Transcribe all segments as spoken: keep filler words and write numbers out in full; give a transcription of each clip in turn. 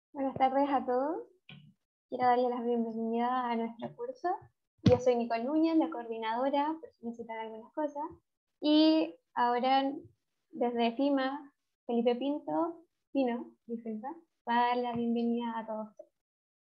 Buenas tardes a todos. Quiero darles la bienvenida a nuestro curso. Yo soy Nicole Núñez, la coordinadora, por si necesitan algunas cosas. Y ahora, desde FIMA, Felipe Pinto, Pino, disculpa, va a dar la bienvenida a todos ustedes.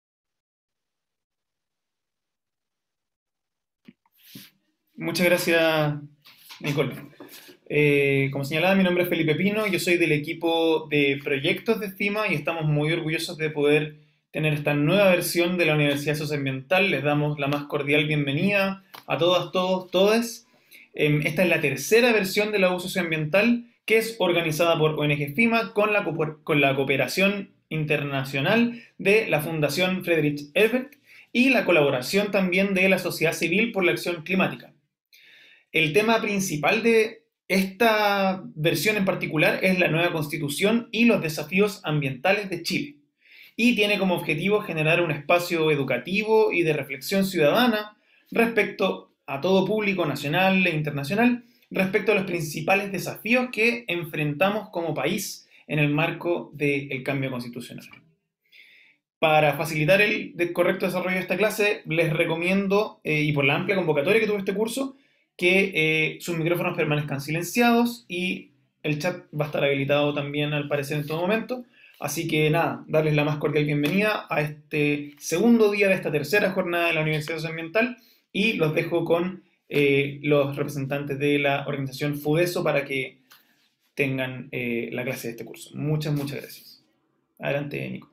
Muchas gracias, Nicole. Eh, como señalaba, mi nombre es Felipe Pino, yo soy del equipo de proyectos de FIMA y estamos muy orgullosos de poder tener esta nueva versión de la Universidad Socioambiental. Les damos la más cordial bienvenida a todas, todos, todes. Eh, esta es la tercera versión de la U Socioambiental que es organizada por O N G FIMA con la, con la cooperación internacional de la Fundación Friedrich Ebert y la colaboración también de la sociedad civil por la acción climática. El tema principal de esta versión en particular es la nueva constitución y los desafíos ambientales de Chile. Y tiene como objetivo generar un espacio educativo y de reflexión ciudadana respecto a todo público nacional e internacional, respecto a los principales desafíos que enfrentamos como país en el marco del cambio constitucional. Para facilitar el correcto desarrollo de esta clase, les recomiendo, eh, y por la amplia convocatoria que tuvo este curso, que eh, sus micrófonos permanezcan silenciados y el chat va a estar habilitado también al parecer en todo momento. Así que nada, darles la más cordial bienvenida a este segundo día de esta tercera jornada de la Universidad Socioambiental y los dejo con eh, los representantes de la organización FUDESO para que tengan eh, la clase de este curso. Muchas, muchas gracias. Adelante, Nico.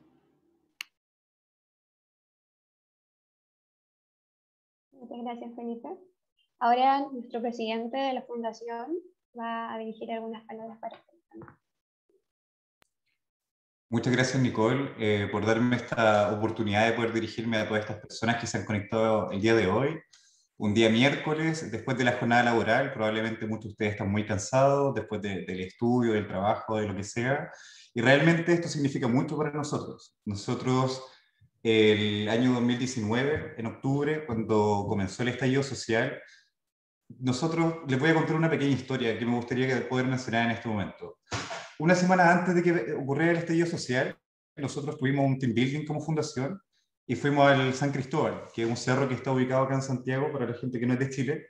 Muchas gracias, Felipe. Ahora nuestro presidente de la fundación va a dirigir algunas palabras para ustedes. Muchas gracias, Nicole, eh, por darme esta oportunidad de poder dirigirme a todas estas personas que se han conectado el día de hoy. Un día miércoles, después de la jornada laboral, probablemente muchos de ustedes están muy cansados, después de, del estudio, del trabajo, de lo que sea. Y realmente esto significa mucho para nosotros. Nosotros, el año dos mil diecinueve, en octubre, cuando comenzó el estallido social, nosotros, les voy a contar una pequeña historia que me gustaría poder mencionar en este momento. Una semana antes de que ocurriera el estallido social, nosotros tuvimos un team building como fundación y fuimos al San Cristóbal, que es un cerro que está ubicado acá en Santiago para la gente que no es de Chile.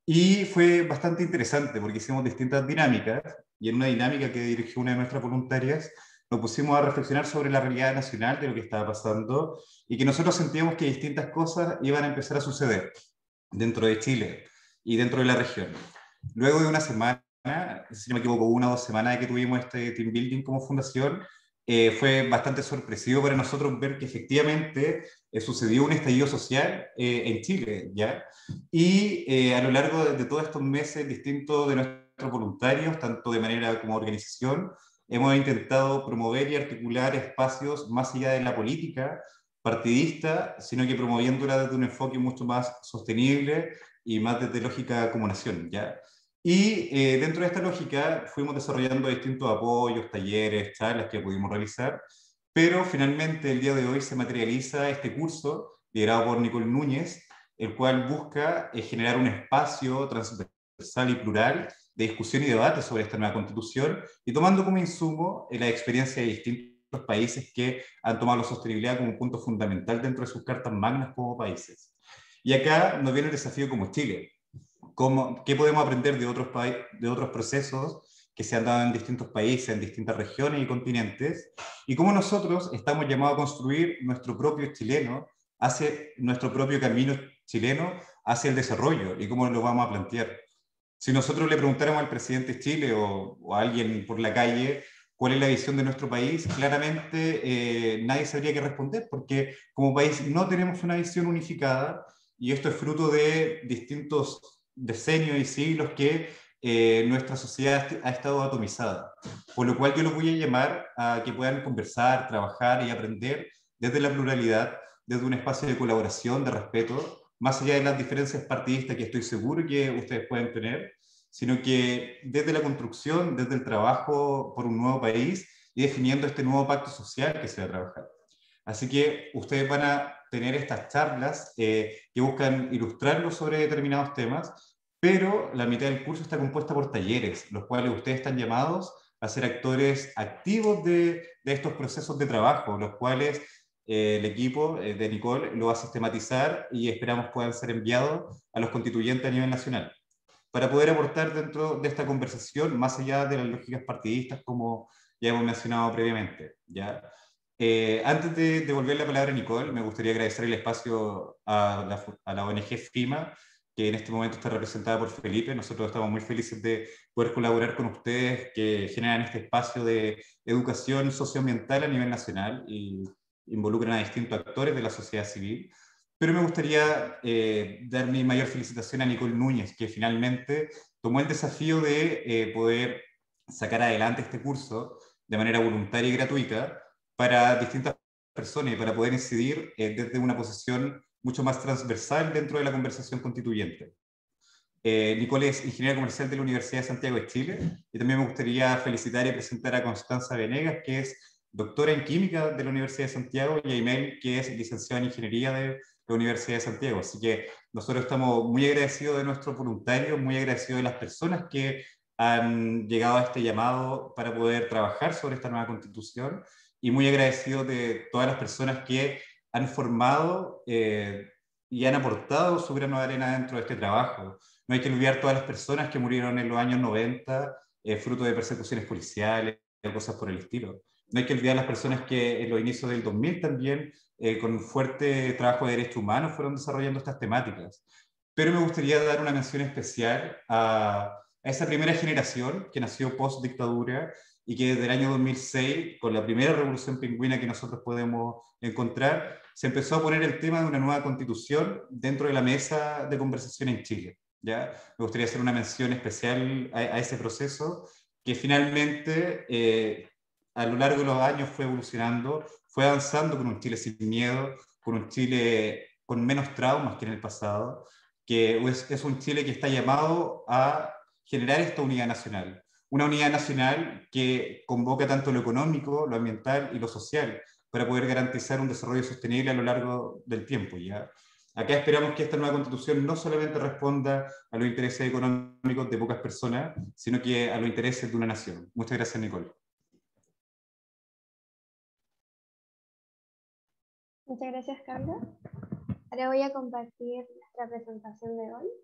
Y fue bastante interesante porque hicimos distintas dinámicas y en una dinámica que dirigió una de nuestras voluntarias nos pusimos a reflexionar sobre la realidad nacional de lo que estaba pasando y que nosotros sentíamos que distintas cosas iban a empezar a suceder dentro de Chile y dentro de la región. Luego de una semana, si no me equivoco, una o dos semanas de que tuvimos este team building como fundación, eh, fue bastante sorpresivo para nosotros ver que efectivamente eh, sucedió un estallido social eh, en Chile, ¿ya? Y eh, a lo largo de, de todos estos meses distintos de nuestros voluntarios, tanto de manera como organización, hemos intentado promover y articular espacios más allá de la política partidista, sino que promoviéndola desde un enfoque mucho más sostenible y más desde lógica como nación, ¿ya? Y eh, dentro de esta lógica fuimos desarrollando distintos apoyos, talleres, charlas que pudimos realizar, pero finalmente el día de hoy se materializa este curso liderado por Nicole Núñez, el cual busca eh, generar un espacio transversal y plural de discusión y debate sobre esta nueva constitución y tomando como insumo eh, la experiencia de distintos países que han tomado la sostenibilidad como un punto fundamental dentro de sus cartas magnas como países. Y acá nos viene el desafío como Chile. ¿Cómo, ¿Qué podemos aprender de otros, de otros procesos que se han dado en distintos países, en distintas regiones y continentes? Y cómo nosotros estamos llamados a construir nuestro propio chileno, hacia nuestro propio camino chileno hacia el desarrollo y cómo lo vamos a plantear. Si nosotros le preguntáramos al presidente de Chile o, o a alguien por la calle cuál es la visión de nuestro país, claramente eh, nadie sabría qué responder, porque como país no tenemos una visión unificada y esto es fruto de distintos decenios y siglos que eh, nuestra sociedad ha estado atomizada. Por lo cual yo los voy a llamar a que puedan conversar, trabajar y aprender desde la pluralidad, desde un espacio de colaboración, de respeto, más allá de las diferencias partidistas que estoy seguro que ustedes pueden tener, sino que desde la construcción, desde el trabajo por un nuevo país y definiendo este nuevo pacto social que se va a trabajar. Así que ustedes van a tener estas charlas eh, que buscan ilustrarlos sobre determinados temas, pero la mitad del curso está compuesta por talleres, los cuales ustedes están llamados a ser actores activos de, de estos procesos de trabajo, los cuales eh, el equipo eh, de Nicole lo va a sistematizar y esperamos puedan ser enviados a los constituyentes a nivel nacional, para poder aportar dentro de esta conversación, más allá de las lógicas partidistas, como ya hemos mencionado previamente. ¿Ya? Eh, antes de devolver la palabra a Nicole, me gustaría agradecer el espacio a la, a la O N G FIMA, que en este momento está representada por Felipe. Nosotros estamos muy felices de poder colaborar con ustedes, que generan este espacio de educación socioambiental a nivel nacional y involucran a distintos actores de la sociedad civil. Pero me gustaría eh, dar mi mayor felicitación a Nicole Núñez, que finalmente tomó el desafío de eh, poder sacar adelante este curso de manera voluntaria y gratuita para distintas personas y para poder incidir eh, desde una posición mucho más transversal dentro de la conversación constituyente. Eh, Nicole es ingeniera comercial de la Universidad de Santiago de Chile, y también me gustaría felicitar y presentar a Constanza Venegas, que es doctora en química de la Universidad de Santiago, y a Imel, que es licenciada en ingeniería de la Universidad de Santiago. Así que nosotros estamos muy agradecidos de nuestros voluntarios, muy agradecidos de las personas que han llegado a este llamado para poder trabajar sobre esta nueva constitución, y muy agradecidos de todas las personas que han formado eh, y han aportado su grano de arena dentro de este trabajo. No hay que olvidar todas las personas que murieron en los años noventa, eh, fruto de persecuciones policiales o cosas por el estilo. No hay que olvidar las personas que en los inicios del dos mil también, eh, con un fuerte trabajo de derechos humanos, fueron desarrollando estas temáticas. Pero me gustaría dar una mención especial a, a esa primera generación que nació post-dictadura y que desde el año dos mil seis, con la primera revolución pingüina que nosotros podemos encontrar, se empezó a poner el tema de una nueva constitución dentro de la mesa de conversación en Chile. ¿Ya? Me gustaría hacer una mención especial a, a ese proceso que finalmente eh, a lo largo de los años fue evolucionando, fue avanzando con un Chile sin miedo, con un Chile con menos traumas que en el pasado, que es, es un Chile que está llamado a generar esta unidad nacional. Una unidad nacional que convoca tanto lo económico, lo ambiental y lo social, para poder garantizar un desarrollo sostenible a lo largo del tiempo. ¿Ya? Acá esperamos que esta nueva constitución no solamente responda a los intereses económicos de pocas personas, sino que a los intereses de una nación. Muchas gracias, Nicole. Muchas gracias, Carlos. Ahora voy a compartir nuestra presentación de hoy.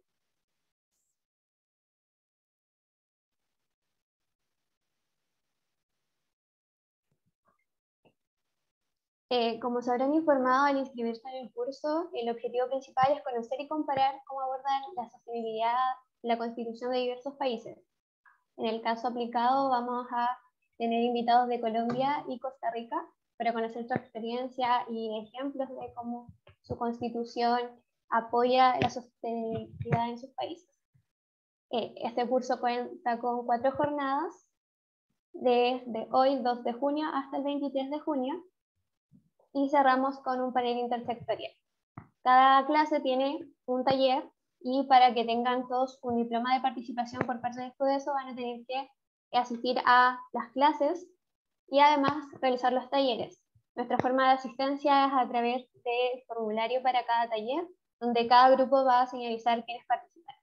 Eh, como se habrán informado al inscribirse en el curso, el objetivo principal es conocer y comparar cómo abordan la sostenibilidad la constitución de diversos países. En el caso aplicado vamos a tener invitados de Colombia y Costa Rica para conocer su experiencia y ejemplos de cómo su constitución apoya la sostenibilidad en sus países. Eh, este curso cuenta con cuatro jornadas, desde hoy, dos de junio, hasta el veintitrés de junio, y cerramos con un panel intersectorial. Cada clase tiene un taller, y para que tengan todos un diploma de participación por parte de Escudeso van a tener que asistir a las clases y además realizar los talleres. Nuestra forma de asistencia es a través del formulario para cada taller, donde cada grupo va a señalizar quiénes participan.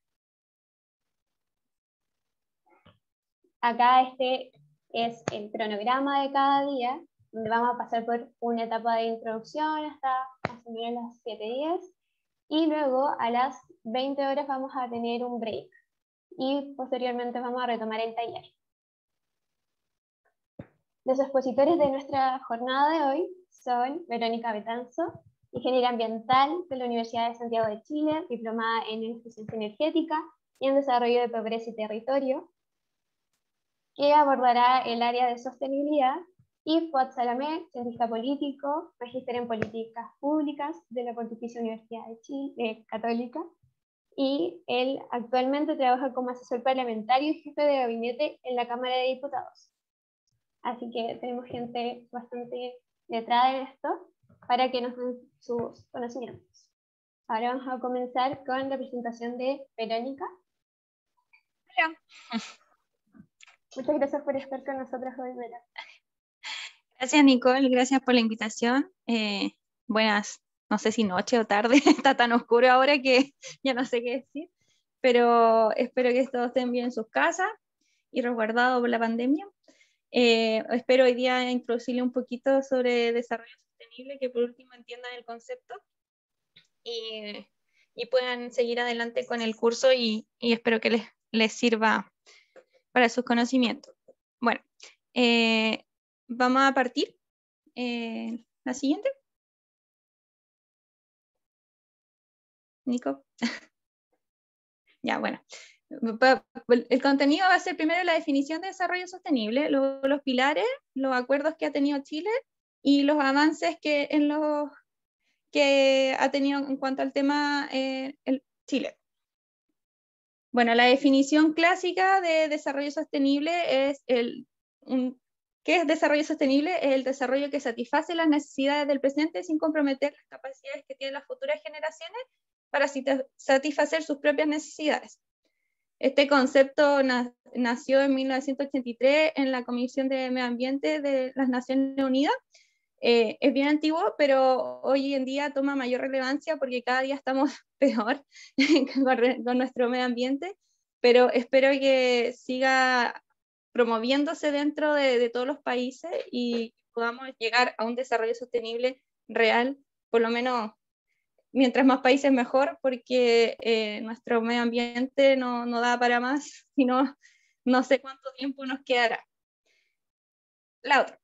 Acá este es el cronograma de cada día, donde vamos a pasar por una etapa de introducción hasta más o menos las siete diez, y luego a las veinte horas vamos a tener un break, y posteriormente vamos a retomar el taller. Los expositores de nuestra jornada de hoy son Verónica Betanzo, ingeniera ambiental de la Universidad de Santiago de Chile, diplomada en eficiencia energética y en desarrollo de pobreza y territorio, que abordará el área de sostenibilidad, y Fuad Salamé, cientista político, magíster en políticas públicas de la Pontificia Universidad de Chile Católica, y él actualmente trabaja como asesor parlamentario y jefe de gabinete en la Cámara de Diputados. Así que tenemos gente bastante letrada en esto para que nos den sus conocimientos. Ahora vamos a comenzar con la presentación de Verónica. Hola. Muchas gracias por estar con nosotros hoy, Vera. Gracias, Nicole, gracias por la invitación. Eh, buenas, no sé si noche o tarde, está tan oscuro ahora que ya no sé qué decir, pero espero que todos estén bien en sus casas y resguardados por la pandemia. Eh, espero hoy día introducirle un poquito sobre desarrollo sostenible, que por último entiendan el concepto y, y puedan seguir adelante con el curso y, y espero que les, les sirva para sus conocimientos. Bueno, eh, vamos a partir. Eh, la siguiente. Nico. Ya, bueno. El contenido va a ser primero la definición de desarrollo sostenible, los, los pilares, los acuerdos que ha tenido Chile y los avances que, en los, que ha tenido en cuanto al tema eh, el Chile. Bueno, la definición clásica de desarrollo sostenible es el... Un, ¿qué es desarrollo sostenible? Es el desarrollo que satisface las necesidades del presente sin comprometer las capacidades que tienen las futuras generaciones para satisfacer sus propias necesidades. Este concepto na nació en mil novecientos ochenta y tres en la Comisión de Medio Ambiente de las Naciones Unidas. Eh, es bien antiguo, pero hoy en día toma mayor relevancia porque cada día estamos peor con, con nuestro medio ambiente, pero espero que siga promoviéndose dentro de, de todos los países y podamos llegar a un desarrollo sostenible real, por lo menos mientras más países mejor, porque eh, nuestro medio ambiente no, no da para más, sino no sé cuánto tiempo nos quedará. La otra.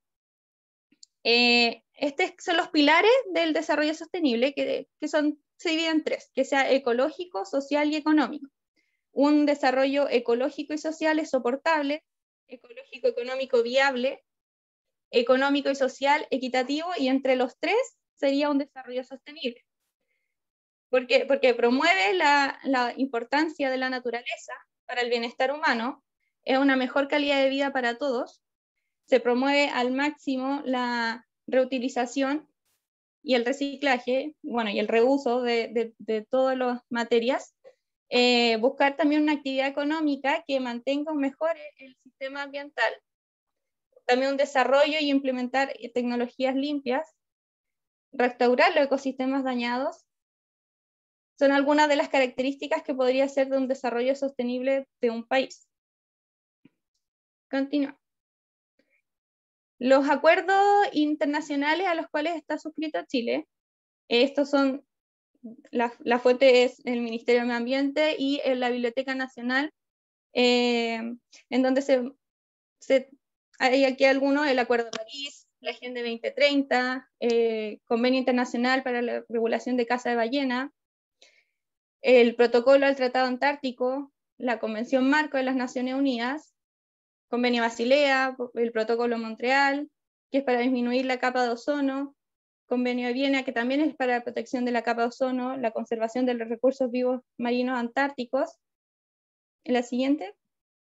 Eh, estos son los pilares del desarrollo sostenible, que, que son, se dividen en tres, que sea ecológico, social y económico. Un desarrollo ecológico y social es soportable, ecológico económico viable, económico y social equitativo, y entre los tres sería un desarrollo sostenible. ¿Por qué? Porque promueve la, la importancia de la naturaleza para el bienestar humano, es una mejor calidad de vida para todos, se promueve al máximo la reutilización y el reciclaje, bueno, y el reuso de, de, de todas las materias, eh, buscar también una actividad económica que mantenga o mejore el sistema ambiental, también un desarrollo y implementar tecnologías limpias, restaurar los ecosistemas dañados, son algunas de las características que podría ser de un desarrollo sostenible de un país. Continúa. Los acuerdos internacionales a los cuales está suscrito Chile, estos son, la, la fuente es el Ministerio de Medio Ambiente y en la Biblioteca Nacional, eh, en donde se, se, hay aquí algunos, el Acuerdo de París, la Agenda veinte treinta, eh, Convenio Internacional para la Regulación de Caza de Ballena, el Protocolo al Tratado Antártico, la Convención Marco de las Naciones Unidas, Convenio Basilea, el Protocolo Montreal, que es para disminuir la capa de ozono, Convenio de Viena, que también es para la protección de la capa de ozono, la conservación de los recursos vivos marinos antárticos. En la siguiente.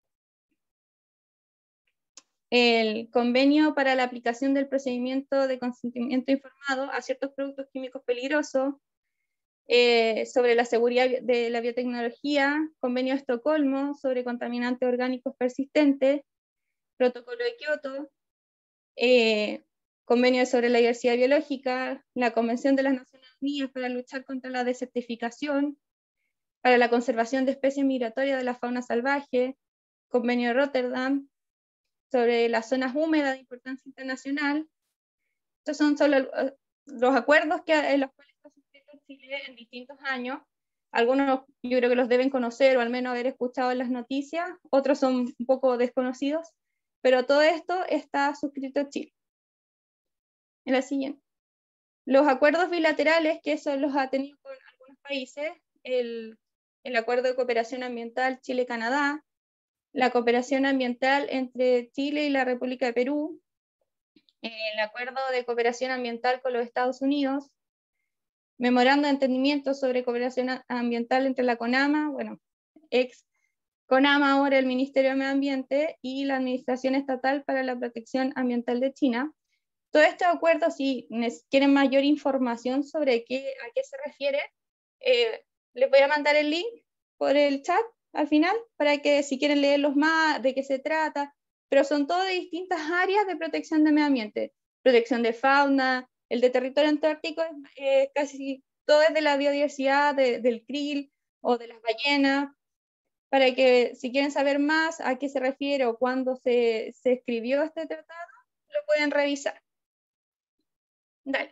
El Convenio para la aplicación del procedimiento de consentimiento informado a ciertos productos químicos peligrosos, eh, sobre la seguridad de la biotecnología, Convenio de Estocolmo sobre contaminantes orgánicos persistentes, Protocolo de Kioto, eh, Convenio sobre la diversidad biológica, la Convención de las Naciones Unidas para luchar contra la desertificación, para la conservación de especies migratorias de la fauna salvaje, Convenio de Rotterdam sobre las zonas húmedas de importancia internacional. Estos son solo los acuerdos que, en los cuales está suscrito Chile en distintos años. Algunos yo creo que los deben conocer o al menos haber escuchado en las noticias, otros son un poco desconocidos, pero todo esto está suscrito Chile. En la siguiente. Los acuerdos bilaterales, que eso los ha tenido con algunos países, el, el Acuerdo de Cooperación Ambiental Chile-Canadá, la cooperación ambiental entre Chile y la República de Perú, el Acuerdo de Cooperación Ambiental con los Estados Unidos, Memorando de Entendimiento sobre Cooperación Ambiental entre la CONAMA, bueno, ex CONAMA ahora el Ministerio de Medio Ambiente, y la Administración Estatal para la Protección Ambiental de China. Todos estos acuerdos, si quieren mayor información sobre qué, a qué se refiere, eh, les voy a mandar el link por el chat al final, para que si quieren leerlos más, de qué se trata, pero son todas de distintas áreas de protección de medio ambiente, protección de fauna, el de territorio antártico, eh, casi todo es de la biodiversidad, de, del krill o de las ballenas, para que si quieren saber más a qué se refiere o cuándo se, se escribió este tratado, lo pueden revisar. Dale.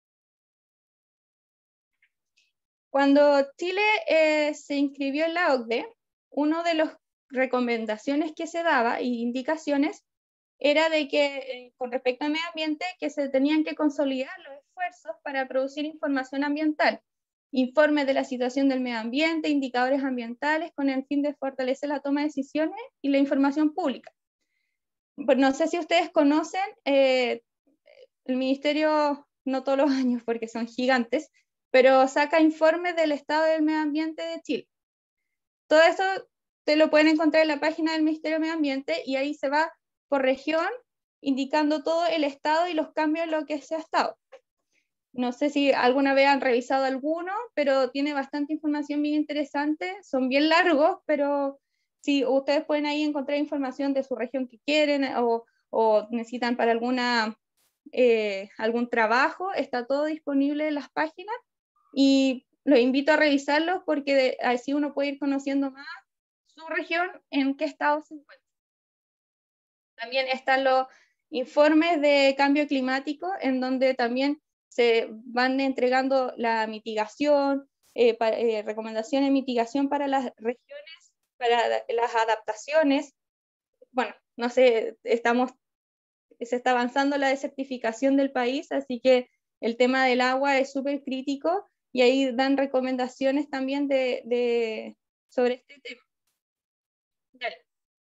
Cuando Chile eh, se inscribió en la O C D E, una de las recomendaciones que se daba y indicaciones era de que, eh, con respecto al medio ambiente, que se tenían que consolidar los esfuerzos para producir información ambiental, informes de la situación del medio ambiente, indicadores ambientales, con el fin de fortalecer la toma de decisiones y la información pública. Pues no sé si ustedes conocen, eh, el Ministerio, no todos los años porque son gigantes, pero saca informes del estado del medio ambiente de Chile. Todo eso te lo pueden encontrar en la página del Ministerio del Medio Ambiente y ahí se va por región indicando todo el estado y los cambios en lo que se ha estado. No sé si alguna vez han revisado alguno, pero tiene bastante información bien interesante, son bien largos, pero si ustedes pueden ahí encontrar información de su región que quieren o, o necesitan para alguna, eh, algún trabajo, está todo disponible en las páginas y los invito a revisarlos porque de, así uno puede ir conociendo más su región, en qué estado se encuentra. También están los informes de cambio climático, en donde también se van entregando la mitigación, eh, pa, eh, recomendaciones de mitigación para las regiones, para las adaptaciones. Bueno, no sé, estamos, se está avanzando la desertificación del país, así que el tema del agua es súper crítico y ahí dan recomendaciones también de, de, sobre este tema. Dale.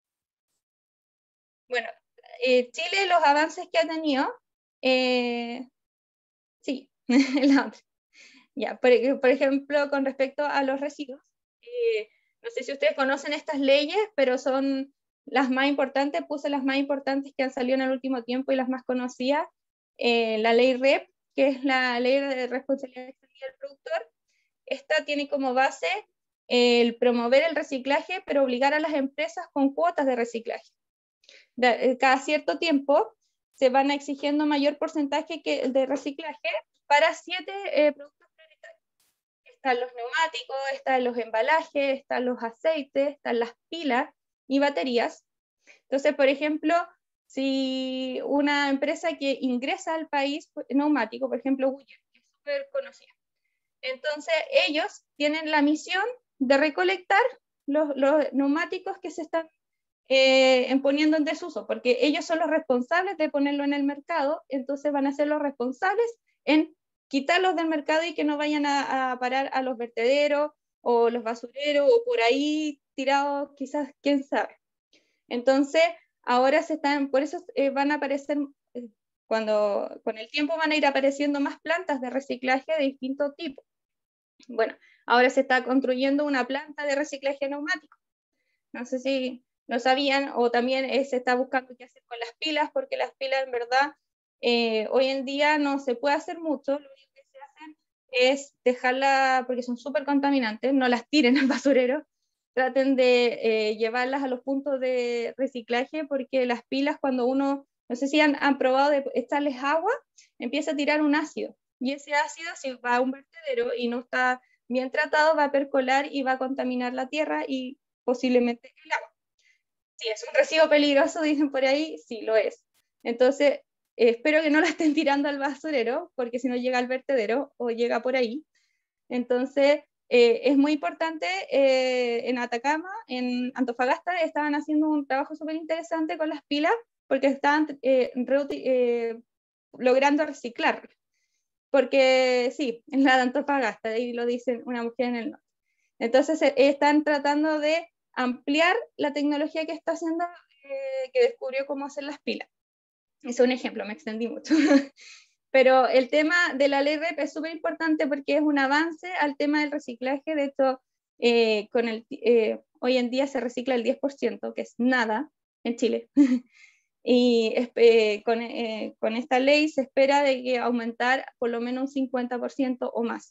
Bueno, eh, Chile, los avances que ha tenido, eh, sí, la otra. Ya, por, por ejemplo, con respecto a los residuos, eh, no sé si ustedes conocen estas leyes, pero son las más importantes, puse las más importantes que han salido en el último tiempo y las más conocidas. Eh, la ley R E P, que es la ley de responsabilidad extendida del productor. Esta tiene como base el promover el reciclaje, pero obligar a las empresas con cuotas de reciclaje. De, cada cierto tiempo se van exigiendo mayor porcentaje que, de reciclaje para siete eh, productos prioritarios. Están los neumáticos, están los embalajes, están los aceites, están las pilas y baterías. Entonces, por ejemplo, si una empresa que ingresa al país neumático, por ejemplo, Goodyear, que es súper conocida, entonces ellos tienen la misión de recolectar los, los neumáticos que se están eh, poniendo en desuso, porque ellos son los responsables de ponerlo en el mercado, entonces van a ser los responsables en quitarlos del mercado y que no vayan a, a parar a los vertederos o los basureros o por ahí tirados, quizás, quién sabe. Entonces, ahora se están, por eso eh, van a aparecer, eh, cuando con el tiempo van a ir apareciendo más plantas de reciclaje de distintos tipos. Bueno, ahora se está construyendo una planta de reciclaje neumático. No sé si lo sabían, o también eh, se está buscando qué hacer con las pilas, porque las pilas en verdad eh, hoy en día no se puede hacer mucho, lo único que se hace es dejarlas, porque son súper contaminantes, no las tiren al basurero, traten de eh, llevarlas a los puntos de reciclaje, porque las pilas cuando uno, no sé si han, han probado de echarles agua, empieza a tirar un ácido, y ese ácido si va a un vertedero y no está bien tratado va a percolar y va a contaminar la tierra y posiblemente el agua. Si es un residuo peligroso, dicen por ahí, sí lo es. Entonces, eh, espero que no la estén tirando al basurero, porque si no llega al vertedero o llega por ahí. Entonces, eh, es muy importante, eh, en Atacama, en Antofagasta, estaban haciendo un trabajo súper interesante con las pilas, porque estaban eh, eh, logrando reciclar. Porque sí, en la de Antofagasta, ahí lo dicen una mujer en el norte. Entonces, eh, están tratando de ampliar la tecnología que está haciendo, eh, que descubrió cómo hacer las pilas. Es un ejemplo, me extendí mucho. Pero el tema de la ley R E P es súper importante porque es un avance al tema del reciclaje. De hecho, eh, con el, eh, hoy en día se recicla el diez por ciento, que es nada en Chile. Y eh, con, eh, con esta ley se espera de que aumentar por lo menos un cincuenta por ciento o más.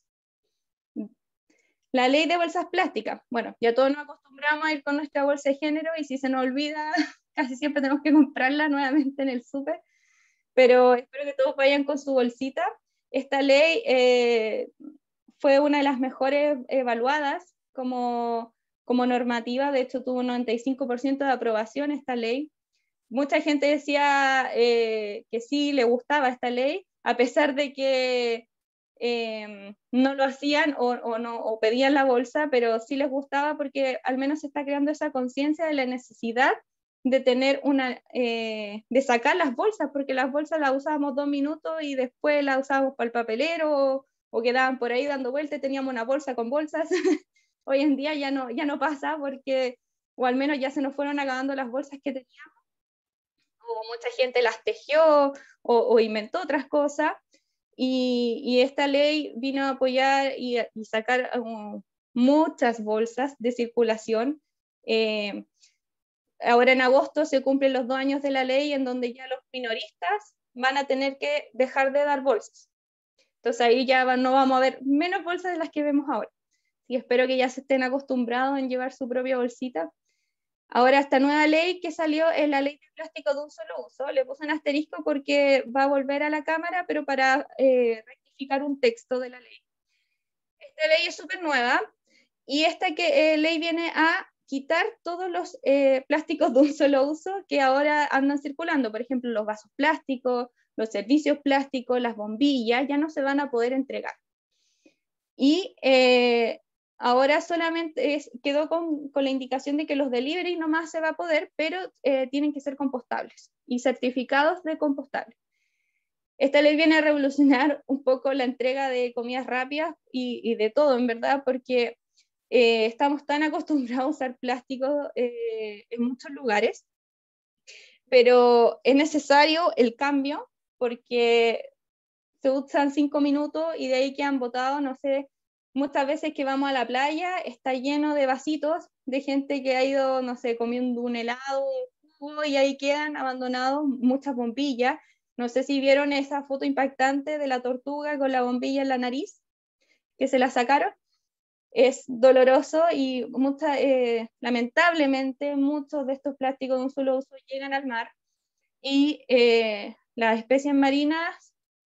La ley de bolsas plásticas. Bueno, ya todos nos acostumbramos a ir con nuestra bolsa de género y si se nos olvida, casi siempre tenemos que comprarla nuevamente en el súper, pero espero que todos vayan con su bolsita. Esta ley eh, fue una de las mejores evaluadas como como normativa, de hecho tuvo un noventa y cinco por ciento de aprobación esta ley. Mucha gente decía eh, que sí le gustaba esta ley, a pesar de que eh, no lo hacían o, o, no, o pedían la bolsa, pero sí les gustaba porque al menos se está creando esa conciencia de la necesidad de tener una, eh, de sacar las bolsas, porque las bolsas las usábamos dos minutos y después las usábamos para el papelero o, o quedaban por ahí dando vueltas, teníamos una bolsa con bolsas. Hoy en día ya no, ya no pasa porque, o al menos ya se nos fueron acabando las bolsas que teníamos, o mucha gente las tejió o, o inventó otras cosas, y, y esta ley vino a apoyar y, y sacar um, muchas bolsas de circulación. Eh, ahora en agosto se cumplen los dos años de la ley en donde ya los minoristas van a tener que dejar de dar bolsas. Entonces ahí ya va, no vamos a ver menos bolsas de las que vemos ahora. Y espero que ya se estén acostumbrados en llevar su propia bolsita. Ahora esta nueva ley que salió es la ley de plástico de un solo uso. Le puse un asterisco porque va a volver a la Cámara, pero para eh, rectificar un texto de la ley. Esta ley es súper nueva y esta que, eh, ley viene a quitar todos los eh, plásticos de un solo uso que ahora andan circulando. Por ejemplo, los vasos plásticos, los servicios plásticos, las bombillas, ya no se van a poder entregar. Y eh, ahora solamente es, quedó con, con la indicación de que los delivery nomás se va a poder, pero eh, tienen que ser compostables y certificados de compostables. Esta ley viene a revolucionar un poco la entrega de comidas rápidas y, y de todo, en verdad, porque eh, estamos tan acostumbrados a usar plástico eh, en muchos lugares, pero es necesario el cambio porque se usan cinco minutos y de ahí quedan botados, no sé, muchas veces que vamos a la playa está lleno de vasitos de gente que ha ido, no sé, comiendo un helado, un jugo, y ahí quedan abandonados muchas bombillas. No sé si vieron esa foto impactante de la tortuga con la bombilla en la nariz, que se la sacaron. Es doloroso y mucha, eh, lamentablemente muchos de estos plásticos de un solo uso llegan al mar y eh, las especies marinas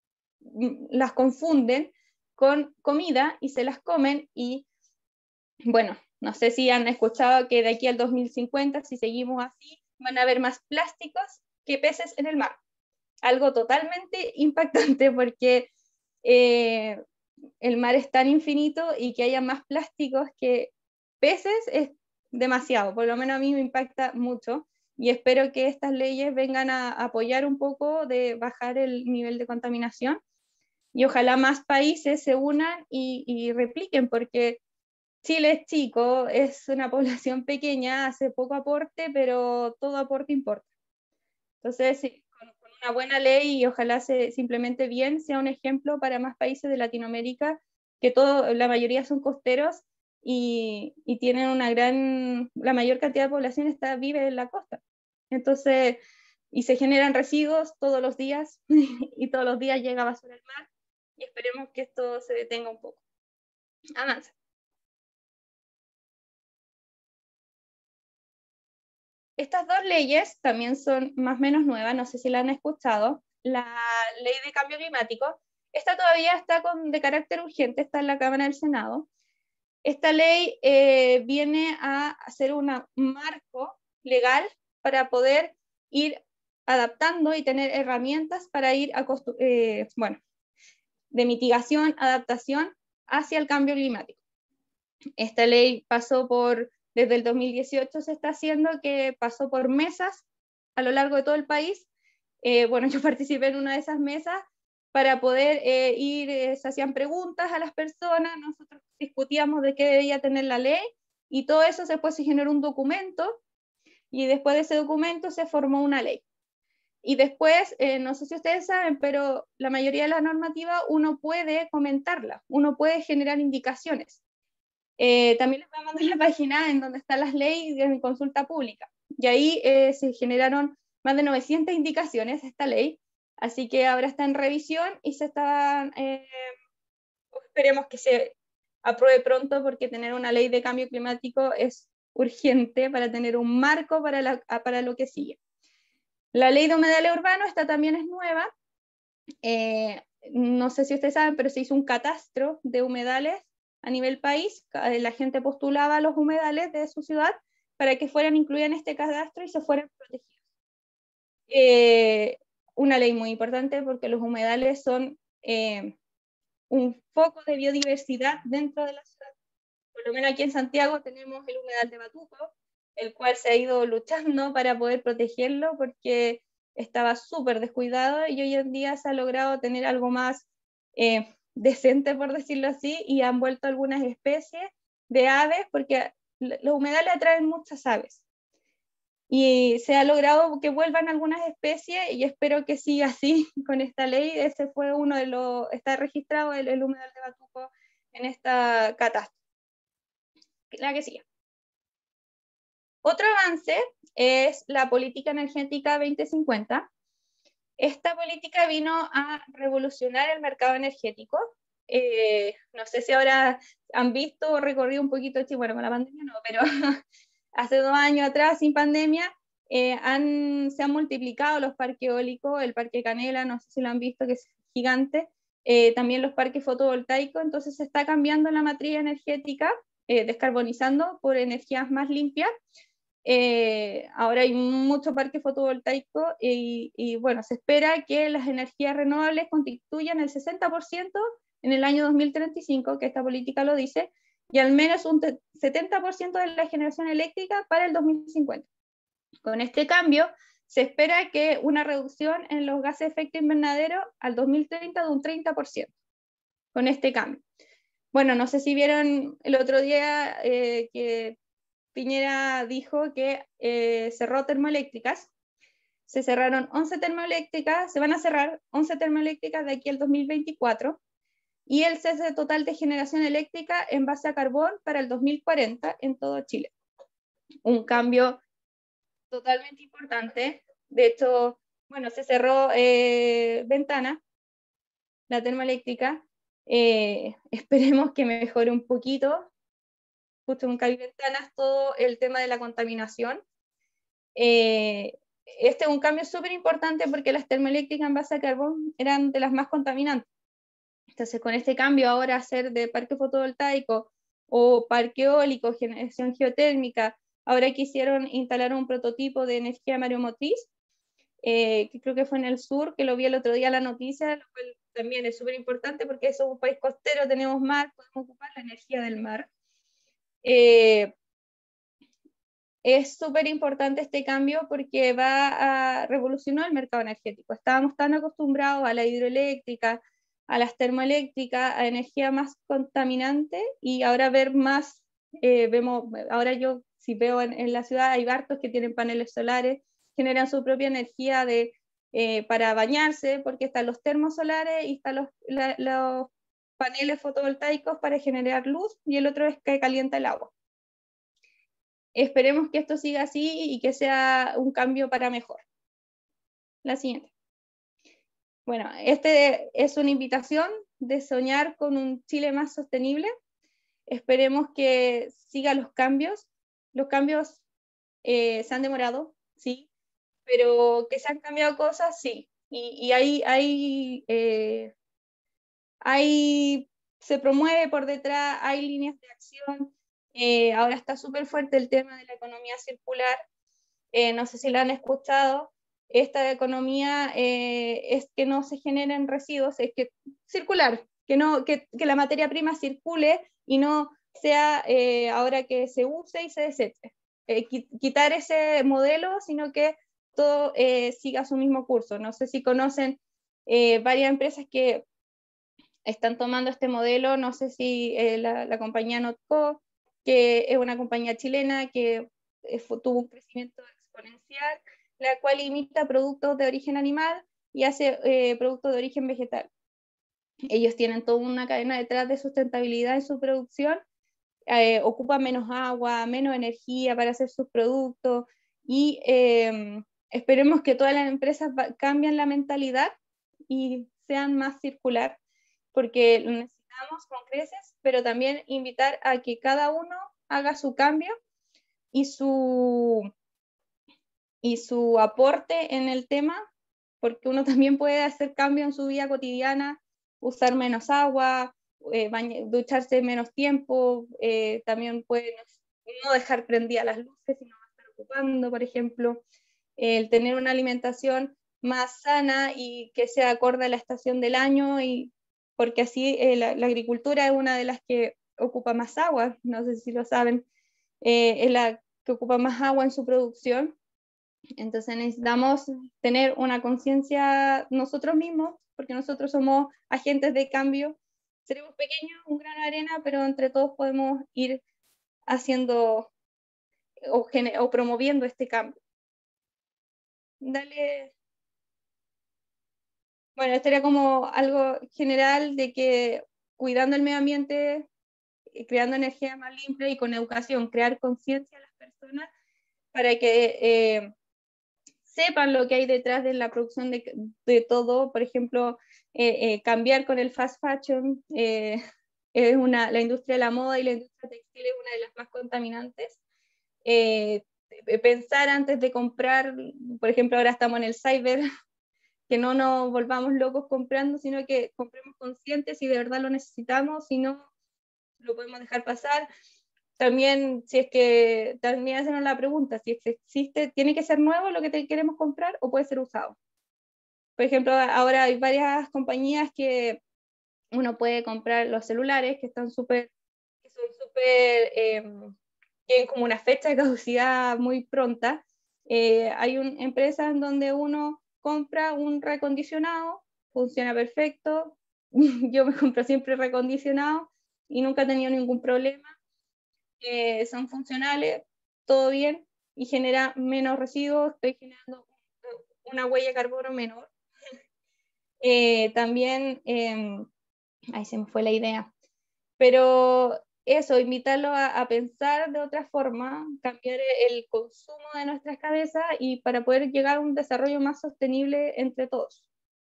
las confunden con comida y se las comen. Y bueno, no sé si han escuchado que de aquí al dos mil cincuenta, si seguimos así, van a haber más plásticos que peces en el mar. Algo totalmente impactante porque eh, el mar es tan infinito y que haya más plásticos que peces es demasiado, por lo menos a mí me impacta mucho. Y espero que estas leyes vengan a apoyar un poco de bajar el nivel de contaminación. Y ojalá más países se unan y, y repliquen, porque Chile es chico, es una población pequeña, hace poco aporte, pero todo aporte importa. Entonces, sí, con, con una buena ley y ojalá se simplemente bien, sea un ejemplo para más países de Latinoamérica, que todo, la mayoría son costeros y, y tienen una gran, la mayor cantidad de población está, vive en la costa. Entonces, y se generan residuos todos los días y todos los días llega basura al mar. Y esperemos que esto se detenga un poco. Avanza. Estas dos leyes también son más o menos nuevas, no sé si la han escuchado. La ley de cambio climático, esta todavía está con, de carácter urgente, está en la Cámara del Senado. Esta ley eh, viene a hacer una, un marco legal para poder ir adaptando y tener herramientas para ir a, eh, bueno, de mitigación, adaptación hacia el cambio climático. Esta ley pasó por, desde el dos mil dieciocho se está haciendo, que pasó por mesas a lo largo de todo el país. Eh, bueno, yo participé en una de esas mesas para poder eh, ir, eh, se hacían preguntas a las personas, nosotros discutíamos de qué debía tener la ley y todo eso después se generó un documento y después de ese documento se formó una ley. Y después, eh, no sé si ustedes saben, pero la mayoría de la normativa uno puede comentarla, uno puede generar indicaciones. Eh, también les voy a mandar la página en donde están las leyes de consulta pública. Y ahí eh, se generaron más de novecientas indicaciones de esta ley, así que ahora está en revisión y se está, eh, esperemos que se apruebe pronto, porque tener una ley de cambio climático es urgente para tener un marco para, la, para lo que sigue. La ley de humedales urbanos, esta también es nueva. Eh, no sé si ustedes saben, pero se hizo un catastro de humedales a nivel país, la gente postulaba los humedales de su ciudad para que fueran incluidos en este cadastro y se fueran protegidos. Eh, una ley muy importante porque los humedales son eh, un foco de biodiversidad dentro de la ciudad. Por lo menos aquí en Santiago tenemos el humedal de Batuco, el cual se ha ido luchando para poder protegerlo porque estaba súper descuidado y hoy en día se ha logrado tener algo más eh, decente, por decirlo así, y han vuelto algunas especies de aves porque los humedales atraen muchas aves. Y se ha logrado que vuelvan algunas especies y espero que siga así con esta ley. Ese fue uno de los, está registrado el, el humedal de Batuco en esta catástrofe. La que sigue. Otro avance es la política energética veinte cincuenta. Esta política vino a revolucionar el mercado energético. Eh, no sé si ahora han visto o recorrido un poquito, bueno, con la pandemia no, pero hace dos años atrás, sin pandemia, eh, han, se han multiplicado los parques eólicos, el parque Canela, no sé si lo han visto, que es gigante, eh, también los parques fotovoltaicos, entonces se está cambiando la matriz energética, eh, descarbonizando por energías más limpias. Eh, ahora hay mucho parque fotovoltaico y, y bueno, se espera que las energías renovables constituyan el sesenta por ciento en el año dos mil treinta y cinco, que esta política lo dice, y al menos un setenta por ciento de la generación eléctrica para el dos mil cincuenta. Con este cambio, se espera que una reducción en los gases de efecto invernadero al dos mil treinta de un treinta por ciento, con este cambio. Bueno, no sé si vieron el otro día eh, que Piñera dijo que eh, cerró termoeléctricas. Se cerraron once termoeléctricas, se van a cerrar once termoeléctricas de aquí al dos mil veinticuatro, y el cese total de generación eléctrica en base a carbón para el dos mil cuarenta en todo Chile. Un cambio totalmente importante. De hecho, bueno, se cerró eh, Ventana, la termoeléctrica. Eh, esperemos que mejore un poquito. Justo en Cali Ventanas, todo el tema de la contaminación. Eh, este es un cambio súper importante porque las termoeléctricas en base a carbón eran de las más contaminantes. Entonces, con este cambio ahora hacer de parque fotovoltaico o parque eólico, generación geotérmica, ahora quisieron instalar un prototipo de energía mareomotriz, eh, que creo que fue en el sur, que lo vi el otro día en la noticia, lo cual también es súper importante porque somos un país costero, tenemos mar, podemos ocupar la energía del mar. Eh, es súper importante este cambio porque va a revolucionar el mercado energético. Estábamos tan acostumbrados a la hidroeléctrica, a las termoeléctricas, a energía más contaminante, y ahora ver más, eh, vemos, ahora yo si veo en, en la ciudad hay barcos que tienen paneles solares, generan su propia energía de, eh, para bañarse, porque están los termos solares y están los, la, los paneles fotovoltaicos para generar luz, y el otro es que calienta el agua. Esperemos que esto siga así y que sea un cambio para mejor. La siguiente. Bueno, este es una invitación de soñar con un Chile más sostenible. Esperemos que sigan los cambios. Los cambios eh, se han demorado, sí, pero que se han cambiado cosas, sí. Y, y hay, hay, eh, hay, se promueve por detrás, hay líneas de acción. Eh, ahora está súper fuerte el tema de la economía circular. Eh, no sé si la han escuchado. Esta economía eh, es que no se generen residuos, es que circular, que, no, que, que la materia prima circule y no sea eh, ahora que se use y se deseche. Eh, quitar ese modelo, sino que todo eh, siga su mismo curso. No sé si conocen eh, varias empresas que están tomando este modelo, no sé si eh, la, la compañía Notco, que es una compañía chilena que eh, tuvo un crecimiento exponencial, la cual imita productos de origen animal y hace eh, productos de origen vegetal. Ellos tienen toda una cadena detrás de sustentabilidad en su producción, eh, ocupan menos agua, menos energía para hacer sus productos, y eh, esperemos que todas las empresas cambien la mentalidad y sean más circular, porque lo necesitamos con creces, pero también invitar a que cada uno haga su cambio y su, y su aporte en el tema, porque uno también puede hacer cambio en su vida cotidiana, usar menos agua, eh, ducharse menos tiempo, eh, también pueden no dejar prendidas las luces, sino estar ocupando, por ejemplo, el tener una alimentación más sana y que sea acorde a la estación del año, y porque así eh, la, la agricultura es una de las que ocupa más agua, no sé si lo saben, eh, es la que ocupa más agua en su producción. Entonces necesitamos tener una conciencia nosotros mismos, porque nosotros somos agentes de cambio. Seremos pequeños, un grano de arena, pero entre todos podemos ir haciendo o, o promoviendo este cambio. Dale. Bueno, esto era como algo general de que cuidando el medio ambiente, creando energía más limpia y con educación, crear conciencia a las personas para que eh, sepan lo que hay detrás de la producción de, de todo. Por ejemplo, eh, eh, cambiar con el fast fashion. Eh, es una, la industria de la moda y la industria textil es una de las más contaminantes. Eh, pensar antes de comprar, por ejemplo, ahora estamos en el cyber, que no nos volvamos locos comprando, sino que compremos conscientes si de verdad lo necesitamos, si no, lo podemos dejar pasar. También, si es que, también hacernos la pregunta, si existe, ¿tiene que ser nuevo lo que te queremos comprar o puede ser usado? Por ejemplo, ahora hay varias compañías que uno puede comprar los celulares que están súper, que son súper, eh, tienen como una fecha de caducidad muy pronta. Eh, hay una empresa en donde uno compra un reacondicionado, funciona perfecto, yo me compro siempre reacondicionado y nunca he tenido ningún problema. Eh, son funcionales, todo bien, y genera menos residuos, estoy generando una huella de carbono menor. Eh, también, eh, ahí se me fue la idea, pero eso, invitarlo a, a pensar de otra forma, cambiar el consumo de nuestras cabezas y para poder llegar a un desarrollo más sostenible entre todos.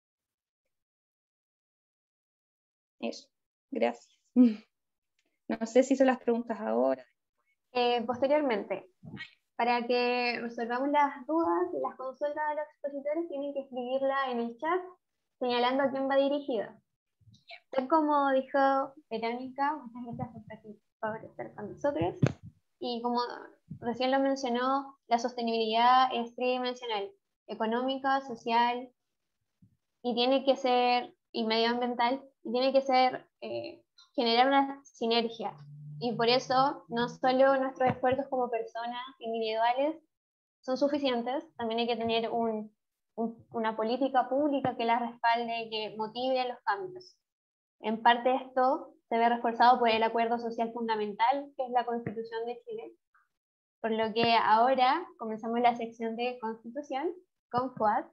Eso, gracias. No sé si son las preguntas ahora. Eh, posteriormente, para que resolvamos las dudas, las consultas de los expositores tienen que escribirla en el chat señalando a quién va dirigida. Tal como dijo Verónica, muchas gracias por estar con nosotros. Y como recién lo mencionó, la sostenibilidad es tridimensional, económica, social, y tiene que ser, y medioambiental, y tiene que ser, eh, generar una sinergia. Y por eso, no solo nuestros esfuerzos como personas individuales son suficientes, también hay que tener un, un, una política pública que la respalde y que motive los cambios. En parte esto se ve reforzado por el acuerdo social fundamental, que es la Constitución de Chile, por lo que ahora comenzamos la sección de Constitución con Fuad.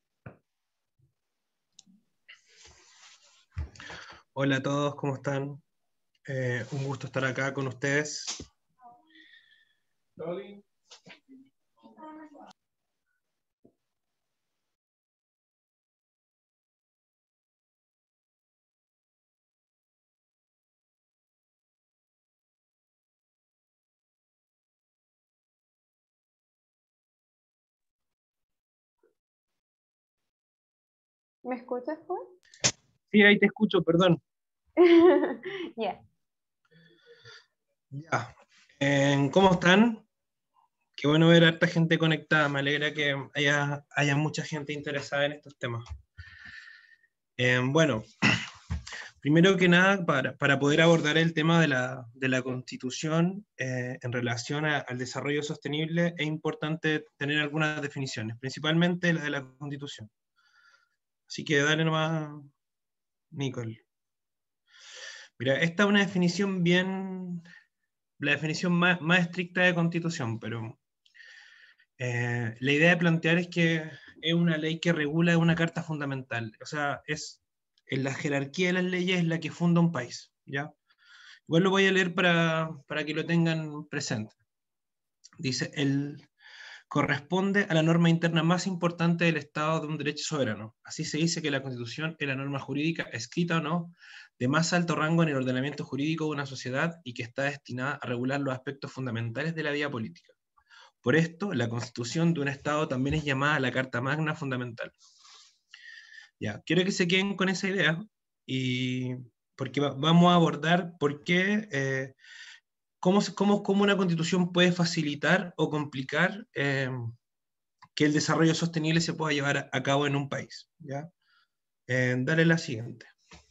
Hola a todos, ¿cómo están? Eh, un gusto estar acá con ustedes. ¿Me escuchas, Fuad? Sí, ahí te escucho, perdón. Yeah. Ya. Eh, ¿cómo están? Qué bueno ver a esta gente conectada. Me alegra que haya, haya mucha gente interesada en estos temas. Eh, bueno, primero que nada, para, para poder abordar el tema de la, de la Constitución eh, en relación a, al desarrollo sostenible, es importante tener algunas definiciones, principalmente la de la Constitución. Así que dale nomás, Nicole. Mira, esta es una definición bien, la definición más, más estricta de Constitución, pero eh, la idea de plantear es que es una ley que regula una carta fundamental, o sea, es en la jerarquía de las leyes es la que funda un país, ¿ya? Igual lo voy a leer para, para que lo tengan presente. Dice, el corresponde a la norma interna más importante del Estado de un derecho soberano. Así se dice que la Constitución es la norma jurídica, escrita o no, de más alto rango en el ordenamiento jurídico de una sociedad y que está destinada a regular los aspectos fundamentales de la vida política. Por esto, la Constitución de un Estado también es llamada la Carta Magna Fundamental. Ya, quiero que se queden con esa idea y porque va, vamos a abordar por qué, eh, cómo, cómo, cómo una constitución puede facilitar o complicar eh, que el desarrollo sostenible se pueda llevar a, a cabo en un país. ¿Ya? Eh, dale la siguiente.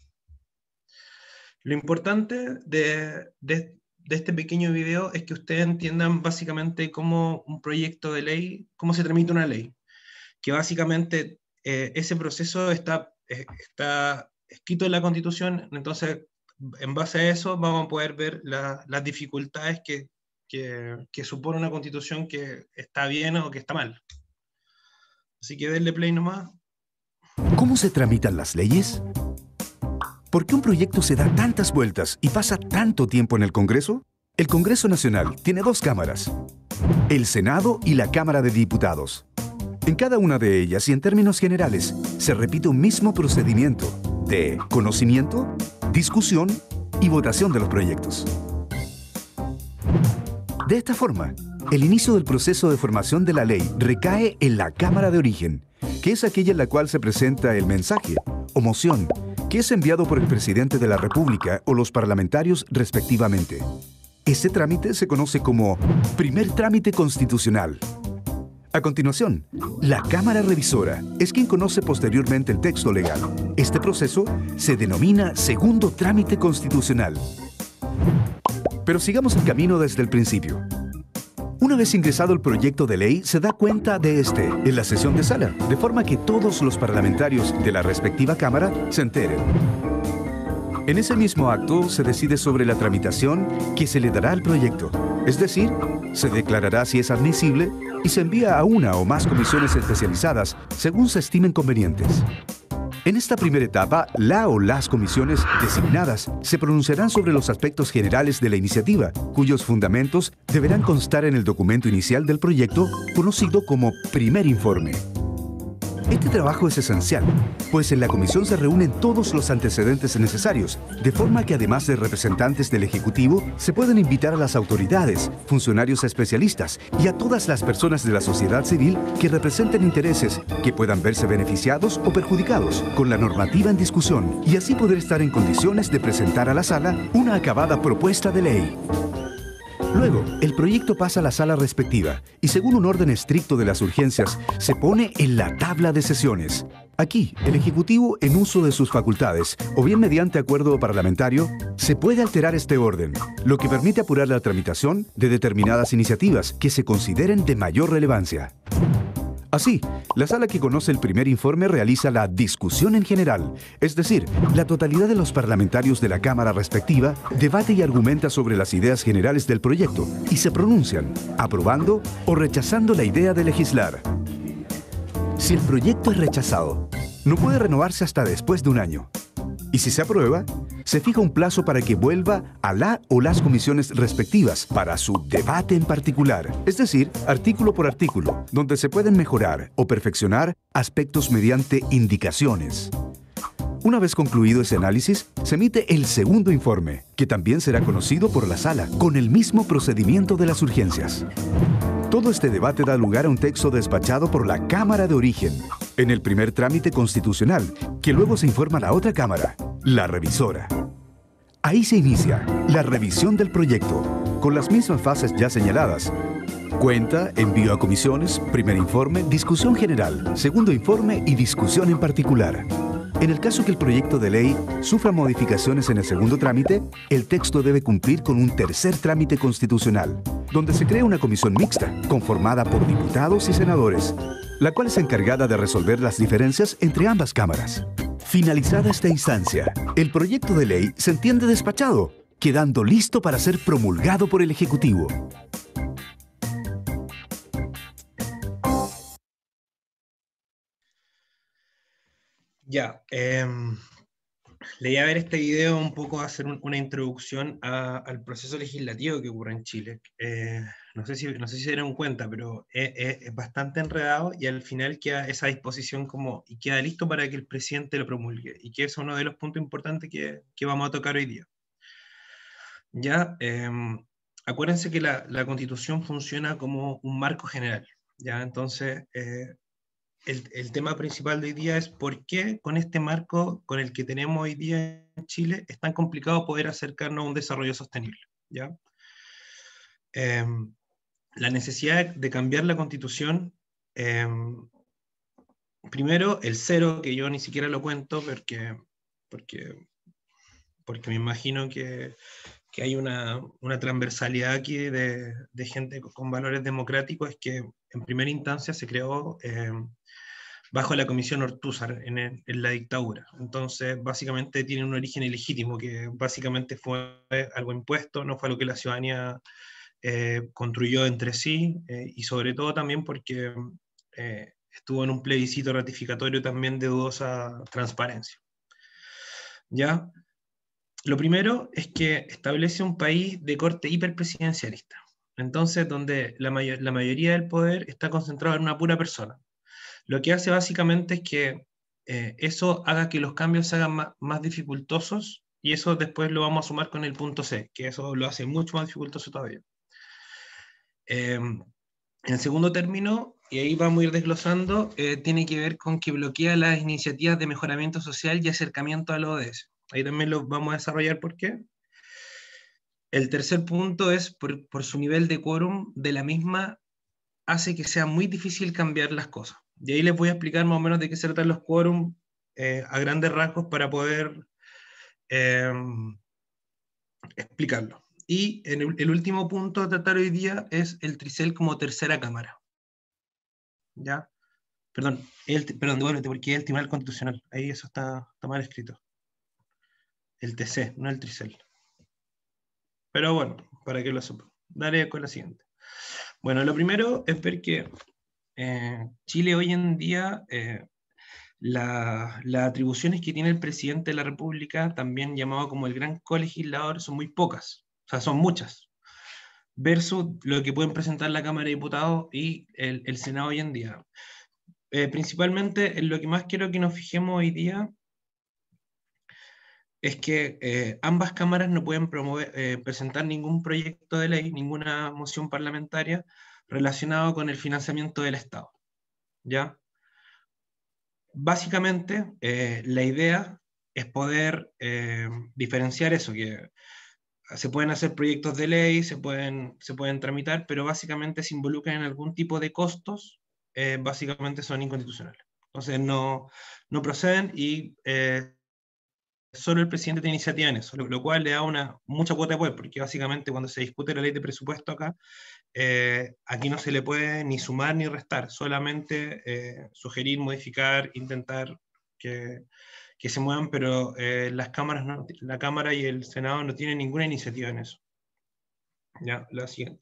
Lo importante de, de, de este pequeño video es que ustedes entiendan básicamente cómo un proyecto de ley, cómo se tramita una ley, que básicamente eh, ese proceso está, eh, está escrito en la Constitución, entonces en base a eso vamos a poder ver la, las dificultades que, que, que supone una Constitución que está bien o que está mal. Así que denle play nomás. ¿Cómo se tramitan las leyes? ¿Por qué un proyecto se da tantas vueltas y pasa tanto tiempo en el Congreso? El Congreso Nacional tiene dos cámaras, el Senado y la Cámara de Diputados. En cada una de ellas y en términos generales se repite un mismo procedimiento de conocimiento, discusión y votación de los proyectos. De esta forma, el inicio del proceso de formación de la ley recae en la Cámara de Origen, que es aquella en la cual se presenta el mensaje o moción que es enviado por el presidente de la República o los parlamentarios respectivamente. Este trámite se conoce como primer trámite constitucional. A continuación, la Cámara Revisora es quien conoce posteriormente el texto legal. Este proceso se denomina segundo trámite constitucional. Pero sigamos el camino desde el principio. Una vez ingresado el proyecto de ley, se da cuenta de este en la sesión de sala, de forma que todos los parlamentarios de la respectiva Cámara se enteren. En ese mismo acto se decide sobre la tramitación que se le dará al proyecto, es decir, se declarará si es admisible y se envía a una o más comisiones especializadas según se estimen convenientes. En esta primera etapa, la o las comisiones designadas se pronunciarán sobre los aspectos generales de la iniciativa, cuyos fundamentos deberán constar en el documento inicial del proyecto, conocido como primer informe. Este trabajo es esencial, pues en la comisión se reúnen todos los antecedentes necesarios, de forma que además de representantes del Ejecutivo, se pueden invitar a las autoridades, funcionarios especialistas y a todas las personas de la sociedad civil que representen intereses que puedan verse beneficiados o perjudicados con la normativa en discusión y así poder estar en condiciones de presentar a la sala una acabada propuesta de ley. Luego, el proyecto pasa a la sala respectiva y según un orden estricto de las urgencias, se pone en la tabla de sesiones. Aquí, el Ejecutivo, en uso de sus facultades, o bien mediante acuerdo parlamentario, se puede alterar este orden, lo que permite apurar la tramitación de determinadas iniciativas que se consideren de mayor relevancia. Así, la sala que conoce el primer informe realiza la discusión en general, es decir, la totalidad de los parlamentarios de la Cámara respectiva debate y argumenta sobre las ideas generales del proyecto y se pronuncian, aprobando o rechazando la idea de legislar. Si el proyecto es rechazado, no puede renovarse hasta después de un año. Y si se aprueba, se fija un plazo para que vuelva a la o las comisiones respectivas para su debate en particular, es decir, artículo por artículo, donde se pueden mejorar o perfeccionar aspectos mediante indicaciones. Una vez concluido ese análisis, se emite el segundo informe, que también será conocido por la sala, con el mismo procedimiento de las urgencias. Todo este debate da lugar a un texto despachado por la Cámara de Origen, en el primer trámite constitucional, que luego se informa a la otra Cámara, la revisora. Ahí se inicia la revisión del proyecto, con las mismas fases ya señaladas. Cuenta, envío a comisiones, primer informe, discusión general, segundo informe y discusión en particular. En el caso que el proyecto de ley sufra modificaciones en el segundo trámite, el texto debe cumplir con un tercer trámite constitucional, donde se crea una comisión mixta, conformada por diputados y senadores, la cual es encargada de resolver las diferencias entre ambas cámaras. Finalizada esta instancia, el proyecto de ley se entiende despachado, quedando listo para ser promulgado por el Ejecutivo. Ya, eh, leí a ver este video un poco, hacer un, una introducción a, al proceso legislativo que ocurre en Chile. Eh, no sé si, no sé si se dieron cuenta, pero es, es, es bastante enredado y al final queda esa disposición como, y queda listo para que el presidente lo promulgue, y que es uno de los puntos importantes que, que vamos a tocar hoy día. Ya, eh, acuérdense que la, la Constitución funciona como un marco general, ya, entonces... Eh, el, el tema principal de hoy día es por qué con este marco con el que tenemos hoy día en Chile es tan complicado poder acercarnos a un desarrollo sostenible, ¿ya? Eh, la necesidad de cambiar la Constitución, eh, primero el cero, que yo ni siquiera lo cuento porque, porque, porque me imagino que, que hay una, una transversalidad aquí de, de gente con valores democráticos, es que en primera instancia se creó eh, bajo la Comisión Ortúzar en, el, en la dictadura. Entonces, básicamente tiene un origen ilegítimo, que básicamente fue algo impuesto, no fue lo que la ciudadanía eh, construyó entre sí, eh, y sobre todo también porque eh, estuvo en un plebiscito ratificatorio también de dudosa transparencia. ¿Ya? Lo primero es que establece un país de corte hiperpresidencialista, entonces donde la, mayor, la mayoría del poder está concentrado en una pura persona. Lo que hace básicamente es que eh, eso haga que los cambios se hagan más, más dificultosos, y eso después lo vamos a sumar con el punto C, que eso lo hace mucho más dificultoso todavía. Eh, en segundo término, y ahí vamos a ir desglosando, eh, tiene que ver con que bloquea las iniciativas de mejoramiento social y acercamiento a la O D S. Ahí también lo vamos a desarrollar por qué. El tercer punto es por, por su nivel de quórum de la misma, hace que sea muy difícil cambiar las cosas. Y ahí les voy a explicar más o menos de qué se tratan los quórum eh, a grandes rasgos para poder eh, explicarlo. Y en el, el último punto a tratar hoy día es el tricel como tercera cámara. ¿Ya? Perdón, el, perdón, devuélvete, porque es el Tribunal Constitucional. Ahí eso está, está mal escrito. El T C, no el tricel. Pero bueno, para que lo sepan. Daré con la siguiente. Bueno, lo primero es ver que eh, Chile hoy en día, eh, la, las atribuciones que tiene el presidente de la República, también llamado como el gran colegislador, son muy pocas. O sea, son muchas. Versus lo que pueden presentar la Cámara de Diputados y el, el Senado hoy en día. Eh, principalmente en lo que más quiero que nos fijemos hoy día es que eh, ambas cámaras no pueden promover, eh, presentar ningún proyecto de ley, ninguna moción parlamentaria relacionado con el financiamiento del Estado. ¿Ya? Básicamente, eh, la idea es poder eh, diferenciar eso, que se pueden hacer proyectos de ley, se pueden, se pueden tramitar, pero básicamente se involucran en algún tipo de costos, eh, básicamente son inconstitucionales. Entonces no, no proceden y eh, solo el presidente tiene iniciativa en eso, lo, lo cual le da una mucha cuota de poder, porque básicamente cuando se discute la ley de presupuesto acá, eh, aquí no se le puede ni sumar ni restar, solamente eh, sugerir, modificar, intentar que, que se muevan, pero eh, las cámaras no, la Cámara y el Senado no tienen ninguna iniciativa en eso. Ya, la siguiente.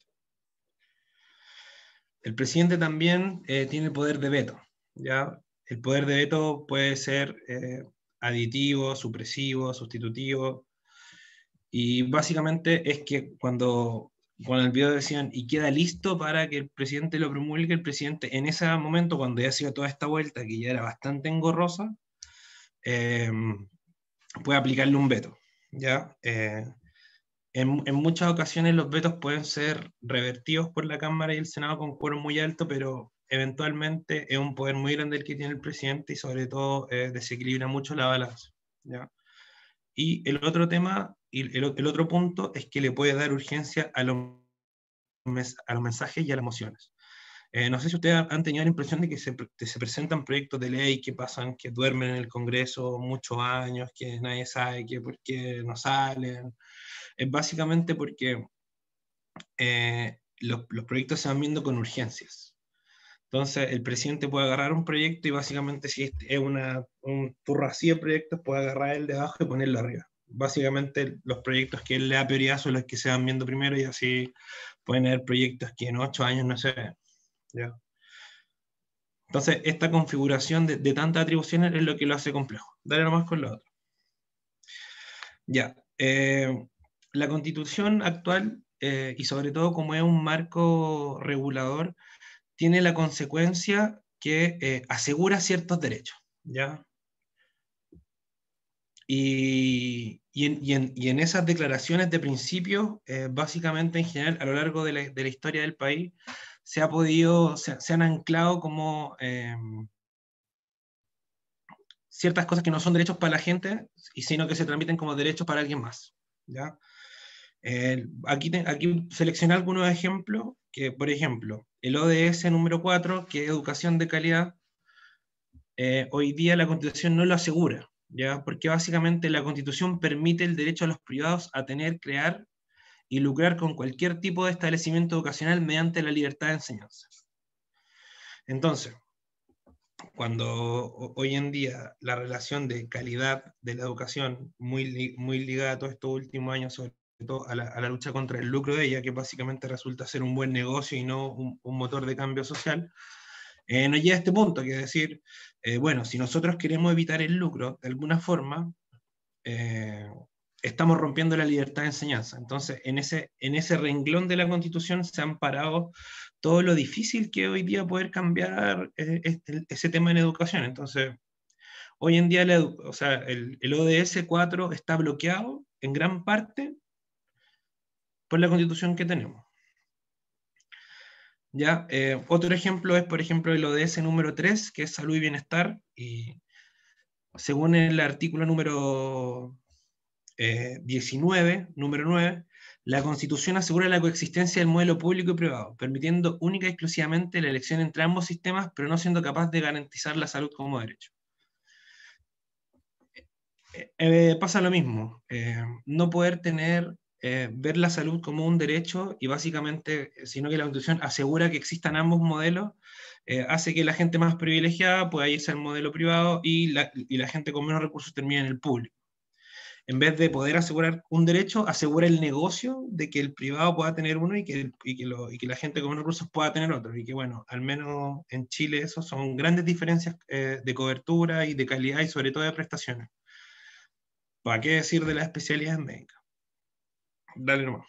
El presidente también eh, tiene el poder de veto. ¿Ya? El poder de veto puede ser eh, aditivo, supresivo, sustitutivo, y básicamente es que cuando, cuando el video decían y queda listo para que el presidente lo promulgue, el presidente en ese momento, cuando ya ha sido toda esta vuelta, que ya era bastante engorrosa, eh, puede aplicarle un veto. ¿Ya? Eh, en, en muchas ocasiones los vetos pueden ser revertidos por la Cámara y el Senado con quórum muy alto, pero eventualmente es un poder muy grande el que tiene el presidente y sobre todo eh, desequilibra mucho la balanza. ¿Ya? Y el otro tema, y el, el otro punto es que le puede dar urgencia a los, a los mensajes y a las mociones. Eh, no sé si ustedes han tenido la impresión de que se, que se presentan proyectos de ley que pasan, que duermen en el Congreso muchos años, que nadie sabe que por qué no salen. Es básicamente porque eh, los, los proyectos se van viendo con urgencias. Entonces, el presidente puede agarrar un proyecto y básicamente, si es una, un turro así de proyectos, puede agarrar el de abajo y ponerlo arriba. Básicamente, los proyectos que él le da prioridad son los que se van viendo primero y así pueden haber proyectos que en ocho años no se ven. ¿Ya? Entonces, esta configuración de, de tantas atribuciones es lo que lo hace complejo. Dale nomás con lo otro. Ya. Eh, la Constitución actual, eh, y sobre todo como es un marco regulador, tiene la consecuencia que eh, asegura ciertos derechos, ¿ya? Y, y, en, y, en, y en esas declaraciones de principio, eh, básicamente en general, a lo largo de la, de la historia del país, se ha podido, se, se han anclado como, eh, ciertas cosas que no son derechos para la gente, y sino que se transmiten como derechos para alguien más, ¿ya? Eh, aquí, te, aquí seleccioné algunos ejemplos, que por ejemplo, el O D S número cuatro, que es educación de calidad, eh, hoy día la Constitución no lo asegura, ¿ya? Porque básicamente la Constitución permite el derecho a los privados a tener, crear y lucrar con cualquier tipo de establecimiento educacional mediante la libertad de enseñanza. Entonces, cuando hoy en día la relación de calidad de la educación, muy, muy ligada a todos estos últimos años, sobre todo a la, a la lucha contra el lucro de ella, que básicamente resulta ser un buen negocio y no un, un motor de cambio social, eh, nos llega a este punto, que es decir, eh, bueno, si nosotros queremos evitar el lucro, de alguna forma, eh, estamos rompiendo la libertad de enseñanza. Entonces, en ese, en ese renglón de la Constitución se han parado todo lo difícil que hoy día poder cambiar eh, este, ese tema en educación. Entonces, hoy en día la, o sea, el, el O D S cuatro está bloqueado en gran parte por la Constitución que tenemos. ¿Ya? Eh, otro ejemplo es, por ejemplo, el O D S número tres, que es salud y bienestar, y según el artículo número eh, diecinueve, número nueve, la Constitución asegura la coexistencia del modelo público y privado, permitiendo única y exclusivamente la elección entre ambos sistemas, pero no siendo capaz de garantizar la salud como derecho. Eh, eh, pasa lo mismo, eh, no poder tener, eh, ver la salud como un derecho y básicamente, sino que la Constitución asegura que existan ambos modelos, eh, hace que la gente más privilegiada pueda irse al modelo privado y la, y la gente con menos recursos termine en el público. En vez de poder asegurar un derecho, asegura el negocio de que el privado pueda tener uno y que, y que, lo, y que la gente con menos recursos pueda tener otro. Y que bueno, al menos en Chile eso son grandes diferencias eh, de cobertura y de calidad y sobre todo de prestaciones. ¿Para qué decir de las especialidades médicas? Dale nomás.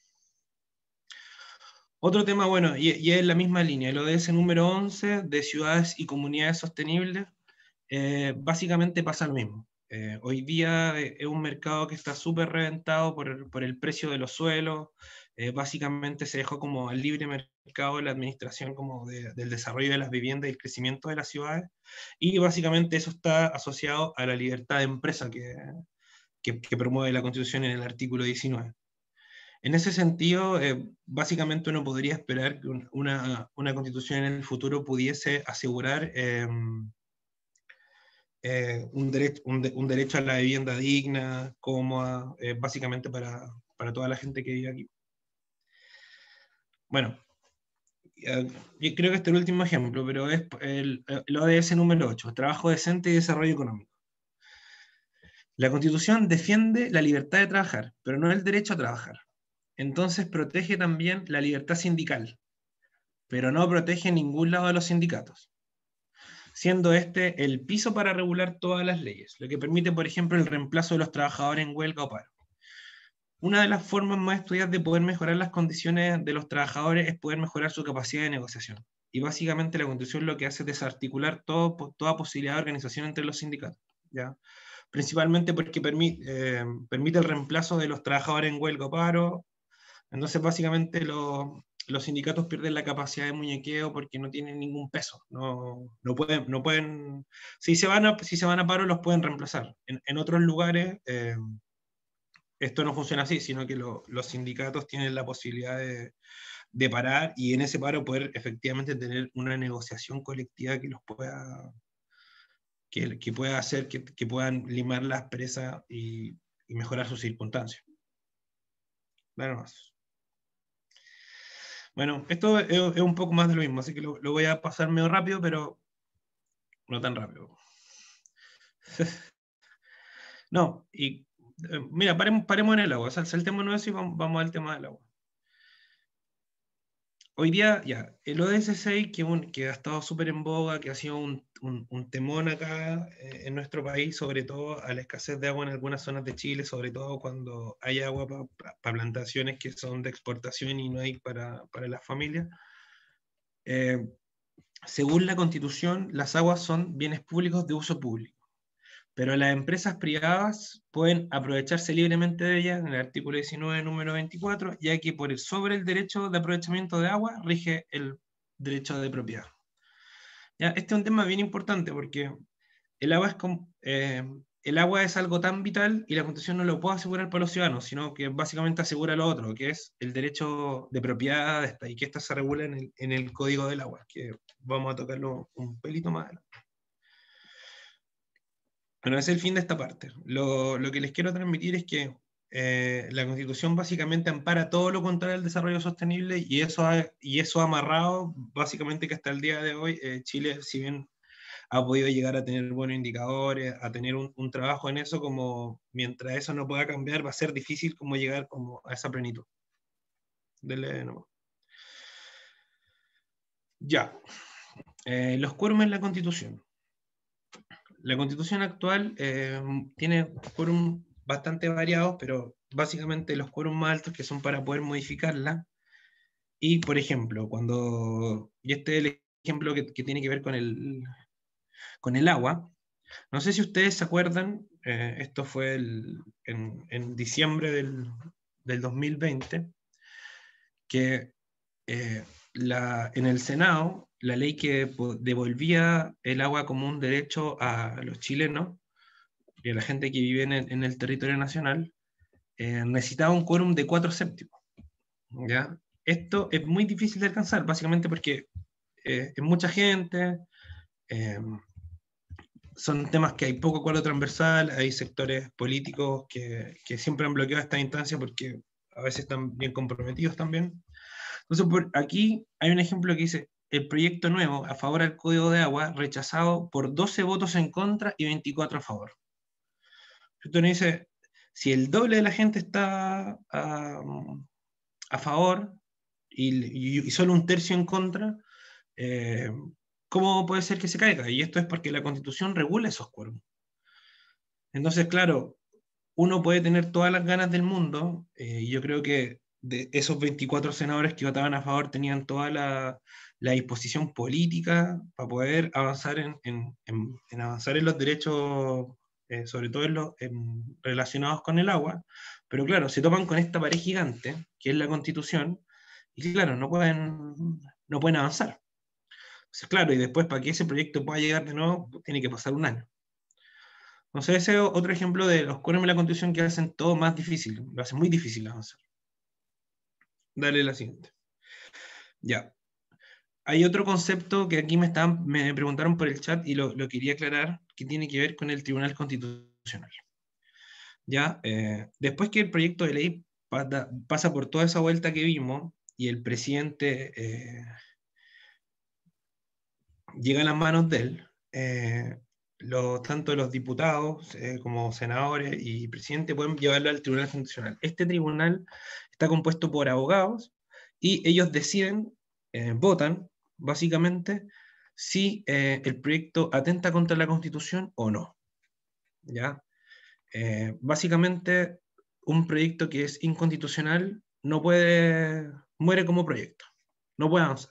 Otro tema, bueno, y, y es la misma línea, el O D S número once de ciudades y comunidades sostenibles, eh, básicamente pasa lo mismo. Eh, hoy día es un mercado que está súper reventado por el, por el precio de los suelos, eh, básicamente se dejó como al libre mercado la administración como de, del desarrollo de las viviendas y el crecimiento de las ciudades, y básicamente eso está asociado a la libertad de empresa que, que, que promueve la Constitución en el artículo diecinueve. En ese sentido, eh, básicamente uno podría esperar que un, una, una Constitución en el futuro pudiese asegurar eh, Eh, un, derecho, un, de, un, derecho a la vivienda digna, cómoda, eh, básicamente para, para toda la gente que vive aquí. Bueno, eh, yo creo que este es el último ejemplo, pero es el, el O D S número ocho, trabajo decente y desarrollo económico. La Constitución defiende la libertad de trabajar, pero no el derecho a trabajar. Entonces protege también la libertad sindical, pero no protege ningún lado de los sindicatos, siendo este el piso para regular todas las leyes, lo que permite, por ejemplo, el reemplazo de los trabajadores en huelga o paro. Una de las formas más estudiadas de poder mejorar las condiciones de los trabajadores es poder mejorar su capacidad de negociación. Y básicamente la Constitución lo que hace es desarticular todo, toda posibilidad de organización entre los sindicatos, ¿ya? Principalmente porque permite, eh, permite el reemplazo de los trabajadores en huelga o paro. Entonces, básicamente, lo, los sindicatos pierden la capacidad de muñequeo porque no tienen ningún peso. No, no, pueden, no pueden, si se van a, si se van a paro, los pueden reemplazar. En, en otros lugares, eh, esto no funciona así, sino que lo, los sindicatos tienen la posibilidad de, de parar y en ese paro poder efectivamente tener una negociación colectiva que los pueda, que, que pueda hacer que, que puedan limar las presas y, y mejorar sus circunstancias. Nada más. Bueno, esto es, es un poco más de lo mismo, así que lo, lo voy a pasar medio rápido, pero no tan rápido. No, y eh, mira, paremos, paremos en el agua, saltémonos eso y vamos, vamos al tema del agua. Hoy día, ya, el O D S seis, que, un, que ha estado súper en boga, que ha sido un, un, un temón acá eh, en nuestro país, sobre todo a la escasez de agua en algunas zonas de Chile, sobre todo cuando hay agua para pa, pa plantaciones que son de exportación y no hay para, para las familias. Eh, según la Constitución, las aguas son bienes públicos de uso público, pero las empresas privadas pueden aprovecharse libremente de ellas en el artículo diecinueve, número veinticuatro, ya que por el, sobre el derecho de aprovechamiento de agua rige el derecho de propiedad. Ya, este es un tema bien importante porque el agua es como, eh, el agua es algo tan vital y la Constitución no lo puede asegurar para los ciudadanos, sino que básicamente asegura lo otro, que es el derecho de propiedad de esta, y que esta se regula en el, en el Código del Agua, que vamos a tocarlo un pelito más adelante. Bueno, ese es el fin de esta parte. Lo, lo que les quiero transmitir es que eh, la Constitución básicamente ampara todo lo contrario al desarrollo sostenible, y eso ha, y eso ha amarrado básicamente que hasta el día de hoy eh, Chile, si bien ha podido llegar a tener buenos indicadores, a tener un, un trabajo en eso, como mientras eso no pueda cambiar, va a ser difícil como llegar como a esa plenitud. Dele de nuevo. Ya. Eh, los quórum en la Constitución. La Constitución actual eh, tiene quórum bastante variados, pero básicamente los quórum más altos que son para poder modificarla. Y, por ejemplo, cuando, y este es el ejemplo que, que tiene que ver con el, con el agua. No sé si ustedes se acuerdan, eh, esto fue el, en, en diciembre del, del dos mil veinte, que eh, la, en el Senado, la ley que devolvía el agua como un derecho a los chilenos y a la gente que vive en el, en el territorio nacional, eh, necesitaba un quórum de cuatro séptimos. ¿Ya? Esto es muy difícil de alcanzar, básicamente porque eh, es mucha gente, eh, son temas que hay poco cuadro transversal, hay sectores políticos que, que siempre han bloqueado esta instancia porque a veces están bien comprometidos también. Entonces, por aquí hay un ejemplo que dice: el proyecto nuevo a favor del Código de Agua rechazado por doce votos en contra y veinticuatro a favor. Entonces dice, si el doble de la gente está a, a favor y, y, y solo un tercio en contra, eh, ¿cómo puede ser que se caiga? Y esto es porque la Constitución regula esos quórums. Entonces, claro, uno puede tener todas las ganas del mundo, eh, y yo creo que de esos veinticuatro senadores que votaban a favor tenían toda la, la disposición política para poder avanzar en, en, en, en avanzar en los derechos, eh, sobre todo en los en, relacionados con el agua, pero claro, se topan con esta pared gigante, que es la Constitución, y claro, no pueden, no pueden avanzar. Entonces, claro, y después para que ese proyecto pueda llegar de nuevo, tiene que pasar un año. Entonces, ese es otro ejemplo de los quórums de la Constitución que hacen todo más difícil, lo hacen muy difícil avanzar. Dale la siguiente. Ya. Hay otro concepto que aquí me, estaban, me preguntaron por el chat y lo, lo quería aclarar, que tiene que ver con el Tribunal Constitucional. Ya, eh, después que el proyecto de ley pasa, pasa por toda esa vuelta que vimos y el presidente eh, llega a las manos de él, eh, Los, tanto los diputados eh, como senadores y presidente pueden llevarlo al Tribunal Constitucional. Este tribunal está compuesto por abogados y ellos deciden, eh, votan, básicamente, si eh, el proyecto atenta contra la Constitución o no. ¿Ya? Eh, básicamente, un proyecto que es inconstitucional no puede, muere como proyecto, no puede avanzar.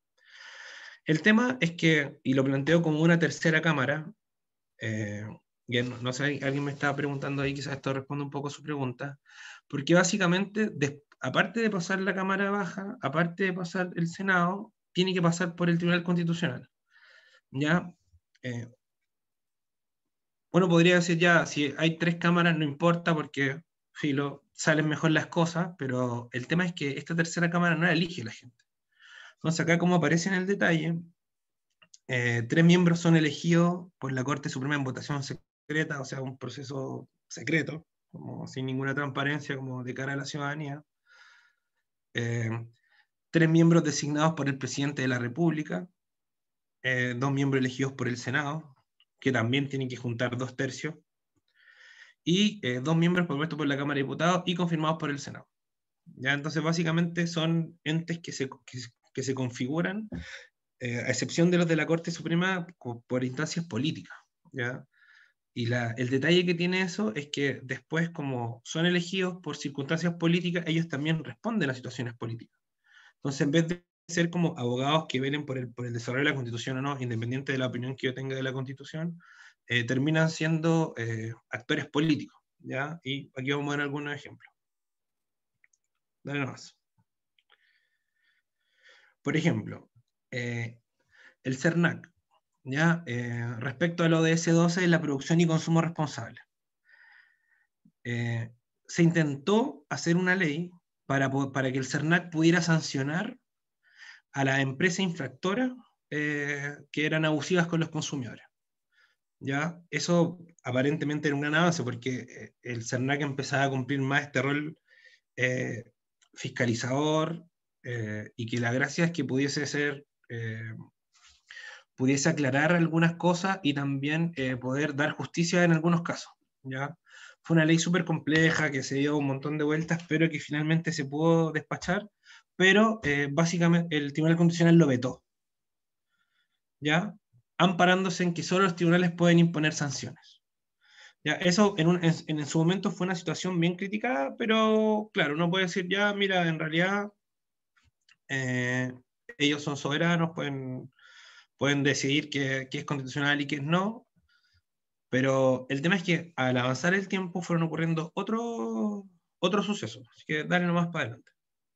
El tema es que, y lo planteo como una tercera cámara, Eh, bien, no sé, alguien me estaba preguntando ahí, quizás esto responde un poco a su pregunta, porque básicamente, de, aparte de pasar la Cámara Baja, aparte de pasar el Senado, tiene que pasar por el Tribunal Constitucional. ¿Ya? Eh, uno podría decir ya, si hay tres cámaras no importa porque, filo, salen mejor las cosas, pero el tema es que esta tercera cámara no la elige la gente. Entonces acá, como aparece en el detalle, eh, tres miembros son elegidos por la Corte Suprema en votación secreta, o sea, un proceso secreto, como sin ninguna transparencia, como de cara a la ciudadanía. Eh, tres miembros designados por el presidente de la República, eh, dos miembros elegidos por el Senado, que también tienen que juntar dos tercios, y eh, dos miembros propuestos por la Cámara de Diputados y confirmados por el Senado. ¿Ya? Entonces, básicamente son entes que se, que, que se configuran, eh, a excepción de los de la Corte Suprema, por instancias políticas. ¿Ya? Y la, el detalle que tiene eso es que después, como son elegidos por circunstancias políticas, ellos también responden a situaciones políticas. Entonces, en vez de ser como abogados que velen por el, por el desarrollo de la Constitución o no, independiente de la opinión que yo tenga de la Constitución, eh, terminan siendo eh, actores políticos. ¿Ya? Y aquí vamos a ver algunos ejemplos. Dale más. Por ejemplo, eh, el CERNAC, ¿ya? Eh, respecto al O D S doce, la producción y consumo responsable. Eh, se intentó hacer una ley para, para que el CERNAC pudiera sancionar a la empresa infractora eh, que eran abusivas con los consumidores. ¿Ya? Eso aparentemente era un gran avance porque el CERNAC empezaba a cumplir más este rol eh, fiscalizador eh, y que la gracia es que pudiese ser eh, pudiese aclarar algunas cosas y también eh, poder dar justicia en algunos casos. ¿Ya? Fue una ley súper compleja que se dio un montón de vueltas, pero que finalmente se pudo despachar, pero eh, básicamente el Tribunal Constitucional lo vetó, ¿ya? Amparándose en que solo los tribunales pueden imponer sanciones. ¿Ya? Eso en, un, en, en su momento fue una situación bien criticada, pero claro, uno puede decir, ya, mira, en realidad eh, ellos son soberanos, pueden, pueden decidir qué, qué es constitucional y qué no, pero el tema es que al avanzar el tiempo fueron ocurriendo otros otro sucesos, así que dale nomás para adelante.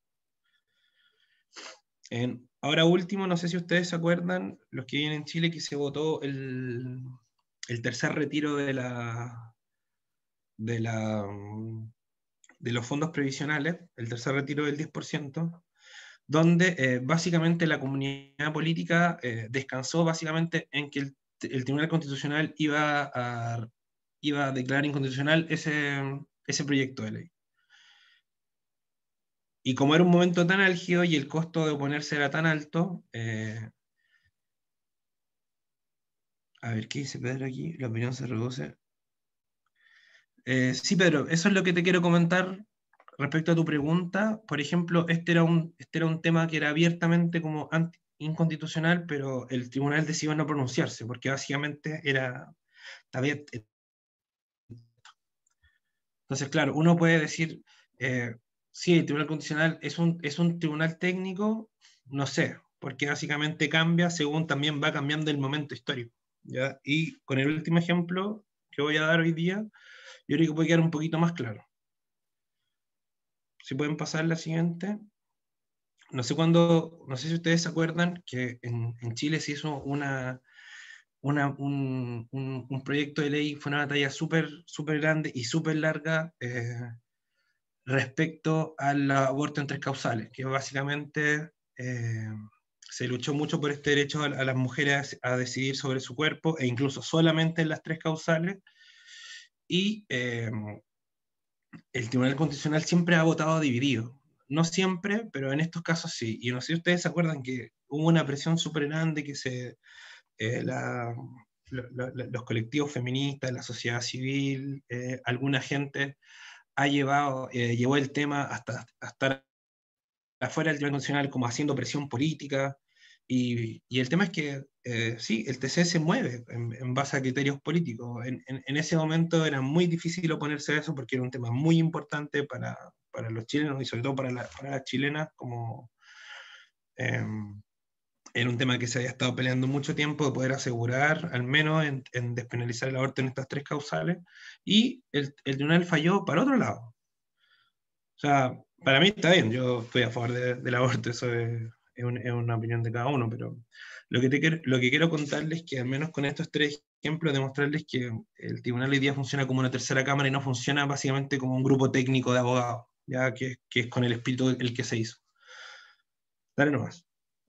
En, ahora último, no sé si ustedes se acuerdan, los que viven en Chile, que se votó el, el tercer retiro de la de la de los fondos previsionales, el tercer retiro del diez por ciento, donde eh, básicamente la comunidad política eh, descansó básicamente en que el, el Tribunal Constitucional iba a, iba a declarar inconstitucional ese, ese proyecto de ley. Y como era un momento tan álgido y el costo de oponerse era tan alto, eh, a ver, ¿qué dice Pedro aquí? La opinión se reduce. Eh, sí, Pedro, eso es lo que te quiero comentar respecto a tu pregunta. Por ejemplo, este era un, este era un tema que era abiertamente como anti, inconstitucional, pero el tribunal decidió no pronunciarse, porque básicamente era... Bien. Entonces, claro, uno puede decir, eh, sí, el Tribunal Constitucional es un, es un tribunal técnico, no sé, porque básicamente cambia según también va cambiando el momento histórico, ¿ya? Y con el último ejemplo que voy a dar hoy día, yo creo que puede quedar un poquito más claro. Si pueden pasar la siguiente. No sé cuándo, no sé si ustedes se acuerdan que en, en Chile se hizo una, una, un, un, un proyecto de ley, fue una batalla súper súper grande y súper larga eh, respecto al aborto en tres causales, que básicamente eh, se luchó mucho por este derecho a, a las mujeres a decidir sobre su cuerpo, e incluso solamente en las tres causales, y eh, el Tribunal Constitucional siempre ha votado dividido. No siempre, pero en estos casos sí. Y no sé si ustedes se acuerdan que hubo una presión súper grande que se, eh, la, la, la, los colectivos feministas, la sociedad civil, eh, alguna gente ha llevado, eh, llevó el tema hasta, hasta estar afuera del Tribunal Constitucional como haciendo presión política. Y, y el tema es que eh, sí, el T C se mueve en, en base a criterios políticos. En, en, en, ese momento era muy difícil oponerse a eso porque era un tema muy importante para, para los chilenos y sobre todo para, la, para las chilenas, como eh, era un tema que se había estado peleando mucho tiempo de poder asegurar, al menos en, en despenalizar el aborto en estas tres causales, y el, el tribunal falló para otro lado. O sea, para mí está bien, yo estoy a favor de, del aborto, eso es, es, un, es, una opinión de cada uno, pero lo que, te quiero, lo que quiero contarles es que al menos con estos tres ejemplos, demostrarles que el tribunal hoy día funciona como una tercera cámara y no funciona básicamente como un grupo técnico de abogados, ya que, que es con el espíritu el que se hizo. Dale nomás.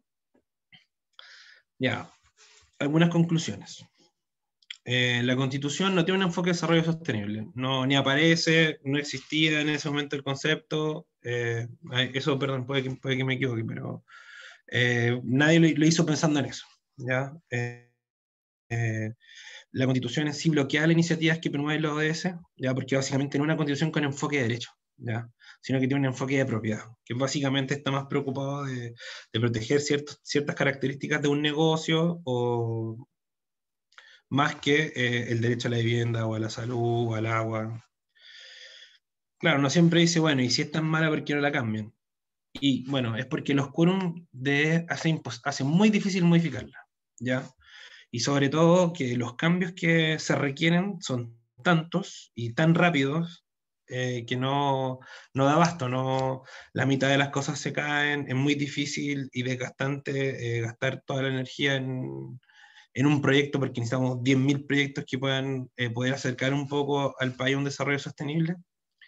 Ya, algunas conclusiones. Eh, la Constitución no tiene un enfoque de desarrollo sostenible, no, ni aparece, no existía en ese momento el concepto, eh, eso, perdón, puede que, puede que me equivoque, pero eh, nadie lo, lo hizo pensando en eso, ¿ya? Eh, eh, la Constitución en sí bloquea las iniciativas que promueven los O D S, ¿ya? Porque básicamente no es una Constitución con enfoque de derecho, ¿ya? Sino que tiene un enfoque de propiedad, que básicamente está más preocupado de, de proteger ciertos, ciertas características de un negocio o más que eh, el derecho a la vivienda o a la salud o al agua. Claro, uno siempre dice, bueno, y si es tan mala, ¿por qué no la cambian? Y bueno, es porque los quórum de hace, hace muy difícil modificarla, ¿ya? Y sobre todo que los cambios que se requieren son tantos y tan rápidos eh, que no, no da abasto, no, la mitad de las cosas se caen, es muy difícil y desgastante eh, gastar toda la energía en en un proyecto, porque necesitamos diez mil proyectos que puedan eh, poder acercar un poco al país a un desarrollo sostenible.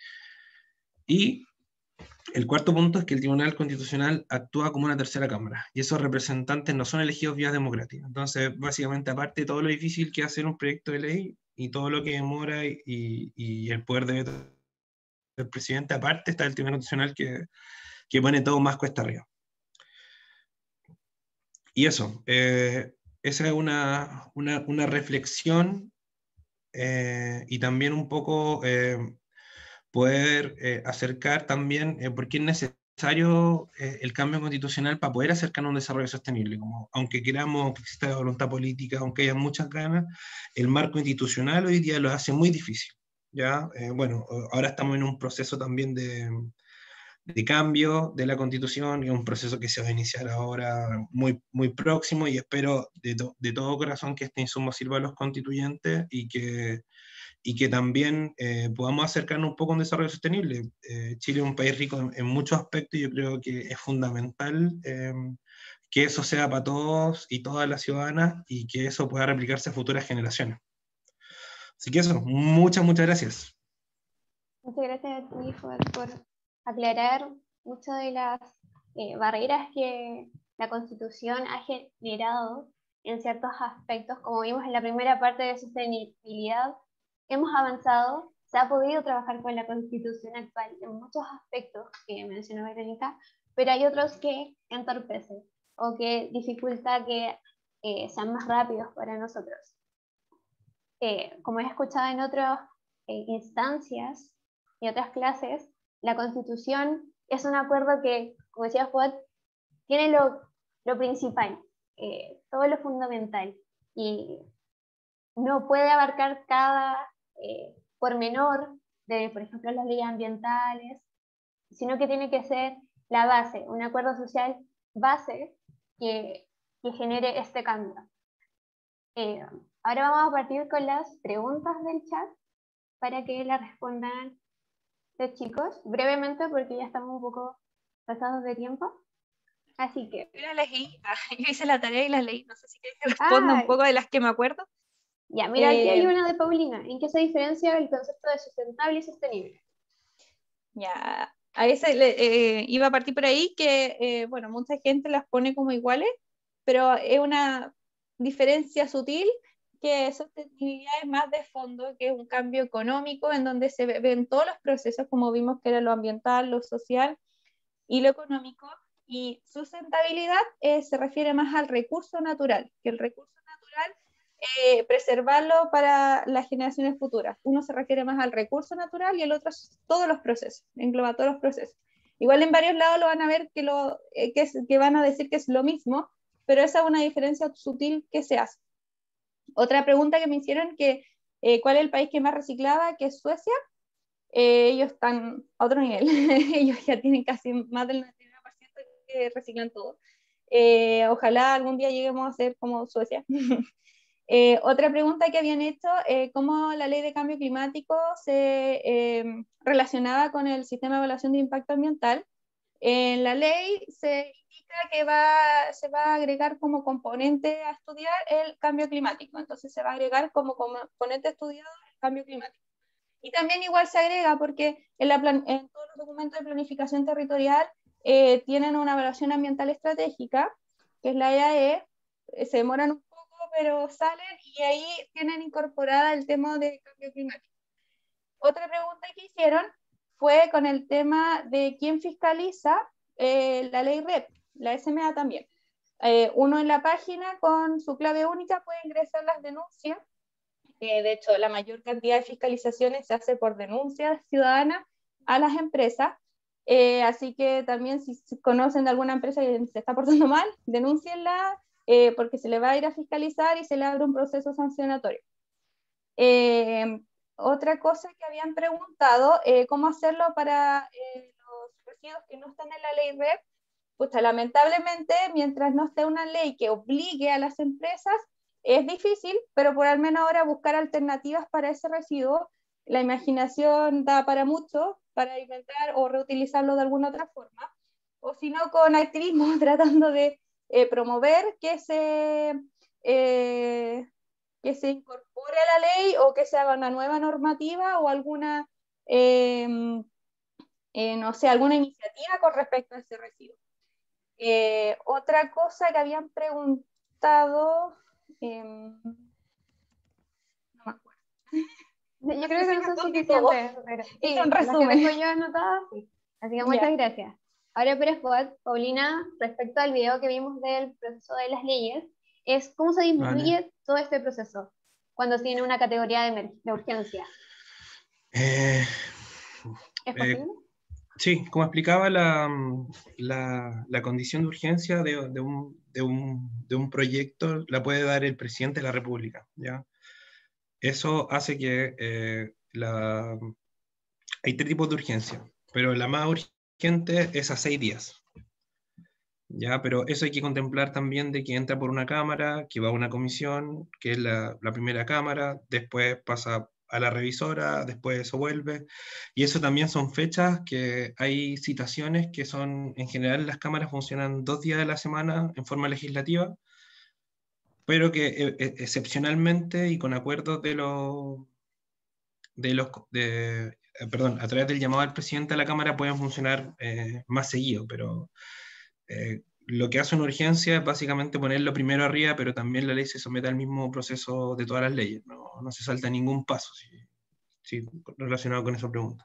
Y el cuarto punto es que el Tribunal Constitucional actúa como una tercera cámara, y esos representantes no son elegidos vía democrática. Entonces, básicamente, aparte de todo lo difícil que es hacer un proyecto de ley, y todo lo que demora, y, y el poder de veto del presidente, aparte está el Tribunal Constitucional que, que pone todo más cuesta arriba. Y eso, eh, esa es una, una, una reflexión, eh, y también un poco eh, poder eh, acercar también, eh, por qué es necesario eh, el cambio constitucional para poder acercarnos a un desarrollo sostenible. Como, aunque queramos que exista voluntad política, aunque haya muchas ganas, el marco institucional hoy día lo hace muy difícil. ¿Ya? Eh, bueno, ahora estamos en un proceso también de, de cambio de la Constitución, y un proceso que se va a iniciar ahora muy, muy próximo, y espero de, to de todo corazón que este insumo sirva a los constituyentes, y que, y que también eh, podamos acercarnos un poco a un desarrollo sostenible. Eh, Chile es un país rico en, en muchos aspectos, y yo creo que es fundamental eh, que eso sea para todos y todas las ciudadanas, y que eso pueda replicarse a futuras generaciones. Así que eso, muchas, muchas gracias. Muchas gracias a ti por, por aclarar muchas de las eh, barreras que la Constitución ha generado en ciertos aspectos. Como vimos en la primera parte de sostenibilidad, hemos avanzado, se ha podido trabajar con la Constitución actual en muchos aspectos que mencionó Verónica, pero hay otros que entorpecen o que dificulta que eh, sean más rápidos para nosotros. Eh, como he escuchado en otras eh, instancias y otras clases, la Constitución es un acuerdo que, como decía Fuad, tiene lo, lo principal, eh, todo lo fundamental, y no puede abarcar cada eh, pormenor de, por ejemplo, las leyes ambientales, sino que tiene que ser la base, un acuerdo social base que, que genere este cambio. Eh, ahora vamos a partir con las preguntas del chat para que las respondan los chicos, brevemente, porque ya estamos un poco pasados de tiempo. Así que... Yo las leí, yo hice la tarea y las leí, no sé si quieres que responda un poco de las que me acuerdo. Ya, mira, aquí eh, hay una de Paulina. ¿En qué se diferencia el concepto de sustentable y sostenible? Ya, a ese eh, iba a partir por ahí que, eh, bueno, mucha gente las pone como iguales, pero es una diferencia sutil, que sostenibilidad es más de fondo, que es un cambio económico en donde se ven todos los procesos, como vimos que era lo ambiental, lo social y lo económico, y sustentabilidad eh, se refiere más al recurso natural, que el recurso natural, eh, preservarlo para las generaciones futuras. Uno se refiere más al recurso natural y el otro es todos los procesos, engloba todos los procesos. Igual en varios lados lo van a ver que, lo, eh, que, es, que van a decir que es lo mismo, pero esa es una diferencia sutil que se hace. Otra pregunta que me hicieron, que eh, ¿cuál es el país que más reciclaba? Que es Suecia. Eh, ellos están a otro nivel, ellos ya tienen casi más del noventa y nueve por ciento que reciclan todo. Eh, ojalá algún día lleguemos a ser como Suecia. eh, otra pregunta que habían hecho, eh, ¿cómo la ley de cambio climático se eh, relacionaba con el sistema de evaluación de impacto ambiental? En la ley se indica que va, se va a agregar como componente a estudiar el cambio climático, entonces se va a agregar como componente estudiado el cambio climático. Y también igual se agrega porque en, la plan, en todos los documentos de planificación territorial eh, tienen una evaluación ambiental estratégica, que es la E A E, eh, se demoran un poco, pero salen, y ahí tienen incorporada el tema de cambio climático. Otra pregunta que hicieron fue con el tema de quién fiscaliza eh, la ley R E P, la S M A también. Eh, uno en la página con su clave única puede ingresar las denuncias. Eh, de hecho, la mayor cantidad de fiscalizaciones se hace por denuncias ciudadanas a las empresas. Eh, así que también si conocen de alguna empresa que se está portando mal, denúncienla eh, porque se le va a ir a fiscalizar y se le abre un proceso sancionatorio. Eh, Otra cosa que habían preguntado, eh, ¿cómo hacerlo para eh, los residuos que no están en la ley R E P? Pues lamentablemente, mientras no esté una ley que obligue a las empresas, es difícil, pero por al menos ahora buscar alternativas para ese residuo. La imaginación da para mucho, para inventar o reutilizarlo de alguna otra forma, o si no con activismo tratando de eh, promover que se eh, que se incorpore a la ley o que se haga una nueva normativa o alguna, eh, eh, no sé, alguna iniciativa con respecto a ese residuo. Eh, otra cosa que habían preguntado, eh, no me acuerdo. Yo creo que no son suficientes, pero sí, un las que resumen. tengo yo anotadas, sí. Así que muchas Ya. gracias. Ahora, pero después, Paulina, respecto al video que vimos del proceso de las leyes, es cómo se disminuye Vale. todo este proceso cuando tiene una categoría de, emer- de urgencia. Eh, ¿Es eh, posible? sí, como explicaba, la, la, la condición de urgencia de, de, un, de, un, de un proyecto la puede dar el presidente de la República, ¿ya? Eso hace que eh, la, hay tres tipos de urgencia, pero la más urgente es a seis días. Ya, pero eso hay que contemplar también de que entra por una cámara, que va a una comisión, que es la, la primera cámara, después pasa a la revisora, después eso vuelve. Y eso también son fechas que hay citaciones que son, en general las cámaras funcionan dos días de la semana en forma legislativa, pero que eh, eh, excepcionalmente y con acuerdos de los, de los de, eh, perdón, a través del llamado al presidente a la Cámara pueden funcionar eh, más seguido, pero eh, lo que hace una urgencia es básicamente ponerlo primero arriba, pero también la ley se somete al mismo proceso de todas las leyes, no, no se salta ningún paso, si, si relacionado con esa pregunta.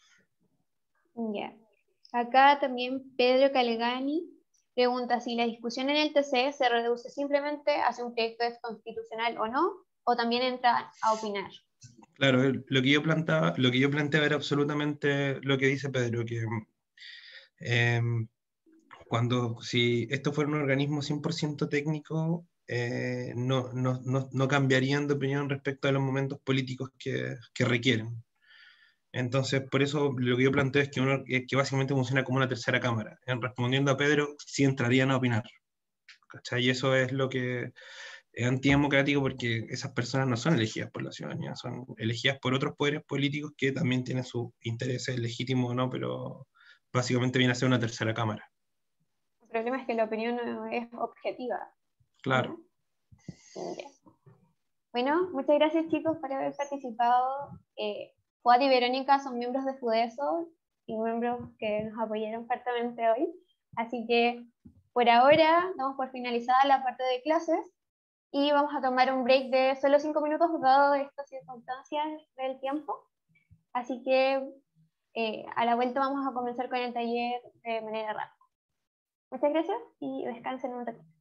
Ya. Acá también Pedro Calegani pregunta si la discusión en el T C se reduce simplemente hacia un proyecto constitucional o no, o también entra a opinar. Claro, lo que yo planteaba, lo que yo planteaba era absolutamente lo que dice Pedro, que eh, cuando, si esto fuera un organismo cien por ciento técnico, eh, no, no, no, no cambiarían de opinión respecto a los momentos políticos que, que requieren. Entonces, por eso lo que yo planteo es que, uno, que básicamente funciona como una tercera cámara. En respondiendo a Pedro, sí entrarían a opinar. ¿Cachai? Y eso es lo que es antidemocrático, porque esas personas no son elegidas por la ciudadanía, son elegidas por otros poderes políticos que también tienen sus intereses legítimos o no, pero básicamente viene a ser una tercera cámara. El problema es que la opinión no es objetiva. Claro. Ya. Bueno, muchas gracias chicos por haber participado. Eh, Juan y Verónica son miembros de FUDESO y miembros que nos apoyaron fuertemente hoy. Así que por ahora damos por finalizada la parte de clases y vamos a tomar un break de solo cinco minutos dado estas circunstancias del tiempo. Así que eh, a la vuelta vamos a comenzar con el taller de manera rápida. Muchas gracias y descansen un ratito.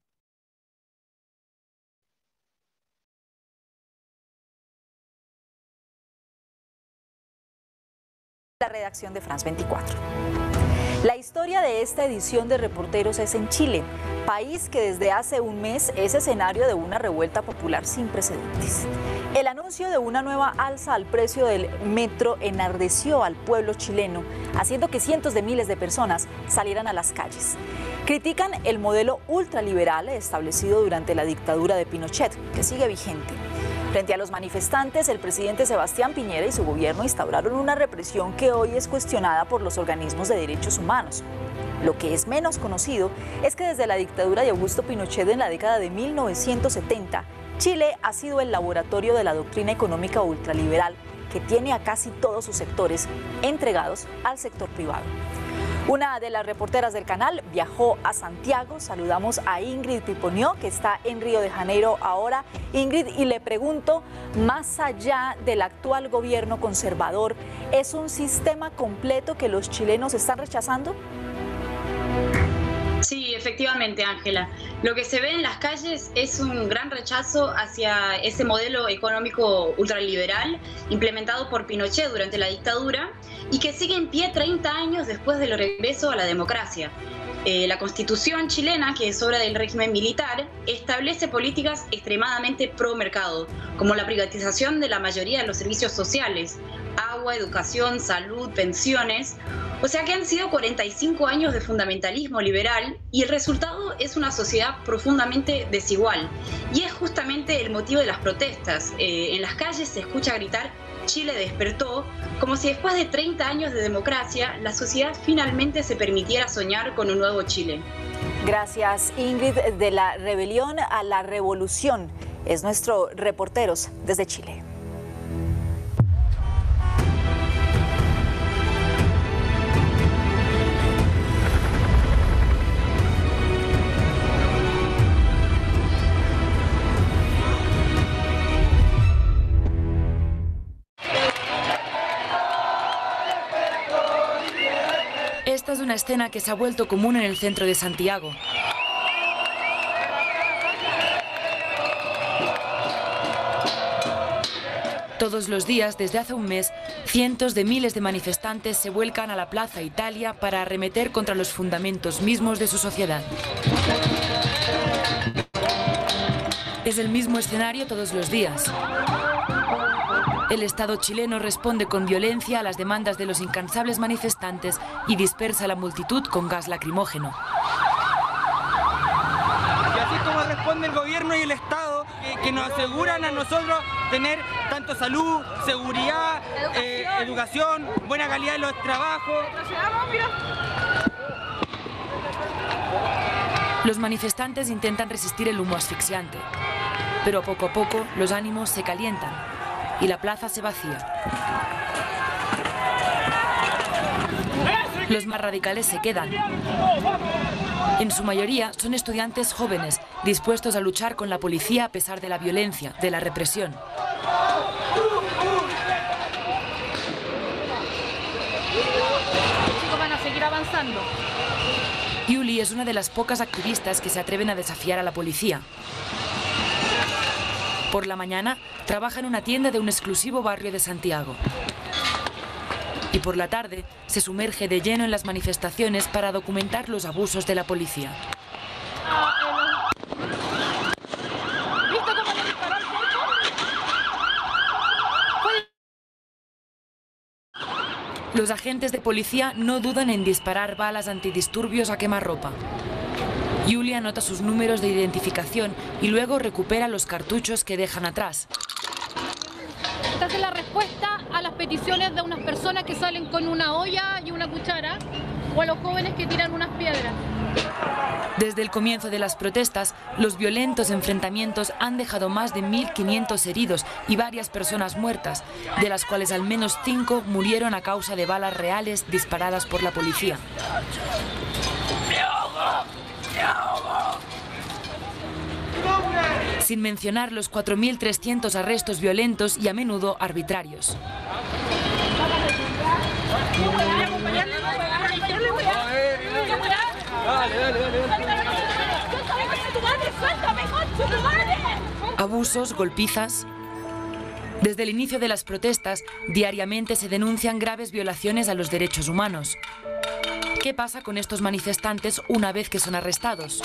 La redacción de France veinticuatro. La historia de esta edición de Reporteros es en Chile, país que desde hace un mes es escenario de una revuelta popular sin precedentes. El anuncio de una nueva alza al precio del metro enardeció al pueblo chileno, haciendo que cientos de miles de personas salieran a las calles. Critican el modelo ultraliberal establecido durante la dictadura de Pinochet, que sigue vigente. Frente a los manifestantes, el presidente Sebastián Piñera y su gobierno instauraron una represión que hoy es cuestionada por los organismos de derechos humanos. Lo que es menos conocido es que desde la dictadura de Augusto Pinochet en la década de mil novecientos setenta, Chile ha sido el laboratorio de la doctrina económica ultraliberal que tiene a casi todos sus sectores entregados al sector privado. Una de las reporteras del canal viajó a Santiago. Saludamos a Ingrid Piponió, que está en Río de Janeiro ahora. Ingrid, y le pregunto, más allá del actual gobierno conservador, ¿es un sistema completo que los chilenos están rechazando? Sí, efectivamente, Ángela. Lo que se ve en las calles es un gran rechazo hacia ese modelo económico ultraliberal implementado por Pinochet durante la dictadura y que sigue en pie treinta años después del regreso a la democracia. Eh, la Constitución chilena, que es obra del régimen militar, establece políticas extremadamente pro mercado, como la privatización de la mayoría de los servicios sociales, agua, educación, salud, pensiones. O sea que han sido cuarenta y cinco años de fundamentalismo liberal y el resultado es una sociedad profundamente desigual. Y es justamente el motivo de las protestas. Eh, en las calles se escucha gritar "Chile despertó", como si después de treinta años de democracia la sociedad finalmente se permitiera soñar con un nuevo Chile. Gracias, Ingrid. De la rebelión a la revolución es nuestro Reporteros desde Chile. Esta es una escena que se ha vuelto común en el centro de Santiago. Todos los días, desde hace un mes, cientos de miles de manifestantes se vuelcan a la Plaza Italia para arremeter contra los fundamentos mismos de su sociedad. Es el mismo escenario todos los días. El Estado chileno responde con violencia a las demandas de los incansables manifestantes y dispersa a la multitud con gas lacrimógeno. Y así es como responde el gobierno y el Estado, que, que nos aseguran a nosotros tener tanto salud, seguridad, educación, eh, educación buena calidad de los trabajos. Los manifestantes intentan resistir el humo asfixiante, pero poco a poco los ánimos se calientan y la plaza se vacía. Los más radicales se quedan. En su mayoría son estudiantes jóvenes, dispuestos a luchar con la policía a pesar de la violencia, de la represión. Los chicos van a seguir avanzando. Yuli es una de las pocas activistas que se atreven a desafiar a la policía. Por la mañana, trabaja en una tienda de un exclusivo barrio de Santiago. Y por la tarde, se sumerge de lleno en las manifestaciones para documentar los abusos de la policía. Los agentes de policía no dudan en disparar balas antidisturbios a quemarropa. Yuli anota sus números de identificación y luego recupera los cartuchos que dejan atrás. Esta es la respuesta a las peticiones de unas personas que salen con una olla y una cuchara, o a los jóvenes que tiran unas piedras. Desde el comienzo de las protestas, los violentos enfrentamientos han dejado más de mil quinientos heridos y varias personas muertas, de las cuales al menos cinco murieron a causa de balas reales disparadas por la policía. Sin mencionar los cuatro mil trescientos arrestos violentos y a menudo arbitrarios. Abusos, golpizas. Desde el inicio de las protestas, diariamente se denuncian graves violaciones a los derechos humanos. ¿Qué pasa con estos manifestantes una vez que son arrestados?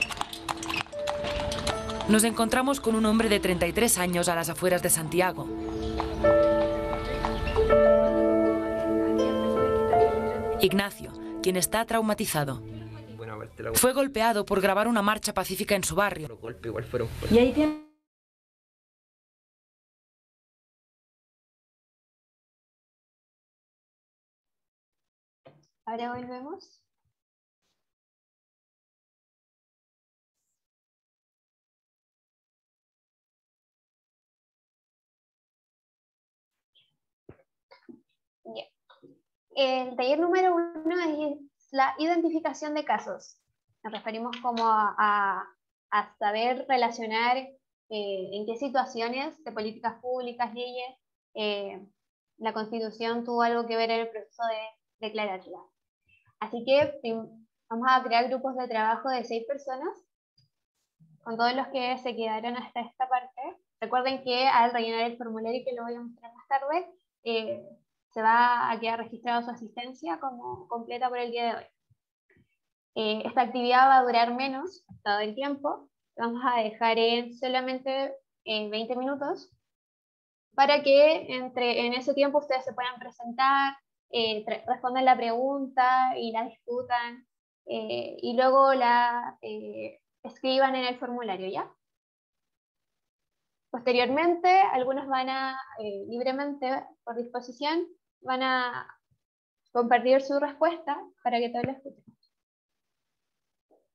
Nos encontramos con un hombre de treinta y tres años a las afueras de Santiago. Ignacio, quien está traumatizado. Fue golpeado por grabar una marcha pacífica en su barrio. Y ahí tiene... Ahora volvemos. Bien. El taller número uno es la identificación de casos. Nos referimos como a, a, a saber relacionar eh, en qué situaciones de políticas públicas, leyes, eh, la Constitución tuvo algo que ver en el proceso de declararla. Así que vamos a crear grupos de trabajo de seis personas, con todos los que se quedaron hasta esta parte. Recuerden que al rellenar el formulario, que lo voy a mostrar más tarde, eh, se va a quedar registrada su asistencia como completa por el día de hoy. Eh, esta actividad va a durar menos, todo el tiempo. Vamos a dejar en solamente en veinte minutos, para que entre, en ese tiempo ustedes se puedan presentar, eh, respondan la pregunta y la discutan, eh, y luego la eh, escriban en el formulario, ¿ya? Posteriormente, algunos van a, eh, libremente, por disposición, van a compartir su respuesta para que todos la escuchen.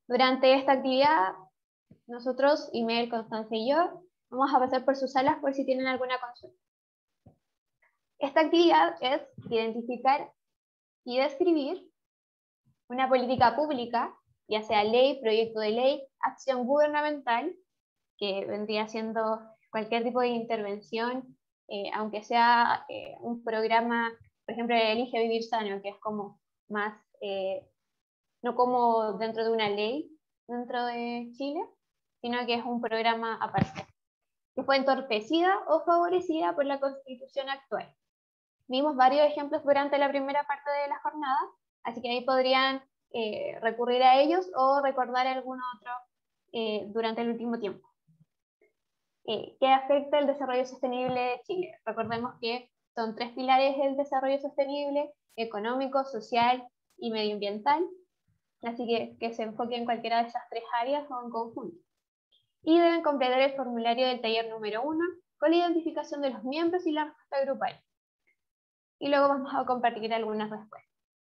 Durante esta actividad, nosotros, Imelda, Constanza y yo, vamos a pasar por sus salas por si tienen alguna consulta. Esta actividad es identificar y describir una política pública, ya sea ley, proyecto de ley, acción gubernamental, que vendría siendo cualquier tipo de intervención, eh, aunque sea eh, un programa, por ejemplo, Elige Vivir Sano, que es como más, eh, no como dentro de una ley dentro de Chile, sino que es un programa aparte, que fue entorpecida o favorecida por la Constitución actual. Vimos varios ejemplos durante la primera parte de la jornada, así que ahí podrían eh, recurrir a ellos o recordar algún otro eh, durante el último tiempo. Eh, ¿Qué afecta el desarrollo sostenible de Chile? Recordemos que son tres pilares del desarrollo sostenible: económico, social y medioambiental, así que que se enfoque en cualquiera de esas tres áreas o en conjunto. Y deben completar el formulario del taller número uno con la identificación de los miembros y la respuesta grupal. Y luego vamos a compartir algunas respuestas.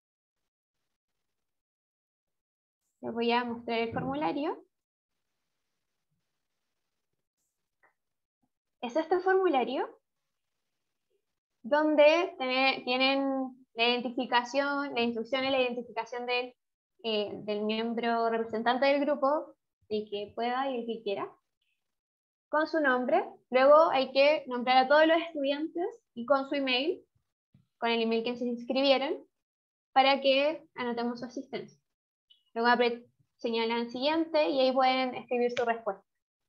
Les voy a mostrar el formulario. Es este formulario donde tienen la identificación, la instrucción y la identificación del, eh, del miembro representante del grupo, el que pueda y el que quiera, con su nombre. Luego hay que nombrar a todos los estudiantes y con su email, con el email que se inscribieron, para que anotemos su asistencia. Luego señalan siguiente y ahí pueden escribir su respuesta.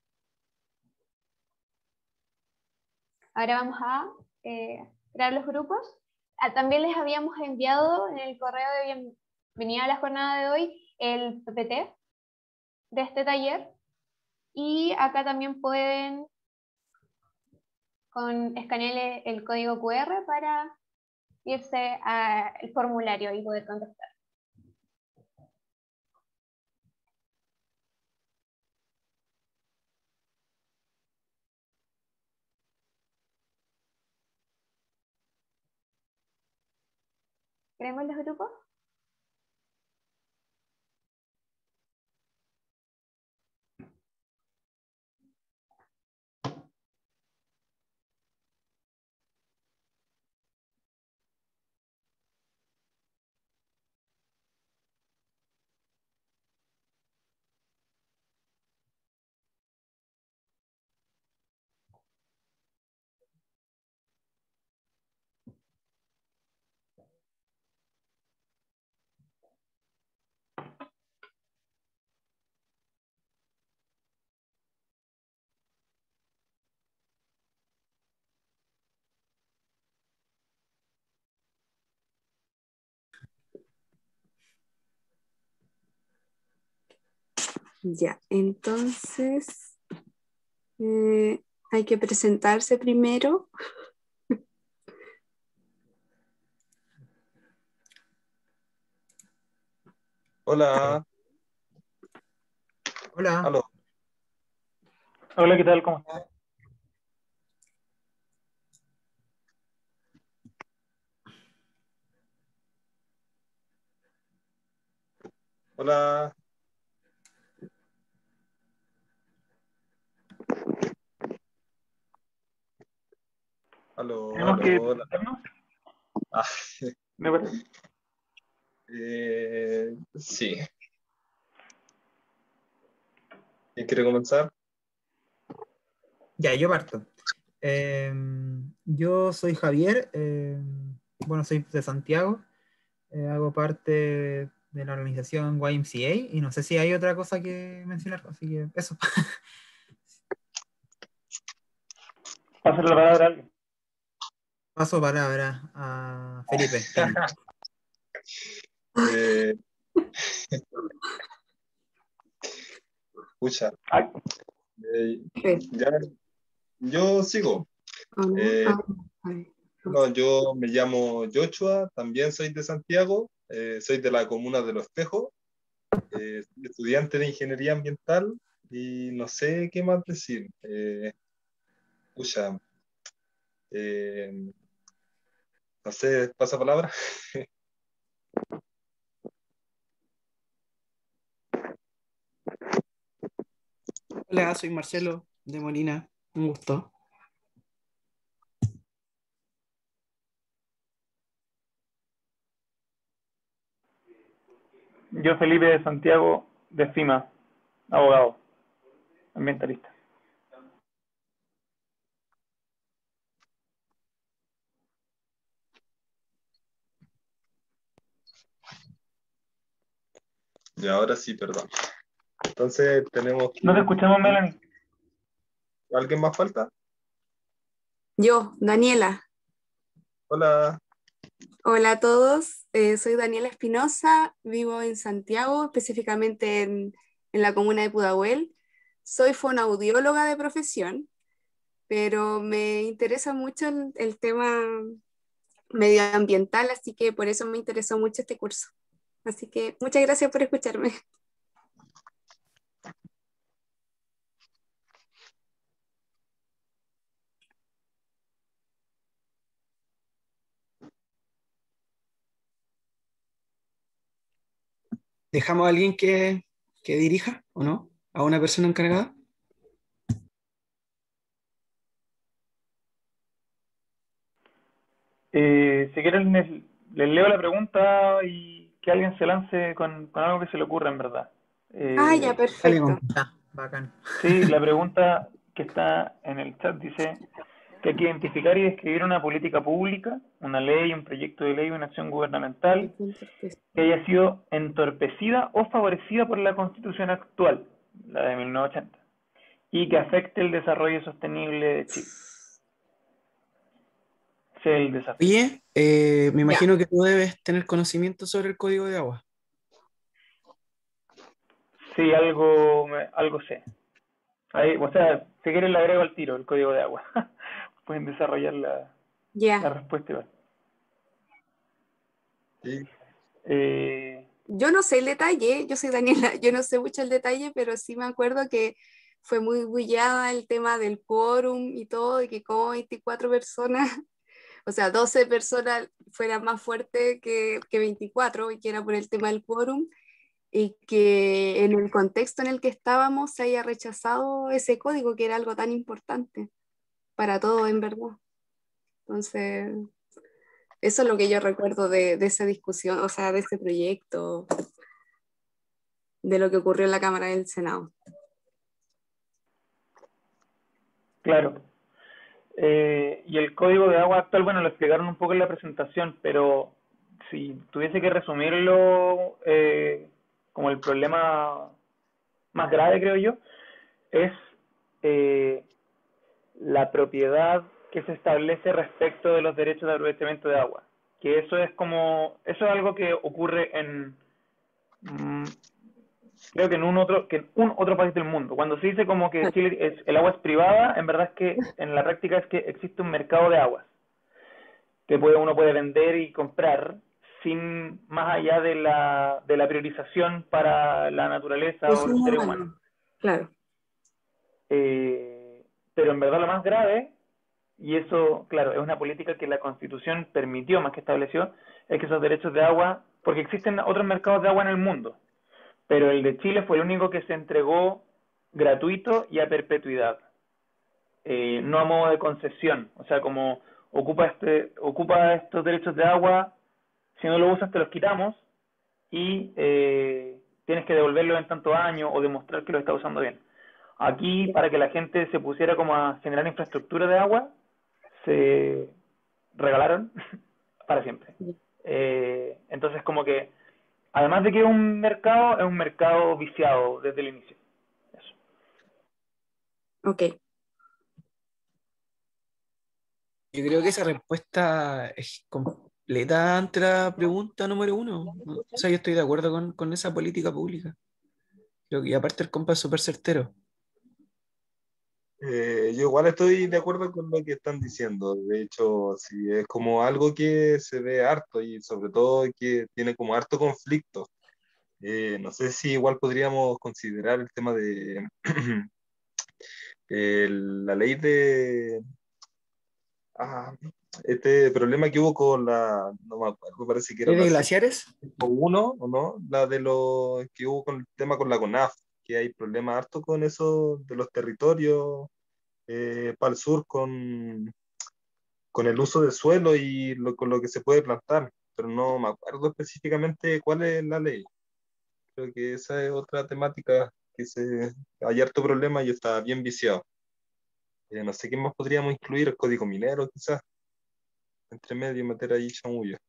Ahora vamos a eh, crear los grupos. Ah, también les habíamos enviado en el correo de bienvenida a la jornada de hoy el P P T de este taller. Y acá también pueden con, escanear el código Q R para irse al formulario y poder contestar. ¿Creemos los grupos? Ya, entonces eh, hay que presentarse primero. Hola. Hola. Aló. Hola, ¿qué tal? ¿Cómo estás? Hola. Aló, ¿Tenemos aló, que hola. presentarnos? Ah, ¿Me parece? eh, sí. ¿Quién quiere comenzar? Ya, yo parto. Eh, yo soy Javier, eh, bueno, soy de Santiago, eh, hago parte de la organización Y M C A y no sé si hay otra cosa que mencionar, así que eso. Paso la palabra a alguien. Paso palabra a Felipe. Eh, escucha. Eh, ya, yo sigo. Eh, no, yo me llamo Joshua, también soy de Santiago, eh, soy de la comuna de Los Espejos, eh, soy estudiante de ingeniería ambiental y no sé qué más decir. Eh, escucha, eh, no sé, pasa palabra. Hola, soy Marcelo de Molina, un gusto. Yo, Felipe de Santiago, de CIMA, abogado, ambientalista. Y ahora sí, perdón. Entonces tenemos que... No te escuchamos, Melanie. ¿Alguien más falta? Yo, Daniela. Hola. Hola a todos, eh, soy Daniela Espinosa, vivo en Santiago, específicamente en, en la comuna de Pudahuel. Soy fonoaudióloga de profesión, pero me interesa mucho el, el tema medioambiental, así que por eso me interesó mucho este curso. Así que muchas gracias por escucharme. ¿Dejamos a alguien que, que dirija o no? ¿A una persona encargada? Eh, si quieren, les, les leo la pregunta y que alguien se lance con, con algo que se le ocurra, en verdad. Eh, Ah, ya, perfecto. Ah, bacán. Sí, la pregunta que está en el chat dice que hay que identificar y describir una política pública, una ley, un proyecto de ley, una acción gubernamental que haya sido entorpecida o favorecida por la Constitución actual, la de mil novecientos ochenta, y que afecte el desarrollo sostenible de Chile. Ese es el desafío. Oye, eh, me imagino ya. que tú debes tener conocimiento sobre el Código de Agua. Sí, algo, algo sé. Ahí, o sea, si quieren le agrego al tiro el Código de Agua. Pueden desarrollar la, yeah. la respuesta igual. Sí. Eh, yo no sé el detalle, yo soy Daniela, yo no sé mucho el detalle, pero sí me acuerdo que fue muy bullada el tema del quórum y todo, de que como veinticuatro personas, o sea, doce personas fueran más fuertes que, que veinticuatro, y que era por el tema del quórum, y que en el contexto en el que estábamos se haya rechazado ese código, que era algo tan importante para todos, en verdad. Entonces, eso es lo que yo recuerdo de, de esa discusión, o sea, de ese proyecto, de lo que ocurrió en la Cámara del Senado. Claro. Eh, y el Código de Agua actual, bueno, lo explicaron un poco en la presentación, pero si tuviese que resumirlo, eh, como el problema más grave, creo yo, es eh, la propiedad que se establece respecto de los derechos de aprovechamiento de agua. Que eso es como, eso es algo que ocurre en, mmm, creo que en un otro, que en un otro país del mundo. Cuando se dice como que Chile es, el agua es privada, en verdad es que en la práctica es que existe un mercado de aguas que puede, uno puede vender y comprar sin más allá de la, de la priorización para la naturaleza o los seres humanos. Claro. Eh, pero en verdad lo más grave, y eso, claro, es una política que la Constitución permitió más que estableció, es que esos derechos de agua, porque existen otros mercados de agua en el mundo, pero el de Chile fue el único que se entregó gratuito y a perpetuidad, eh, no a modo de concesión, o sea, como ocupa, este, ocupa estos derechos de agua, si no lo usas te los quitamos y eh, tienes que devolverlos en tantos años o demostrar que lo estás usando bien. Aquí, para que la gente se pusiera como a generar infraestructura de agua, se regalaron para siempre. Eh, entonces, como que, además de que es un mercado, es un mercado viciado desde el inicio. Eso. Ok. Yo creo que esa respuesta es completa ante la pregunta número uno. O sea, yo estoy de acuerdo con, con esa política pública. Creo que, y aparte el compa es súper certero. Eh, yo igual estoy de acuerdo con lo que están diciendo. De hecho, sí, es como algo que se ve harto y sobre todo que tiene como harto conflicto. Eh, no sé si igual podríamos considerar el tema de el, la ley de ah, este problema que hubo con la, no me acuerdo, parece que era ¿Ley la de glaciares? uno, ¿o no? La de lo que hubo con el tema con la CONAF, que hay problemas harto con eso de los territorios eh, para el sur con, con el uso del suelo y lo, con lo que se puede plantar, pero no me acuerdo específicamente cuál es la ley. Creo que esa es otra temática que se, hay harto problema y está bien viciado. Eh, no sé qué más podríamos incluir, el código minero quizás, entre medio meter ahí chamullo.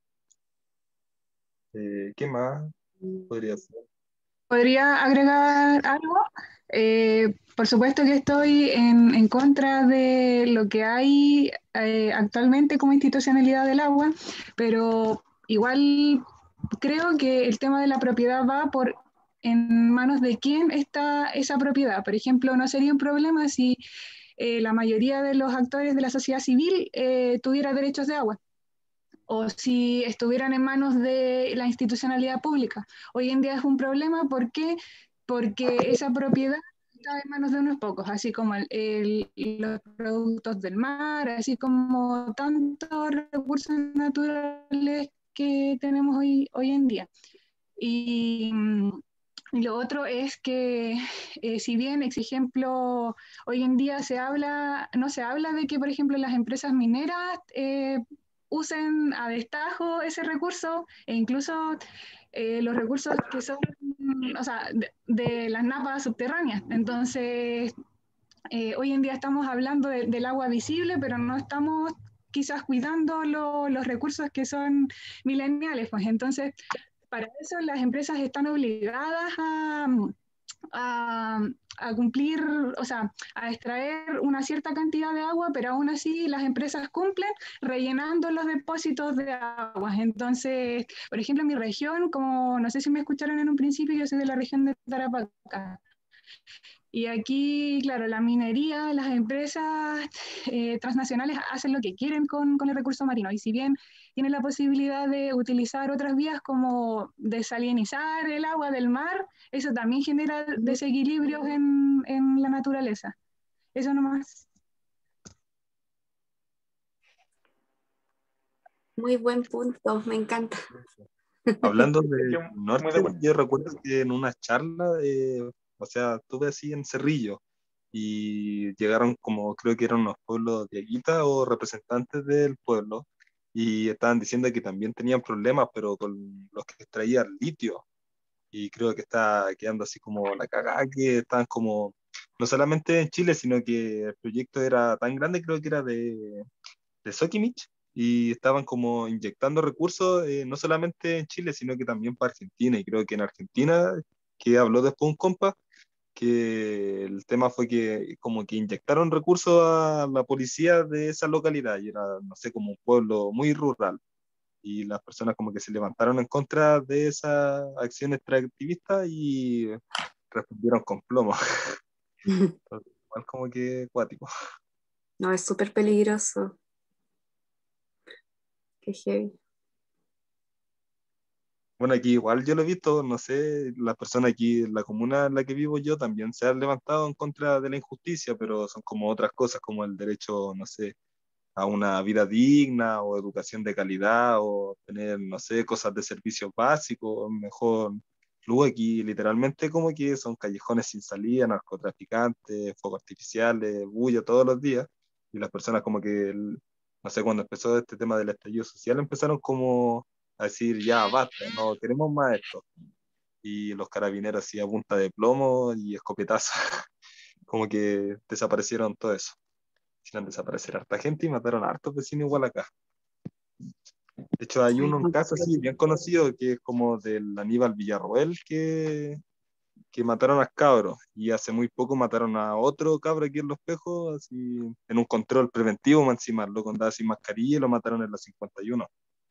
Eh, ¿qué más podría ser? ¿Podría agregar algo? Eh, por supuesto que estoy en, en contra de lo que hay eh, actualmente como institucionalidad del agua, pero igual creo que el tema de la propiedad va por en manos de quién está esa propiedad. Por ejemplo, no sería un problema si eh, la mayoría de los actores de la sociedad civil eh, tuviera derechos de agua, o si estuvieran en manos de la institucionalidad pública. Hoy en día es un problema, ¿por qué? Porque esa propiedad está en manos de unos pocos, así como el, el, los productos del mar, así como tantos recursos naturales que tenemos hoy, hoy en día. Y, y lo otro es que, eh, si bien, ex ejemplo, hoy en día se habla, no se habla de que, por ejemplo, las empresas mineras eh, usen a destajo ese recurso e incluso eh, los recursos que son, o sea, de, de las napas subterráneas. Entonces, eh, hoy en día estamos hablando de, del agua visible, pero no estamos quizás cuidando lo, los recursos que son mileniales. Pues entonces, para eso las empresas están obligadas a, a, a cumplir, o sea, a extraer una cierta cantidad de agua, pero aún así las empresas cumplen rellenando los depósitos de agua. Entonces, por ejemplo, en mi región, como no sé si me escucharon en un principio, yo soy de la región de Tarapacá. Y aquí, claro, la minería, las empresas eh, transnacionales hacen lo que quieren con, con el recurso marino. Y si bien tienen la posibilidad de utilizar otras vías como desalinizar el agua del mar, eso también genera desequilibrios en, en la naturaleza. Eso nomás. Muy buen punto, me encanta. Hablando del norte, yo recuerdo que en una charla, eh, o sea, estuve así en Cerrillo y llegaron como, creo que eran unos pueblos de Aguita o representantes del pueblo y estaban diciendo que también tenían problemas, pero con los que extraían litio. Y creo que está quedando así como la cagada, que estaban como, no solamente en Chile, sino que el proyecto era tan grande, creo que era de, de Soquimich, y estaban como inyectando recursos, eh, no solamente en Chile, sino que también para Argentina. Y creo que en Argentina, que habló después un compa, que el tema fue que como que inyectaron recursos a la policía de esa localidad, y era, no sé, como un pueblo muy rural. Y las personas como que se levantaron en contra de esa acción extractivista y respondieron con plomo. Entonces, igual como que cuático. No, es súper peligroso. Qué heavy. Bueno, aquí igual yo lo he visto, no sé, las personas aquí en la comuna en la que vivo yo también se han levantado en contra de la injusticia, pero son como otras cosas, como el derecho, no sé, a una vida digna o educación de calidad o tener, no sé, cosas de servicios básicos, mejor. Luego aquí literalmente como que son callejones sin salida, narcotraficantes, fuegos artificiales, bulla todos los días, y las personas como que, no sé, cuando empezó este tema del estallido social empezaron como a decir, ya, basta, no queremos más esto. Y los carabineros así a punta de plomo y escopetazos, como que desaparecieron todo eso. Hicieron desaparecer a harta gente y mataron a hartos vecinos igual acá. De hecho, hay uno, un caso así bien conocido que es como del Aníbal Villarroel que, que mataron a cabros, y hace muy poco mataron a otro cabro aquí en Los Pejos, así, en un control preventivo, más encima, loco andaba sin mascarilla y lo mataron en la cincuenta y uno.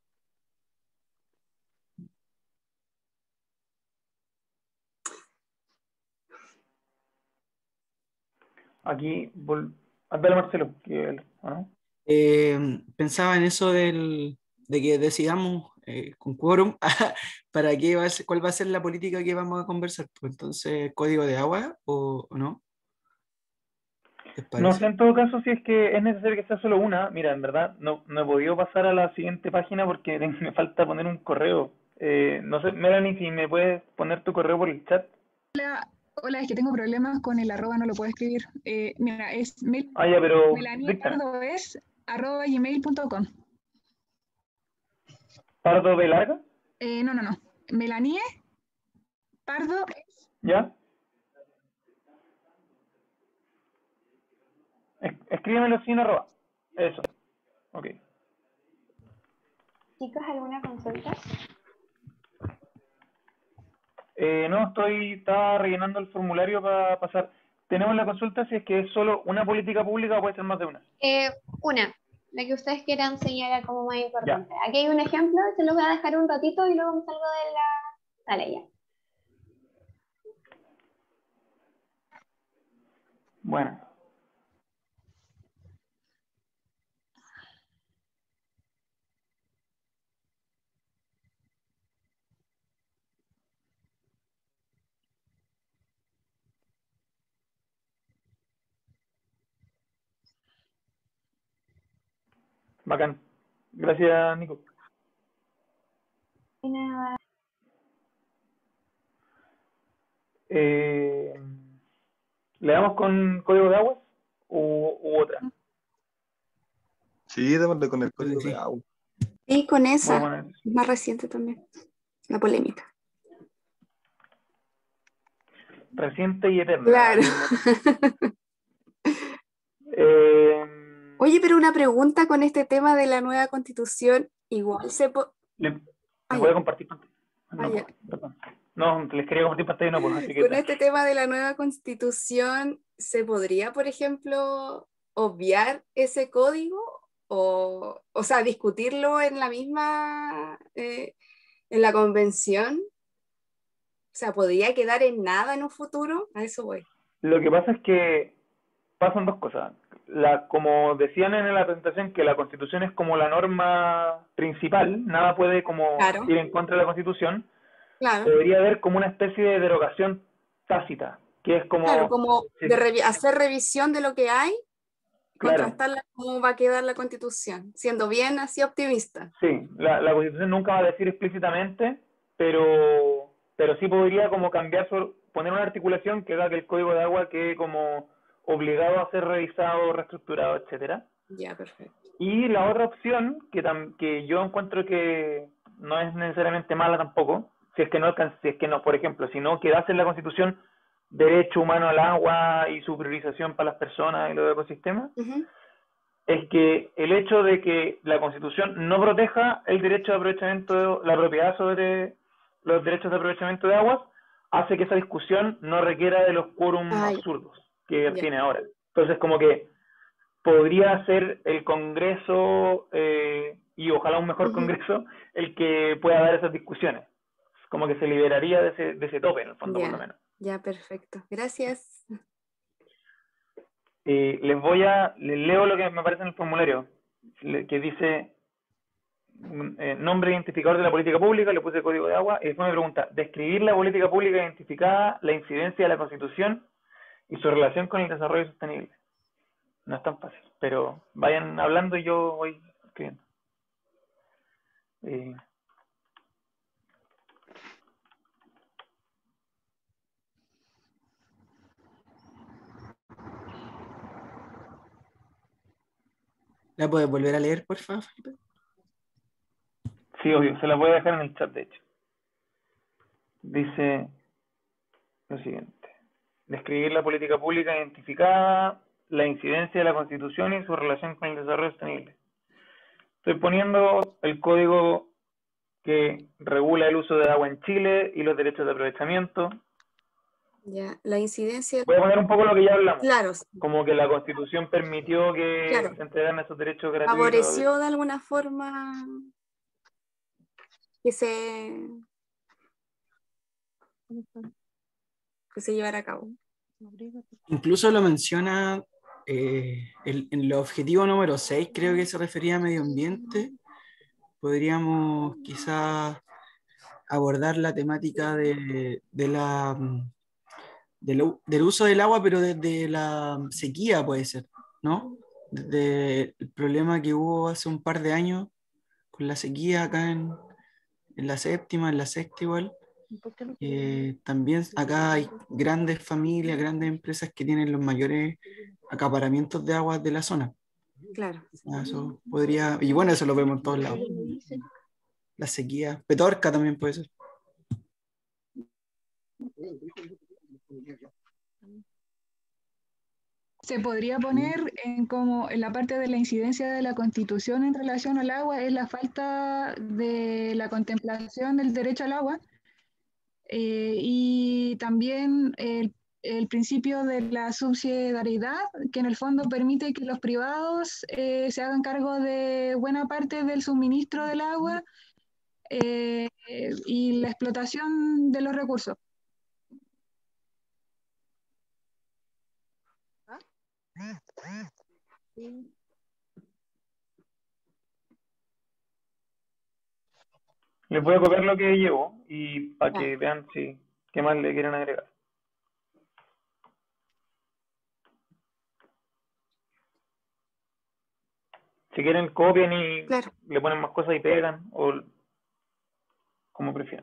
Aquí, vol... dale Marcelo, que, ¿no? Eh, pensaba en eso del, de que decidamos eh, con quórum para qué va a ser, cuál va a ser la política que vamos a conversar. Pues entonces, ¿código de agua o, o no? No sé en todo caso si es que es necesario que sea solo una. Mira, en verdad no, no he podido pasar a la siguiente página porque me falta poner un correo. Eh, no sé, Melanie, si me puedes poner tu correo por el chat. La, Hola, es que tengo problemas con el arroba, no lo puedo escribir. Eh, mira, es mel Ah, ya, pero melanie díctala. pardo es arroba gmail punto com. ¿Pardo B larga? Eh, no, no, no. Melanie pardo es. ¿Ya? Es- Escríbemelo sin arroba. Eso. Ok. Chicos, ¿alguna consulta? Eh, no, estoy, estaba rellenando el formulario para pasar. Tenemos la consulta si es que es solo una política pública o puede ser más de una. Eh, una, la que ustedes quieran señalar como más Ya. importante. Aquí hay un ejemplo, se los voy a dejar un ratito y luego salgo de la sala ya. Bueno. Bacán. Gracias, Nico. De nada. Eh, ¿Le damos con código de aguas u, u otra? Sí, démosle con el código Sí. de agua. Y con Voy a esa, poner es más reciente también, la polémica. reciente y eterna. Claro. Eh, Oye, pero una pregunta con este tema de la nueva constitución, igual se po- le, ¿les Ah, voy a ya. compartir pantalla? No, Ah, ya. puedo, perdón. No, les quería compartir pantalla y no puedo, así que Con este tema de la nueva constitución, ¿se podría, por ejemplo, obviar ese código? O, o sea, discutirlo en la misma, eh, en la convención. O sea, ¿podría quedar en nada en un futuro? A eso voy. lo que pasa es que pasan dos cosas. La, como decían en la presentación, que la Constitución es como la norma principal, nada puede como Claro. ir en contra de la Constitución. Claro, Podría haber como una especie de derogación tácita, que es como... claro, como sí, de revi- hacer revisión de lo que hay, claro, contrastarla cómo va a quedar la constitución, siendo bien así optimista. sí, la, la Constitución nunca va a decir explícitamente, pero, pero sí podría como cambiar, su- poner una articulación que haga que el Código de Agua quede como obligado a ser revisado, reestructurado, etcétera. Ya, perfecto. Y la otra opción, que, tam- que yo encuentro que no es necesariamente mala tampoco, si es que no, alcan- si es que no, por ejemplo, si no quedase en la Constitución derecho humano al agua y su priorización para las personas y los ecosistemas, Ujú. es que el hecho de que la Constitución no proteja el derecho de aprovechamiento, la propiedad sobre los derechos de aprovechamiento de aguas, hace que esa discusión no requiera de los quórums Ah, ya. absurdos que Ya. tiene ahora. Entonces, como que podría ser el Congreso, eh, y ojalá un mejor Ujú. Congreso, el que pueda dar esas discusiones. Como que se liberaría de ese, de ese tope, en el fondo, por lo Ya, menos. ya, perfecto. Gracias. Eh, les voy a, les leo lo que me aparece en el formulario, le- que dice mm, eh, nombre identificador de la política pública, le puse código de agua, y después me pregunta, describir la política pública identificada, la incidencia de la Constitución y su relación con el desarrollo sostenible. No es tan fácil, pero vayan hablando y yo voy escribiendo. Eh, ¿La puedes volver a leer, por favor, Felipe? sí, obvio, se la voy a dejar en el chat, de hecho. Dice lo siguiente. Describir la política pública identificada, la incidencia de la Constitución y su relación con el desarrollo sostenible. Estoy poniendo el código que regula el uso de agua en Chile y los derechos de aprovechamiento. Ya, la incidencia. Voy a poner un poco lo que ya hablamos. Claro, Como que la Constitución permitió que Claro. se entregaran esos derechos gratuitos. favoreció de alguna forma que se, que se llevara a cabo. Incluso lo menciona eh, el- en el objetivo número seis, creo que se refería a medio ambiente. Podríamos quizás abordar la temática de, de la, mm, del, u- del uso del agua, pero desde la sequía puede ser, ¿no? Desde el problema que hubo hace un par de años con la sequía acá en, en la séptima, en la sexta igual. Eh, también acá hay grandes familias, grandes empresas que tienen los mayores acaparamientos de agua de la zona. Claro. Ah, eso podría, y bueno, eso lo vemos en todos lados. La sequía, Petorca también puede ser. Se podría poner en como en la parte de la incidencia de la Constitución en relación al agua es la falta de la contemplación del derecho al agua, eh, y también el, el principio de la subsidiariedad, que en el fondo permite que los privados eh, se hagan cargo de buena parte del suministro del agua, eh, y la explotación de los recursos. Les voy a copiar lo que llevo y para que vean si qué más le quieren agregar. Si quieren copian y claro. le ponen más cosas y pegan, o como prefieran.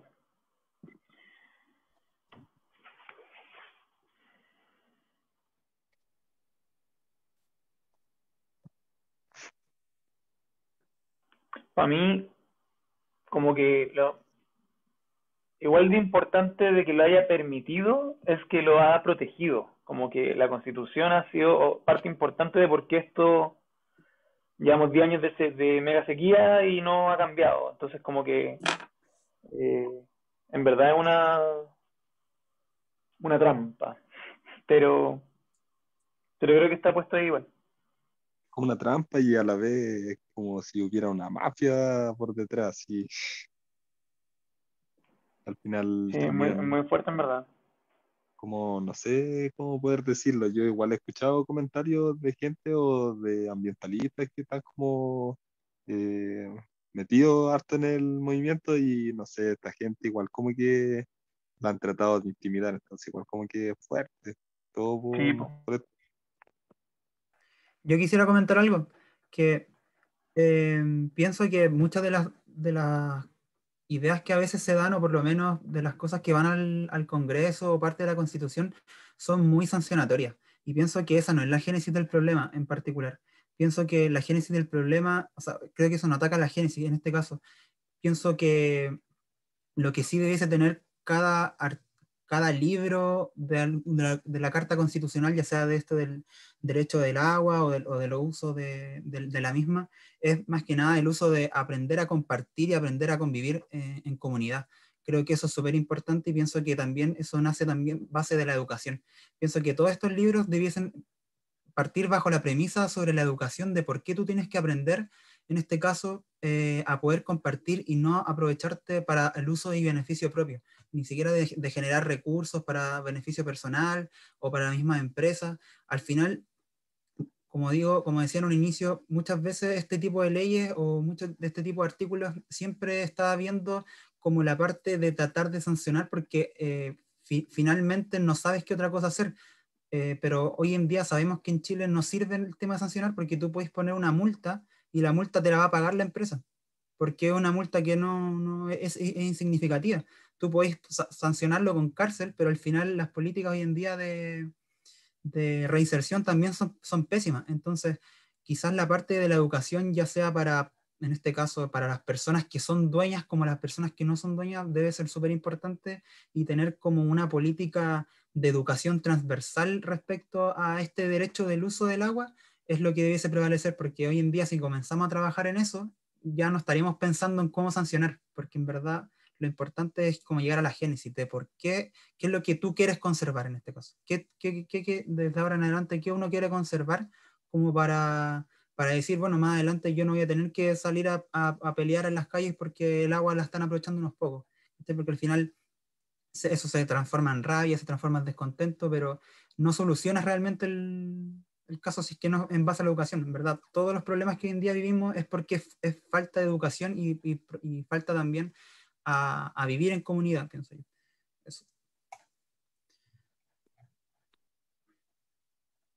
Para mí, como que lo igual de importante de que lo haya permitido es que lo ha protegido. Como que la Constitución ha sido parte importante de por qué esto llevamos diez años de, de mega sequía y no ha cambiado. Entonces como que eh, en verdad es una una trampa, pero pero creo que está puesto ahí igual. Como una trampa y a la vez como si hubiera una mafia por detrás y al final sí, también muy, muy fuerte en verdad. Como no sé cómo poder decirlo, yo igual he escuchado comentarios de gente o de ambientalistas que están como eh, metidos harto en el movimiento y no sé, esta gente igual como que la han tratado de intimidar, entonces igual como que es fuerte, todo por, Sí, por esto. Yo quisiera comentar algo, que eh, pienso que muchas de las, de las ideas que a veces se dan, o por lo menos de las cosas que van al, al Congreso o parte de la Constitución, son muy sancionatorias. Y pienso que esa no es la génesis del problema en particular. Pienso que la génesis del problema, o sea, creo que eso no ataca a la génesis en este caso. Pienso que lo que sí debiese tener cada, cada libro de, de, la, de la Carta Constitucional, ya sea de esto del derecho del agua o de, o de los usos de, de, de la misma, es más que nada el uso de aprender a compartir y aprender a convivir eh, en comunidad. Creo que eso es súper importante y pienso que también eso nace también base de la educación. Pienso que todos estos libros debiesen partir bajo la premisa sobre la educación de por qué tú tienes que aprender, en este caso, eh, a poder compartir y no aprovecharte para el uso y beneficio propio, ni siquiera de, de generar recursos para beneficio personal o para la misma empresa. Al final, como digo, como decía en un inicio, muchas veces este tipo de leyes o muchos de este tipo de artículos siempre está viendo como la parte de tratar de sancionar porque eh, fi finalmente no sabes qué otra cosa hacer. Eh, pero hoy en día sabemos que en Chile no sirve el tema de sancionar porque tú puedes poner una multa y la multa te la va a pagar la empresa, porque es una multa que no, no es, es, insignificativa. Tú puedes sancionarlo con cárcel, pero al final las políticas hoy en día de, de reinserción también son, son pésimas. Entonces, quizás la parte de la educación, ya sea para, en este caso, para las personas que son dueñas como las personas que no son dueñas, debe ser súper importante y tener como una política de educación transversal respecto a este derecho del uso del agua es lo que debiese prevalecer, porque hoy en día si comenzamos a trabajar en eso, ya no estaríamos pensando en cómo sancionar, porque en verdad lo importante es como llegar a la génesis de por qué, qué es lo que tú quieres conservar en este caso, qué, qué, qué, qué desde ahora en adelante, qué uno quiere conservar como para, para decir, bueno, más adelante yo no voy a tener que salir a, a, a pelear en las calles porque el agua la están aprovechando unos pocos, porque al final eso se transforma en rabia, se transforma en descontento, pero no soluciona realmente el, el caso si es que no en base a la educación, en verdad. Todos los problemas que hoy en día vivimos es porque es, es falta de educación y, y, y falta también a, a vivir en comunidad, pienso yo. Eso.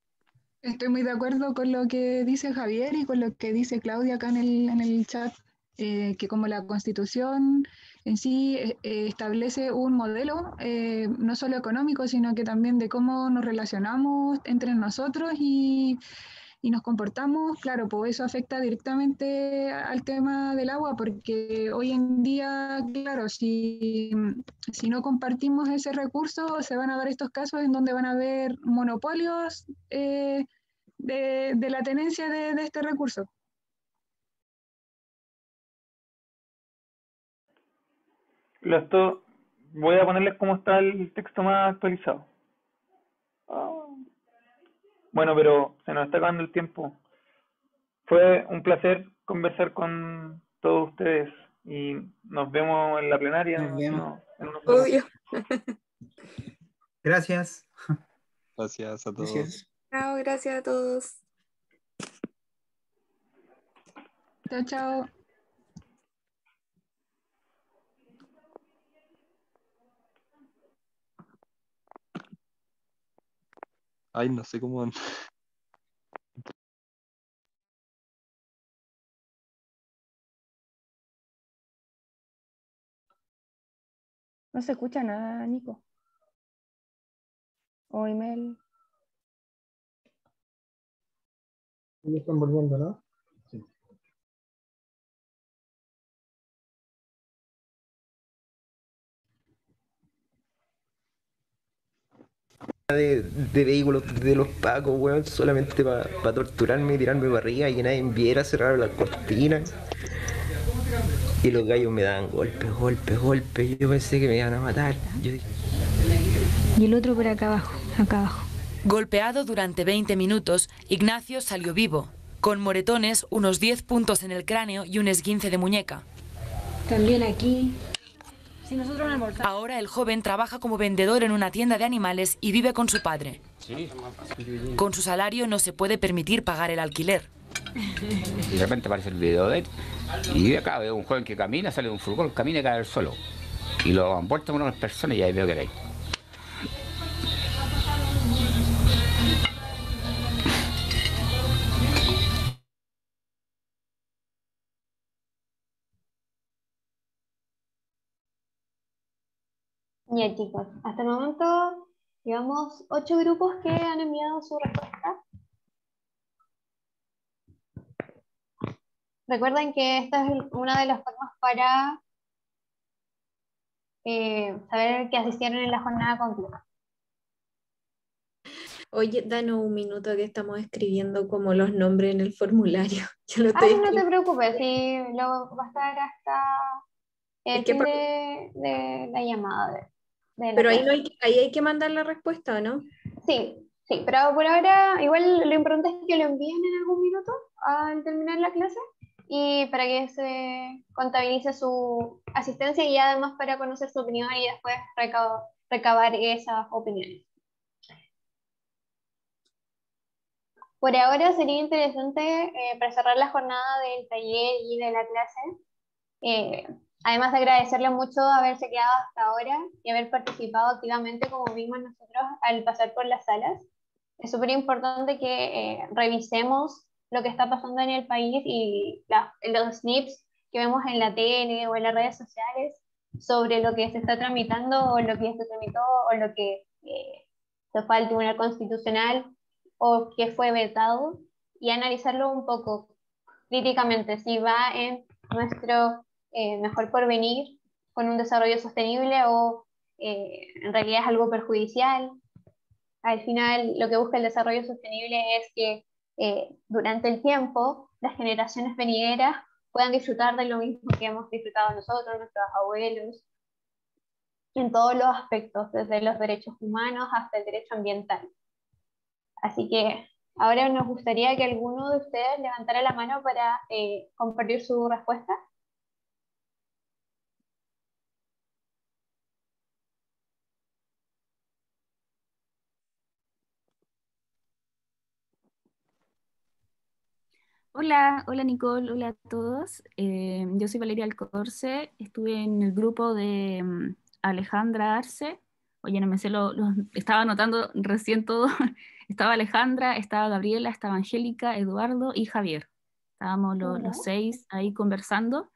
Estoy muy de acuerdo con lo que dice Javier y con lo que dice Claudia acá en el, en el chat. eh, que como la Constitución en sí eh, establece un modelo, eh, no solo económico, sino que también de cómo nos relacionamos entre nosotros y, y nos comportamos, claro, pues eso afecta directamente al tema del agua, porque hoy en día, claro, si, si no compartimos ese recurso, se van a dar estos casos en donde van a haber monopolios eh, de, de la tenencia de, de este recurso. Lo esto, voy a ponerles cómo está el texto más actualizado. Oh. Bueno, pero se nos está acabando el tiempo. Fue un placer conversar con todos ustedes y nos vemos en la plenaria. Nos vemos. No, en unos Obvio. Gracias. Gracias a todos. Gracias. Chao, gracias a todos. Chao, chao. Ay, no sé cómo. No se escucha nada, Nico. O email. Ya están volviendo, ¿no? Sí. De, de vehículos de los pacos, weón, solamente para pa torturarme y tirarme para arriba y que nadie viera, cerrar las cortinas. Y los gallos me daban golpes, golpes, golpes. Yo pensé que me iban a matar. Yo dije... Y el otro por acá abajo, acá abajo. Golpeado durante veinte minutos, Ignacio salió vivo, con moretones, unos diez puntos en el cráneo y un esguince de muñeca. También aquí. Si nosotros no Ahora el joven trabaja como vendedor en una tienda de animales y vive con su padre. Sí. Con su salario no se puede permitir pagar el alquiler. Y de repente aparece el video de él. Y de acá veo un joven que camina, sale de un furgón, camina y cae al suelo. Y lo han vuelto con unas personas y ahí veo que era ahí. Ya chicos, hasta el momento llevamos ocho grupos que han enviado su respuesta. Recuerden que esta es una de las formas para eh, saber que asistieron en la jornada completa. Oye, danos un minuto que estamos escribiendo como los nombres en el formulario. Yo lo estoy Ah, no te preocupes, si lo va a estar hasta el fin de, de la llamada. De, de la Pero ahí, clase. no hay, ahí hay que mandar la respuesta, ¿o no? Sí, sí, pero por ahora igual lo importante es que lo envíen en algún minuto al terminar la clase y para que se contabilice su asistencia y además para conocer su opinión y después recabar, recabar esas opiniones. Por ahora sería interesante, eh, para cerrar la jornada del taller y de la clase, eh, además de agradecerle mucho haberse quedado hasta ahora y haber participado activamente como vimos nosotros al pasar por las salas, es súper importante que eh, revisemos lo que está pasando en el país y la, los snips que vemos en la tele o en las redes sociales sobre lo que se está tramitando o lo que se tramitó o lo que eh, se fue al Tribunal Constitucional o que fue vetado y analizarlo un poco críticamente, si va en nuestro eh, mejor porvenir con un desarrollo sostenible o eh, en realidad es algo perjudicial. Al final lo que busca el desarrollo sostenible es que eh, durante el tiempo las generaciones venideras puedan disfrutar de lo mismo que hemos disfrutado nosotros, nuestros abuelos, en todos los aspectos, desde los derechos humanos hasta el derecho ambiental. Así que ahora nos gustaría que alguno de ustedes levantara la mano para eh, compartir su respuesta. Hola, hola Nicole, hola a todos. Eh, yo soy Valeria Alcorce, estuve en el grupo de um, Alejandra Arce. Oye, no me sé, lo, lo estaba anotando recién todo. Estaba Alejandra, estaba Gabriela, estaba Angélica, Eduardo y Javier. Estábamos lo, los seis ahí conversando.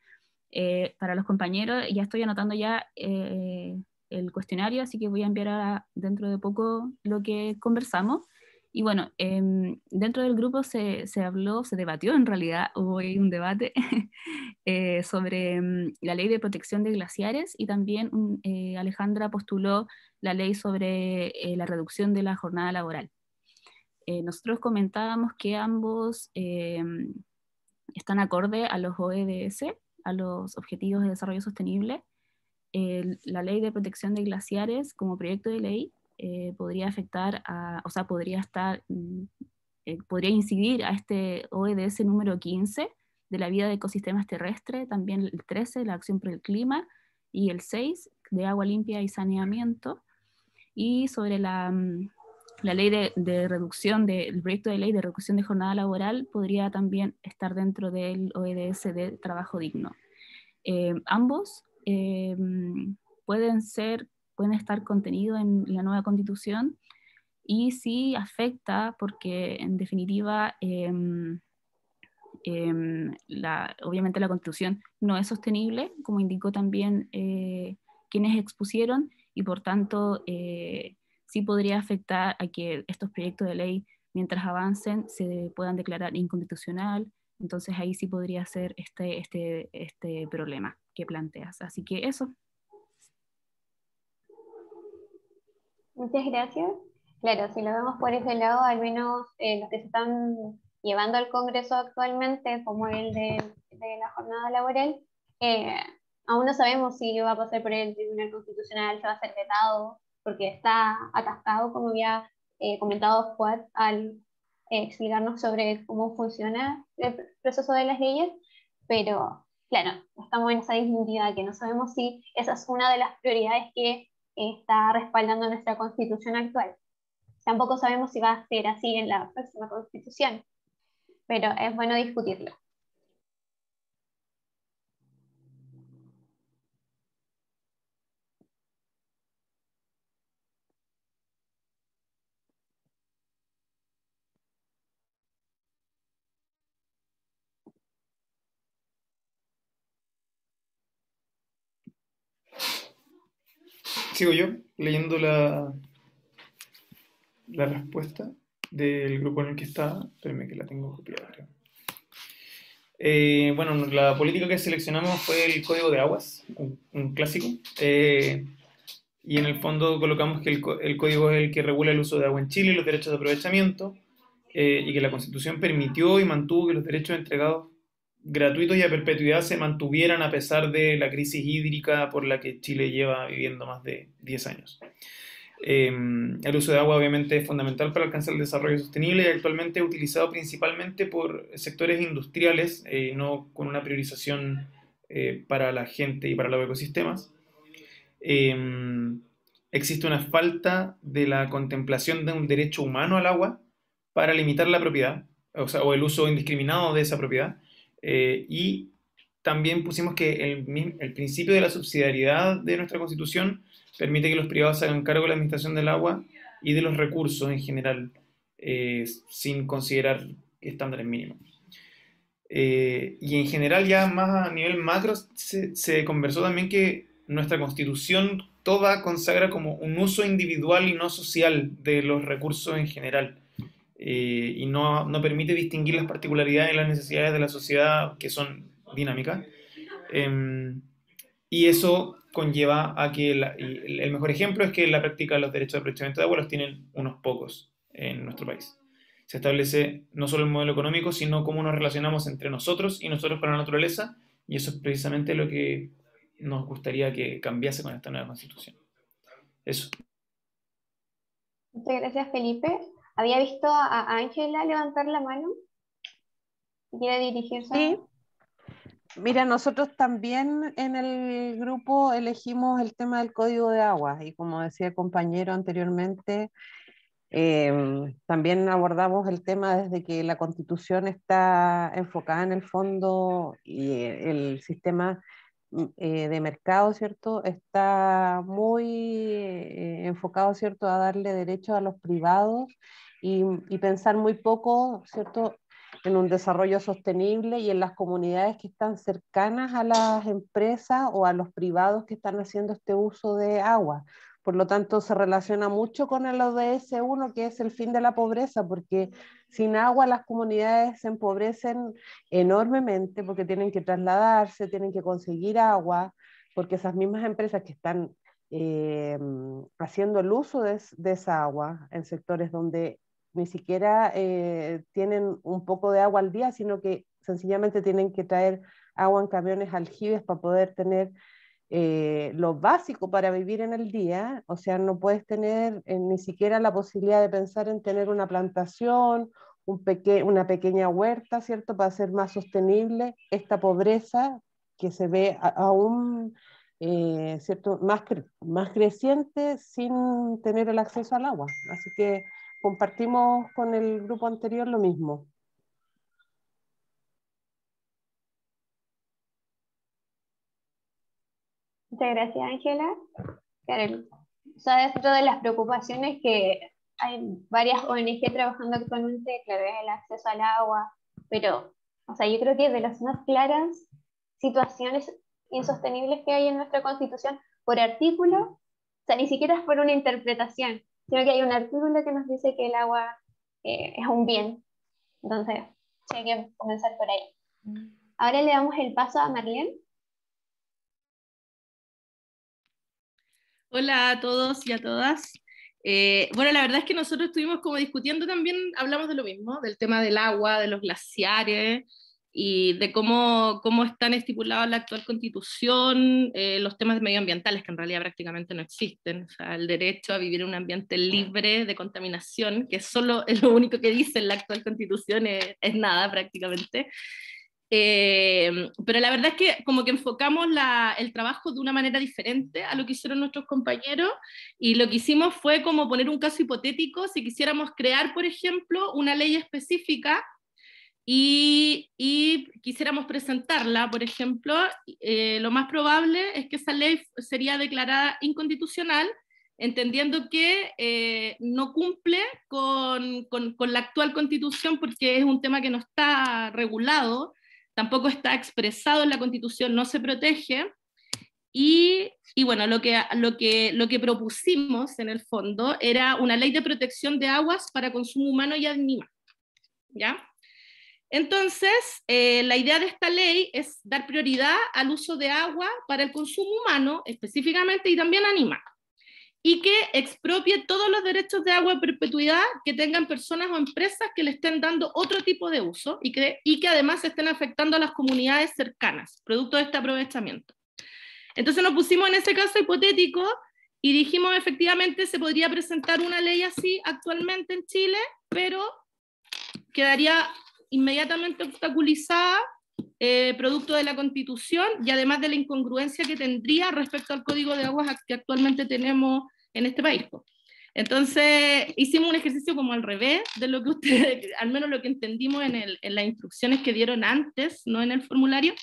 Eh, para los compañeros, ya estoy anotando ya eh, el cuestionario, así que voy a enviar a, dentro de poco lo que conversamos. Y bueno, eh, dentro del grupo se, se habló, se debatió en realidad, hubo ahí un debate eh, sobre um, la ley de protección de glaciares, y también um, eh, Alejandra postuló la ley sobre eh, la reducción de la jornada laboral. Eh, nosotros comentábamos que ambos eh, están acorde a los O E D S, a los Objetivos de Desarrollo Sostenible. Eh, la ley de protección de glaciares como proyecto de ley eh, podría afectar, a, o sea, podría estar, eh, podría incidir a este O E D S número quince de la vida de ecosistemas terrestres, también el trece, la acción por el clima, y el seis, de agua limpia y saneamiento. Y sobre la, la ley de, de reducción, de, el proyecto de ley de reducción de jornada laboral podría también estar dentro del O E D S de trabajo digno. Eh, ambos eh, pueden ser, pueden estar contenidos en la nueva Constitución, y sí afecta porque en definitiva eh, eh, la, obviamente la Constitución no es sostenible, como indicó también eh, quienes expusieron, y por tanto eh, sí podría afectar a que estos proyectos de ley, mientras avancen, se puedan declarar inconstitucional. Entonces ahí sí podría ser este, este, este problema que planteas. Así que eso. Muchas gracias. Claro, si lo vemos por ese lado, al menos eh, los que se están llevando al Congreso actualmente, como el de, de la jornada laboral, eh, aún no sabemos si va a pasar por el Tribunal Constitucional, si va a ser vetado, porque está atascado, como había eh, comentado Juan, al eh, explicarnos sobre cómo funciona el proceso de las leyes, pero claro, estamos en esa disyuntiva que no sabemos si esa es una de las prioridades que está respaldando nuestra Constitución actual. Tampoco sabemos si va a ser así en la próxima Constitución, pero es bueno discutirlo. Sigo yo leyendo la, la respuesta del grupo en el que está. Espérenme que la tengo copiada, creo. Eh, bueno, la política que seleccionamos fue el Código de Aguas, un, un clásico. Eh, y en el fondo colocamos que el, el código es el que regula el uso de agua en Chile y los derechos de aprovechamiento, eh, y que la Constitución permitió y mantuvo que los derechos entregados gratuitos y a perpetuidad se mantuvieran a pesar de la crisis hídrica por la que Chile lleva viviendo más de diez años. Eh, el uso de agua obviamente es fundamental para alcanzar el desarrollo sostenible y actualmente es utilizado principalmente por sectores industriales, eh, no con una priorización eh, para la gente y para los ecosistemas. Eh, existe una falta de la contemplación de un derecho humano al agua para limitar la propiedad, o sea, o el uso indiscriminado de esa propiedad. Eh, y también pusimos que el, el principio de la subsidiariedad de nuestra Constitución permite que los privados se hagan cargo de la administración del agua y de los recursos en general, eh, sin considerar estándares mínimos. Eh, y en general, ya más a nivel macro, se, se conversó también que nuestra Constitución toda consagra como un uso individual y no social de los recursos en general. Eh, y no, no permite distinguir las particularidades y las necesidades de la sociedad, que son dinámicas. Eh, y eso conlleva a que la, el mejor ejemplo es que la práctica de los derechos de aprovechamiento de agua los tienen unos pocos en nuestro país. Se establece no solo el modelo económico, sino cómo nos relacionamos entre nosotros y nosotros con la naturaleza, y eso es precisamente lo que nos gustaría que cambiase con esta nueva Constitución. Eso. Muchas gracias, Felipe. Había visto a Ángela levantar la mano. ¿Quiere dirigirse? Sí. Mira, nosotros también en el grupo elegimos el tema del Código de Aguas, y como decía el compañero anteriormente, eh, también abordamos el tema desde que la Constitución está enfocada en el fondo y el sistema eh, de mercado, ¿cierto? Está muy eh, enfocado, ¿cierto?, a darle derechos a los privados y, y pensar muy poco, ¿cierto?, en un desarrollo sostenible y en las comunidades que están cercanas a las empresas o a los privados que están haciendo este uso de agua. Por lo tanto, se relaciona mucho con el O D S uno, que es el fin de la pobreza, porque sin agua las comunidades se empobrecen enormemente, porque tienen que trasladarse, tienen que conseguir agua, porque esas mismas empresas que están eh, haciendo el uso de, de esa agua en sectores donde ni siquiera eh, tienen un poco de agua al día, sino que sencillamente tienen que traer agua en camiones aljibes para poder tener Eh, lo básico para vivir en el día. O sea, no puedes tener eh, ni siquiera la posibilidad de pensar en tener una plantación, un peque una pequeña huerta, ¿cierto? Para ser más sostenible esta pobreza que se ve a aún, eh, ¿cierto? Más, cre más creciente sin tener el acceso al agua. Así que compartimos con el grupo anterior lo mismo. Muchas gracias, Ángela. Claro, o sea, dentro de las preocupaciones que hay varias O N G trabajando actualmente, claro, es el acceso al agua, pero, o sea, yo creo que de las más claras situaciones insostenibles que hay en nuestra Constitución por artículo, o sea, ni siquiera es por una interpretación, sino que hay un artículo que nos dice que el agua eh, es un bien. Entonces, sí, hay que comenzar por ahí. Ahora le damos el paso a Marlene. Hola a todos y a todas. Eh, bueno, la verdad es que nosotros estuvimos como discutiendo también, hablamos de lo mismo, del tema del agua, de los glaciares y de cómo, cómo están estipulados en la actual Constitución eh, los temas medioambientales, que en realidad prácticamente no existen. O sea, el derecho a vivir en un ambiente libre de contaminación, que solo es lo único que dice en la actual Constitución, es, es nada prácticamente. Eh, pero la verdad es que como que enfocamos la, el trabajo de una manera diferente a lo que hicieron nuestros compañeros, y lo que hicimos fue como poner un caso hipotético si quisiéramos crear, por ejemplo, una ley específica y, y quisiéramos presentarla, por ejemplo, eh, lo más probable es que esa ley sería declarada inconstitucional, entendiendo que eh, no cumple con, con, con la actual Constitución porque es un tema que no está regulado, tampoco está expresado en la Constitución, no se protege, y, y bueno, lo que, lo, que, lo que propusimos en el fondo era una ley de protección de aguas para consumo humano y animal, ¿ya? Entonces, eh, la idea de esta ley es dar prioridad al uso de agua para el consumo humano específicamente y también animal, y que expropie todos los derechos de agua en perpetuidad que tengan personas o empresas que le estén dando otro tipo de uso y que, y que además estén afectando a las comunidades cercanas, producto de este aprovechamiento. Entonces nos pusimos en ese caso hipotético y dijimos efectivamente se podría presentar una ley así actualmente en Chile, pero quedaría inmediatamente obstaculizada Eh, producto de la Constitución y además de la incongruencia que tendría respecto al Código de Aguas que actualmente tenemos en este país. Entonces hicimos un ejercicio como al revés de lo que ustedes, al menos lo que entendimos en, el, en las instrucciones que dieron antes, no en el formulario,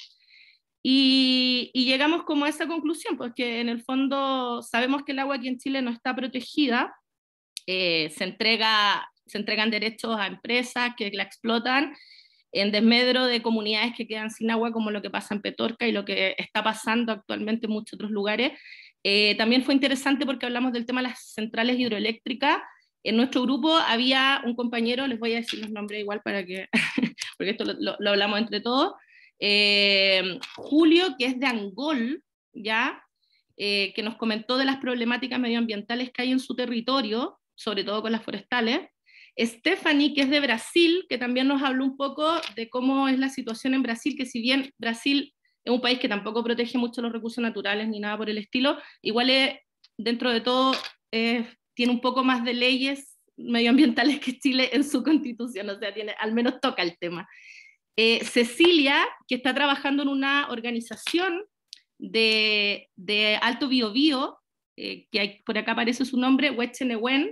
y, y llegamos como a esa conclusión, porque en el fondo sabemos que el agua aquí en Chile no está protegida, eh, se, entrega, se entregan derechos a empresas que la explotan, en desmedro de comunidades que quedan sin agua, como lo que pasa en Petorca y lo que está pasando actualmente en muchos otros lugares. Eh, también fue interesante porque hablamos del tema de las centrales hidroeléctricas. En nuestro grupo había un compañero, les voy a decir los nombres igual para que, porque esto lo, lo, lo hablamos entre todos, eh, Julio, que es de Angol, ¿ya? Eh, que nos comentó de las problemáticas medioambientales que hay en su territorio, sobre todo con las forestales. Stephanie, que es de Brasil, que también nos habló un poco de cómo es la situación en Brasil, que si bien Brasil es un país que tampoco protege mucho los recursos naturales ni nada por el estilo, igual es, dentro de todo eh, tiene un poco más de leyes medioambientales que Chile en su constitución, o sea, tiene, al menos toca el tema. Eh, Cecilia, que está trabajando en una organización de, de Alto Biobío, eh, que hay, por acá aparece su nombre, Huechenehuén.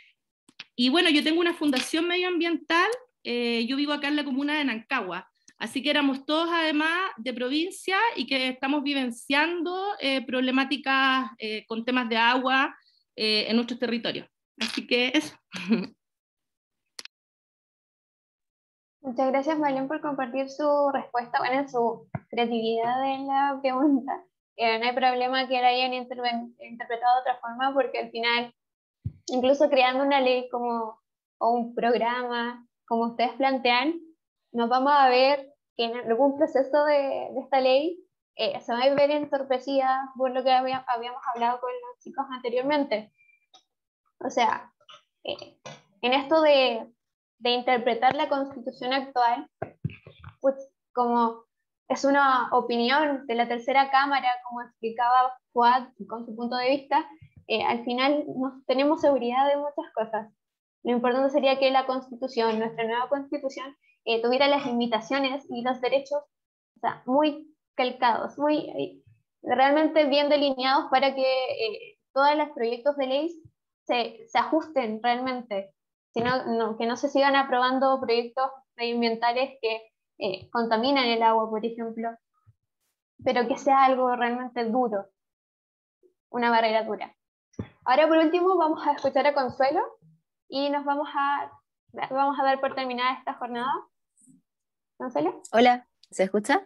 Y bueno, yo tengo una fundación medioambiental, eh, yo vivo acá en la comuna de Nancagua, así que éramos todos además de provincia y que estamos vivenciando eh, problemáticas eh, con temas de agua eh, en nuestros territorios. Así que eso. Muchas gracias, Malén, por compartir su respuesta, bueno, su creatividad en la pregunta. Eh, no hay problema que la hayan interpretado de otra forma, porque al final, incluso creando una ley como, o un programa, como ustedes plantean, nos vamos a ver que en algún proceso de, de esta ley eh, se va a ver entorpecida por lo que había, habíamos hablado con los chicos anteriormente. O sea, eh, en esto de, de interpretar la Constitución actual, pues, como es una opinión de la tercera cámara, como explicaba Fuad con su punto de vista, eh, al final no tenemos seguridad de muchas cosas. Lo importante sería que la Constitución, nuestra nueva Constitución, eh, tuviera las limitaciones y los derechos, o sea, muy calcados, muy eh, realmente bien delineados para que eh, todos los proyectos de ley se, se ajusten realmente, sino no, que no se sigan aprobando proyectos medioambientales que eh, contaminan el agua, por ejemplo, pero que sea algo realmente duro, una barrera dura. Ahora, por último, vamos a escuchar a Consuelo y nos vamos a, vamos a dar por terminada esta jornada. ¿Consuelo? Hola, ¿se escucha?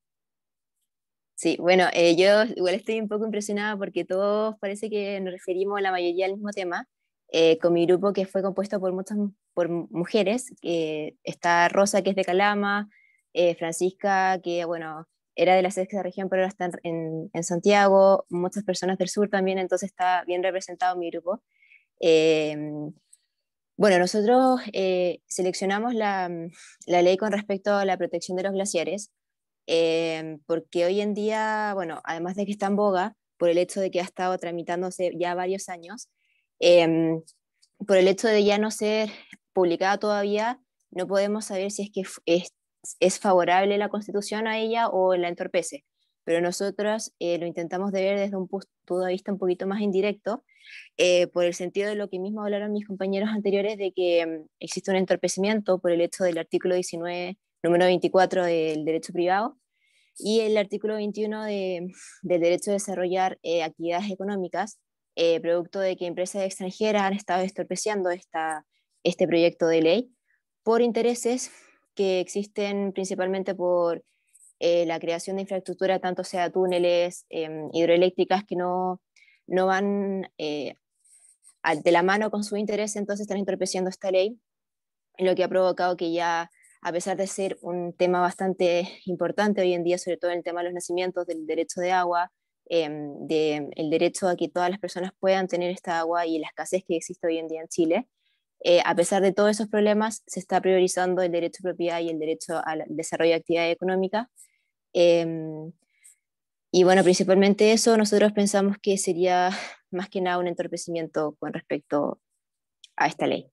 Sí, bueno, eh, yo igual estoy un poco impresionada porque todos parece que nos referimos la mayoría al mismo tema, eh, con mi grupo que fue compuesto por muchas por mujeres, que está Rosa, que es de Calama, eh, Francisca, que bueno, era de la sexta región, pero ahora está en, en Santiago, muchas personas del sur también, entonces está bien representado mi grupo. Eh, bueno, nosotros eh, seleccionamos la, la ley con respecto a la protección de los glaciares, eh, porque hoy en día, bueno, además de que está en boga, por el hecho de que ha estado tramitándose ya varios años, eh, por el hecho de ya no ser publicada todavía, no podemos saber si es que es, es favorable la Constitución a ella o la entorpece, pero nosotros eh, lo intentamos de ver desde un punto de vista un poquito más indirecto, eh, por el sentido de lo que mismo hablaron mis compañeros anteriores, de que um, existe un entorpecimiento por el hecho del artículo diecinueve, número veinticuatro del derecho privado, y el artículo veintiuno de, del derecho a desarrollar eh, actividades económicas, eh, producto de que empresas extranjeras han estado estorpeciendo esta, este proyecto de ley por intereses que existen principalmente por eh, la creación de infraestructura, tanto sea túneles, eh, hidroeléctricas, que no, no van eh, de la mano con su interés, entonces están entorpeciendo esta ley, lo que ha provocado que ya, a pesar de ser un tema bastante importante hoy en día, sobre todo en el tema de los nacimientos, del derecho de agua, eh, de, el derecho a que todas las personas puedan tener esta agua y la escasez que existe hoy en día en Chile, eh, a pesar de todos esos problemas, se está priorizando el derecho a propiedad y el derecho al desarrollo de actividad económica. Eh, y bueno, principalmente eso, nosotros pensamos que sería más que nada un entorpecimiento con respecto a esta ley.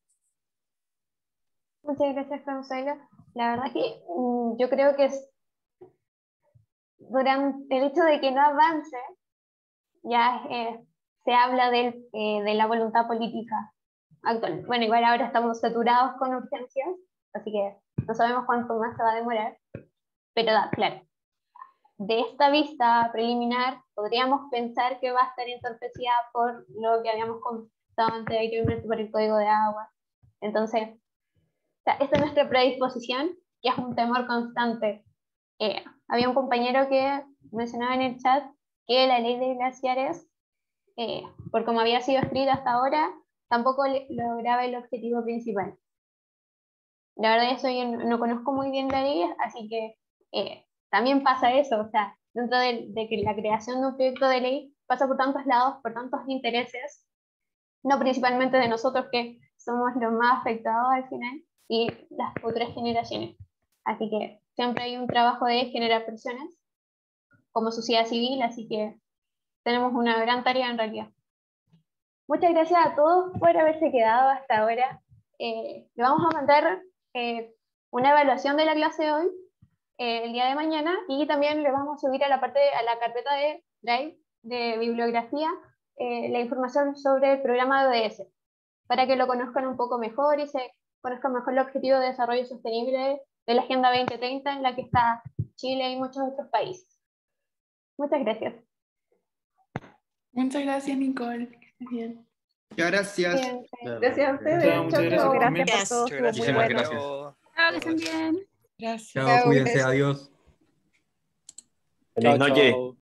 Muchas gracias, Consuelo. La verdad que um, yo creo que es, durante el hecho de que no avance, ya eh, se habla del, eh, de la voluntad política actual. Bueno, igual ahora estamos saturados con urgencias, así que no sabemos cuánto más se va a demorar, pero da, claro, de esta vista preliminar podríamos pensar que va a estar entorpecida por lo que habíamos comentado anteriormente, por el Código de Agua. Entonces, o sea, esta es nuestra predisposición, que es un temor constante. Eh, había un compañero que mencionaba en el chat que la ley de glaciares, eh, por como había sido escrita hasta ahora, tampoco lograba el objetivo principal. La verdad es que yo no, no conozco muy bien la ley, así que eh, también pasa eso, o sea, dentro de, de que la creación de un proyecto de ley pasa por tantos lados, por tantos intereses, no principalmente de nosotros que somos los más afectados al final, y las futuras generaciones. Así que siempre hay un trabajo de generar presiones como sociedad civil, así que tenemos una gran tarea en realidad. Muchas gracias a todos por haberse quedado hasta ahora. Eh, le vamos a mandar eh, una evaluación de la clase de hoy, eh, el día de mañana, y también le vamos a subir a la, parte, a la carpeta de Drive de bibliografía eh, la información sobre el programa de O D S, para que lo conozcan un poco mejor y se conozcan mejor el objetivo de desarrollo sostenible de la Agenda veinte treinta en la que está Chile y muchos otros países. Muchas gracias. Muchas gracias, Nicole. Que estés bien. Muchas gracias. Bien, gracias a ustedes. Muchas, muchas Chao, gracias. chao. Gracias por todo. Gracias a todos. Muchas Muy gracias. bueno. Gracias. Chao, que estén bien. Gracias. Chao, cuídense, adiós. Feliz noche.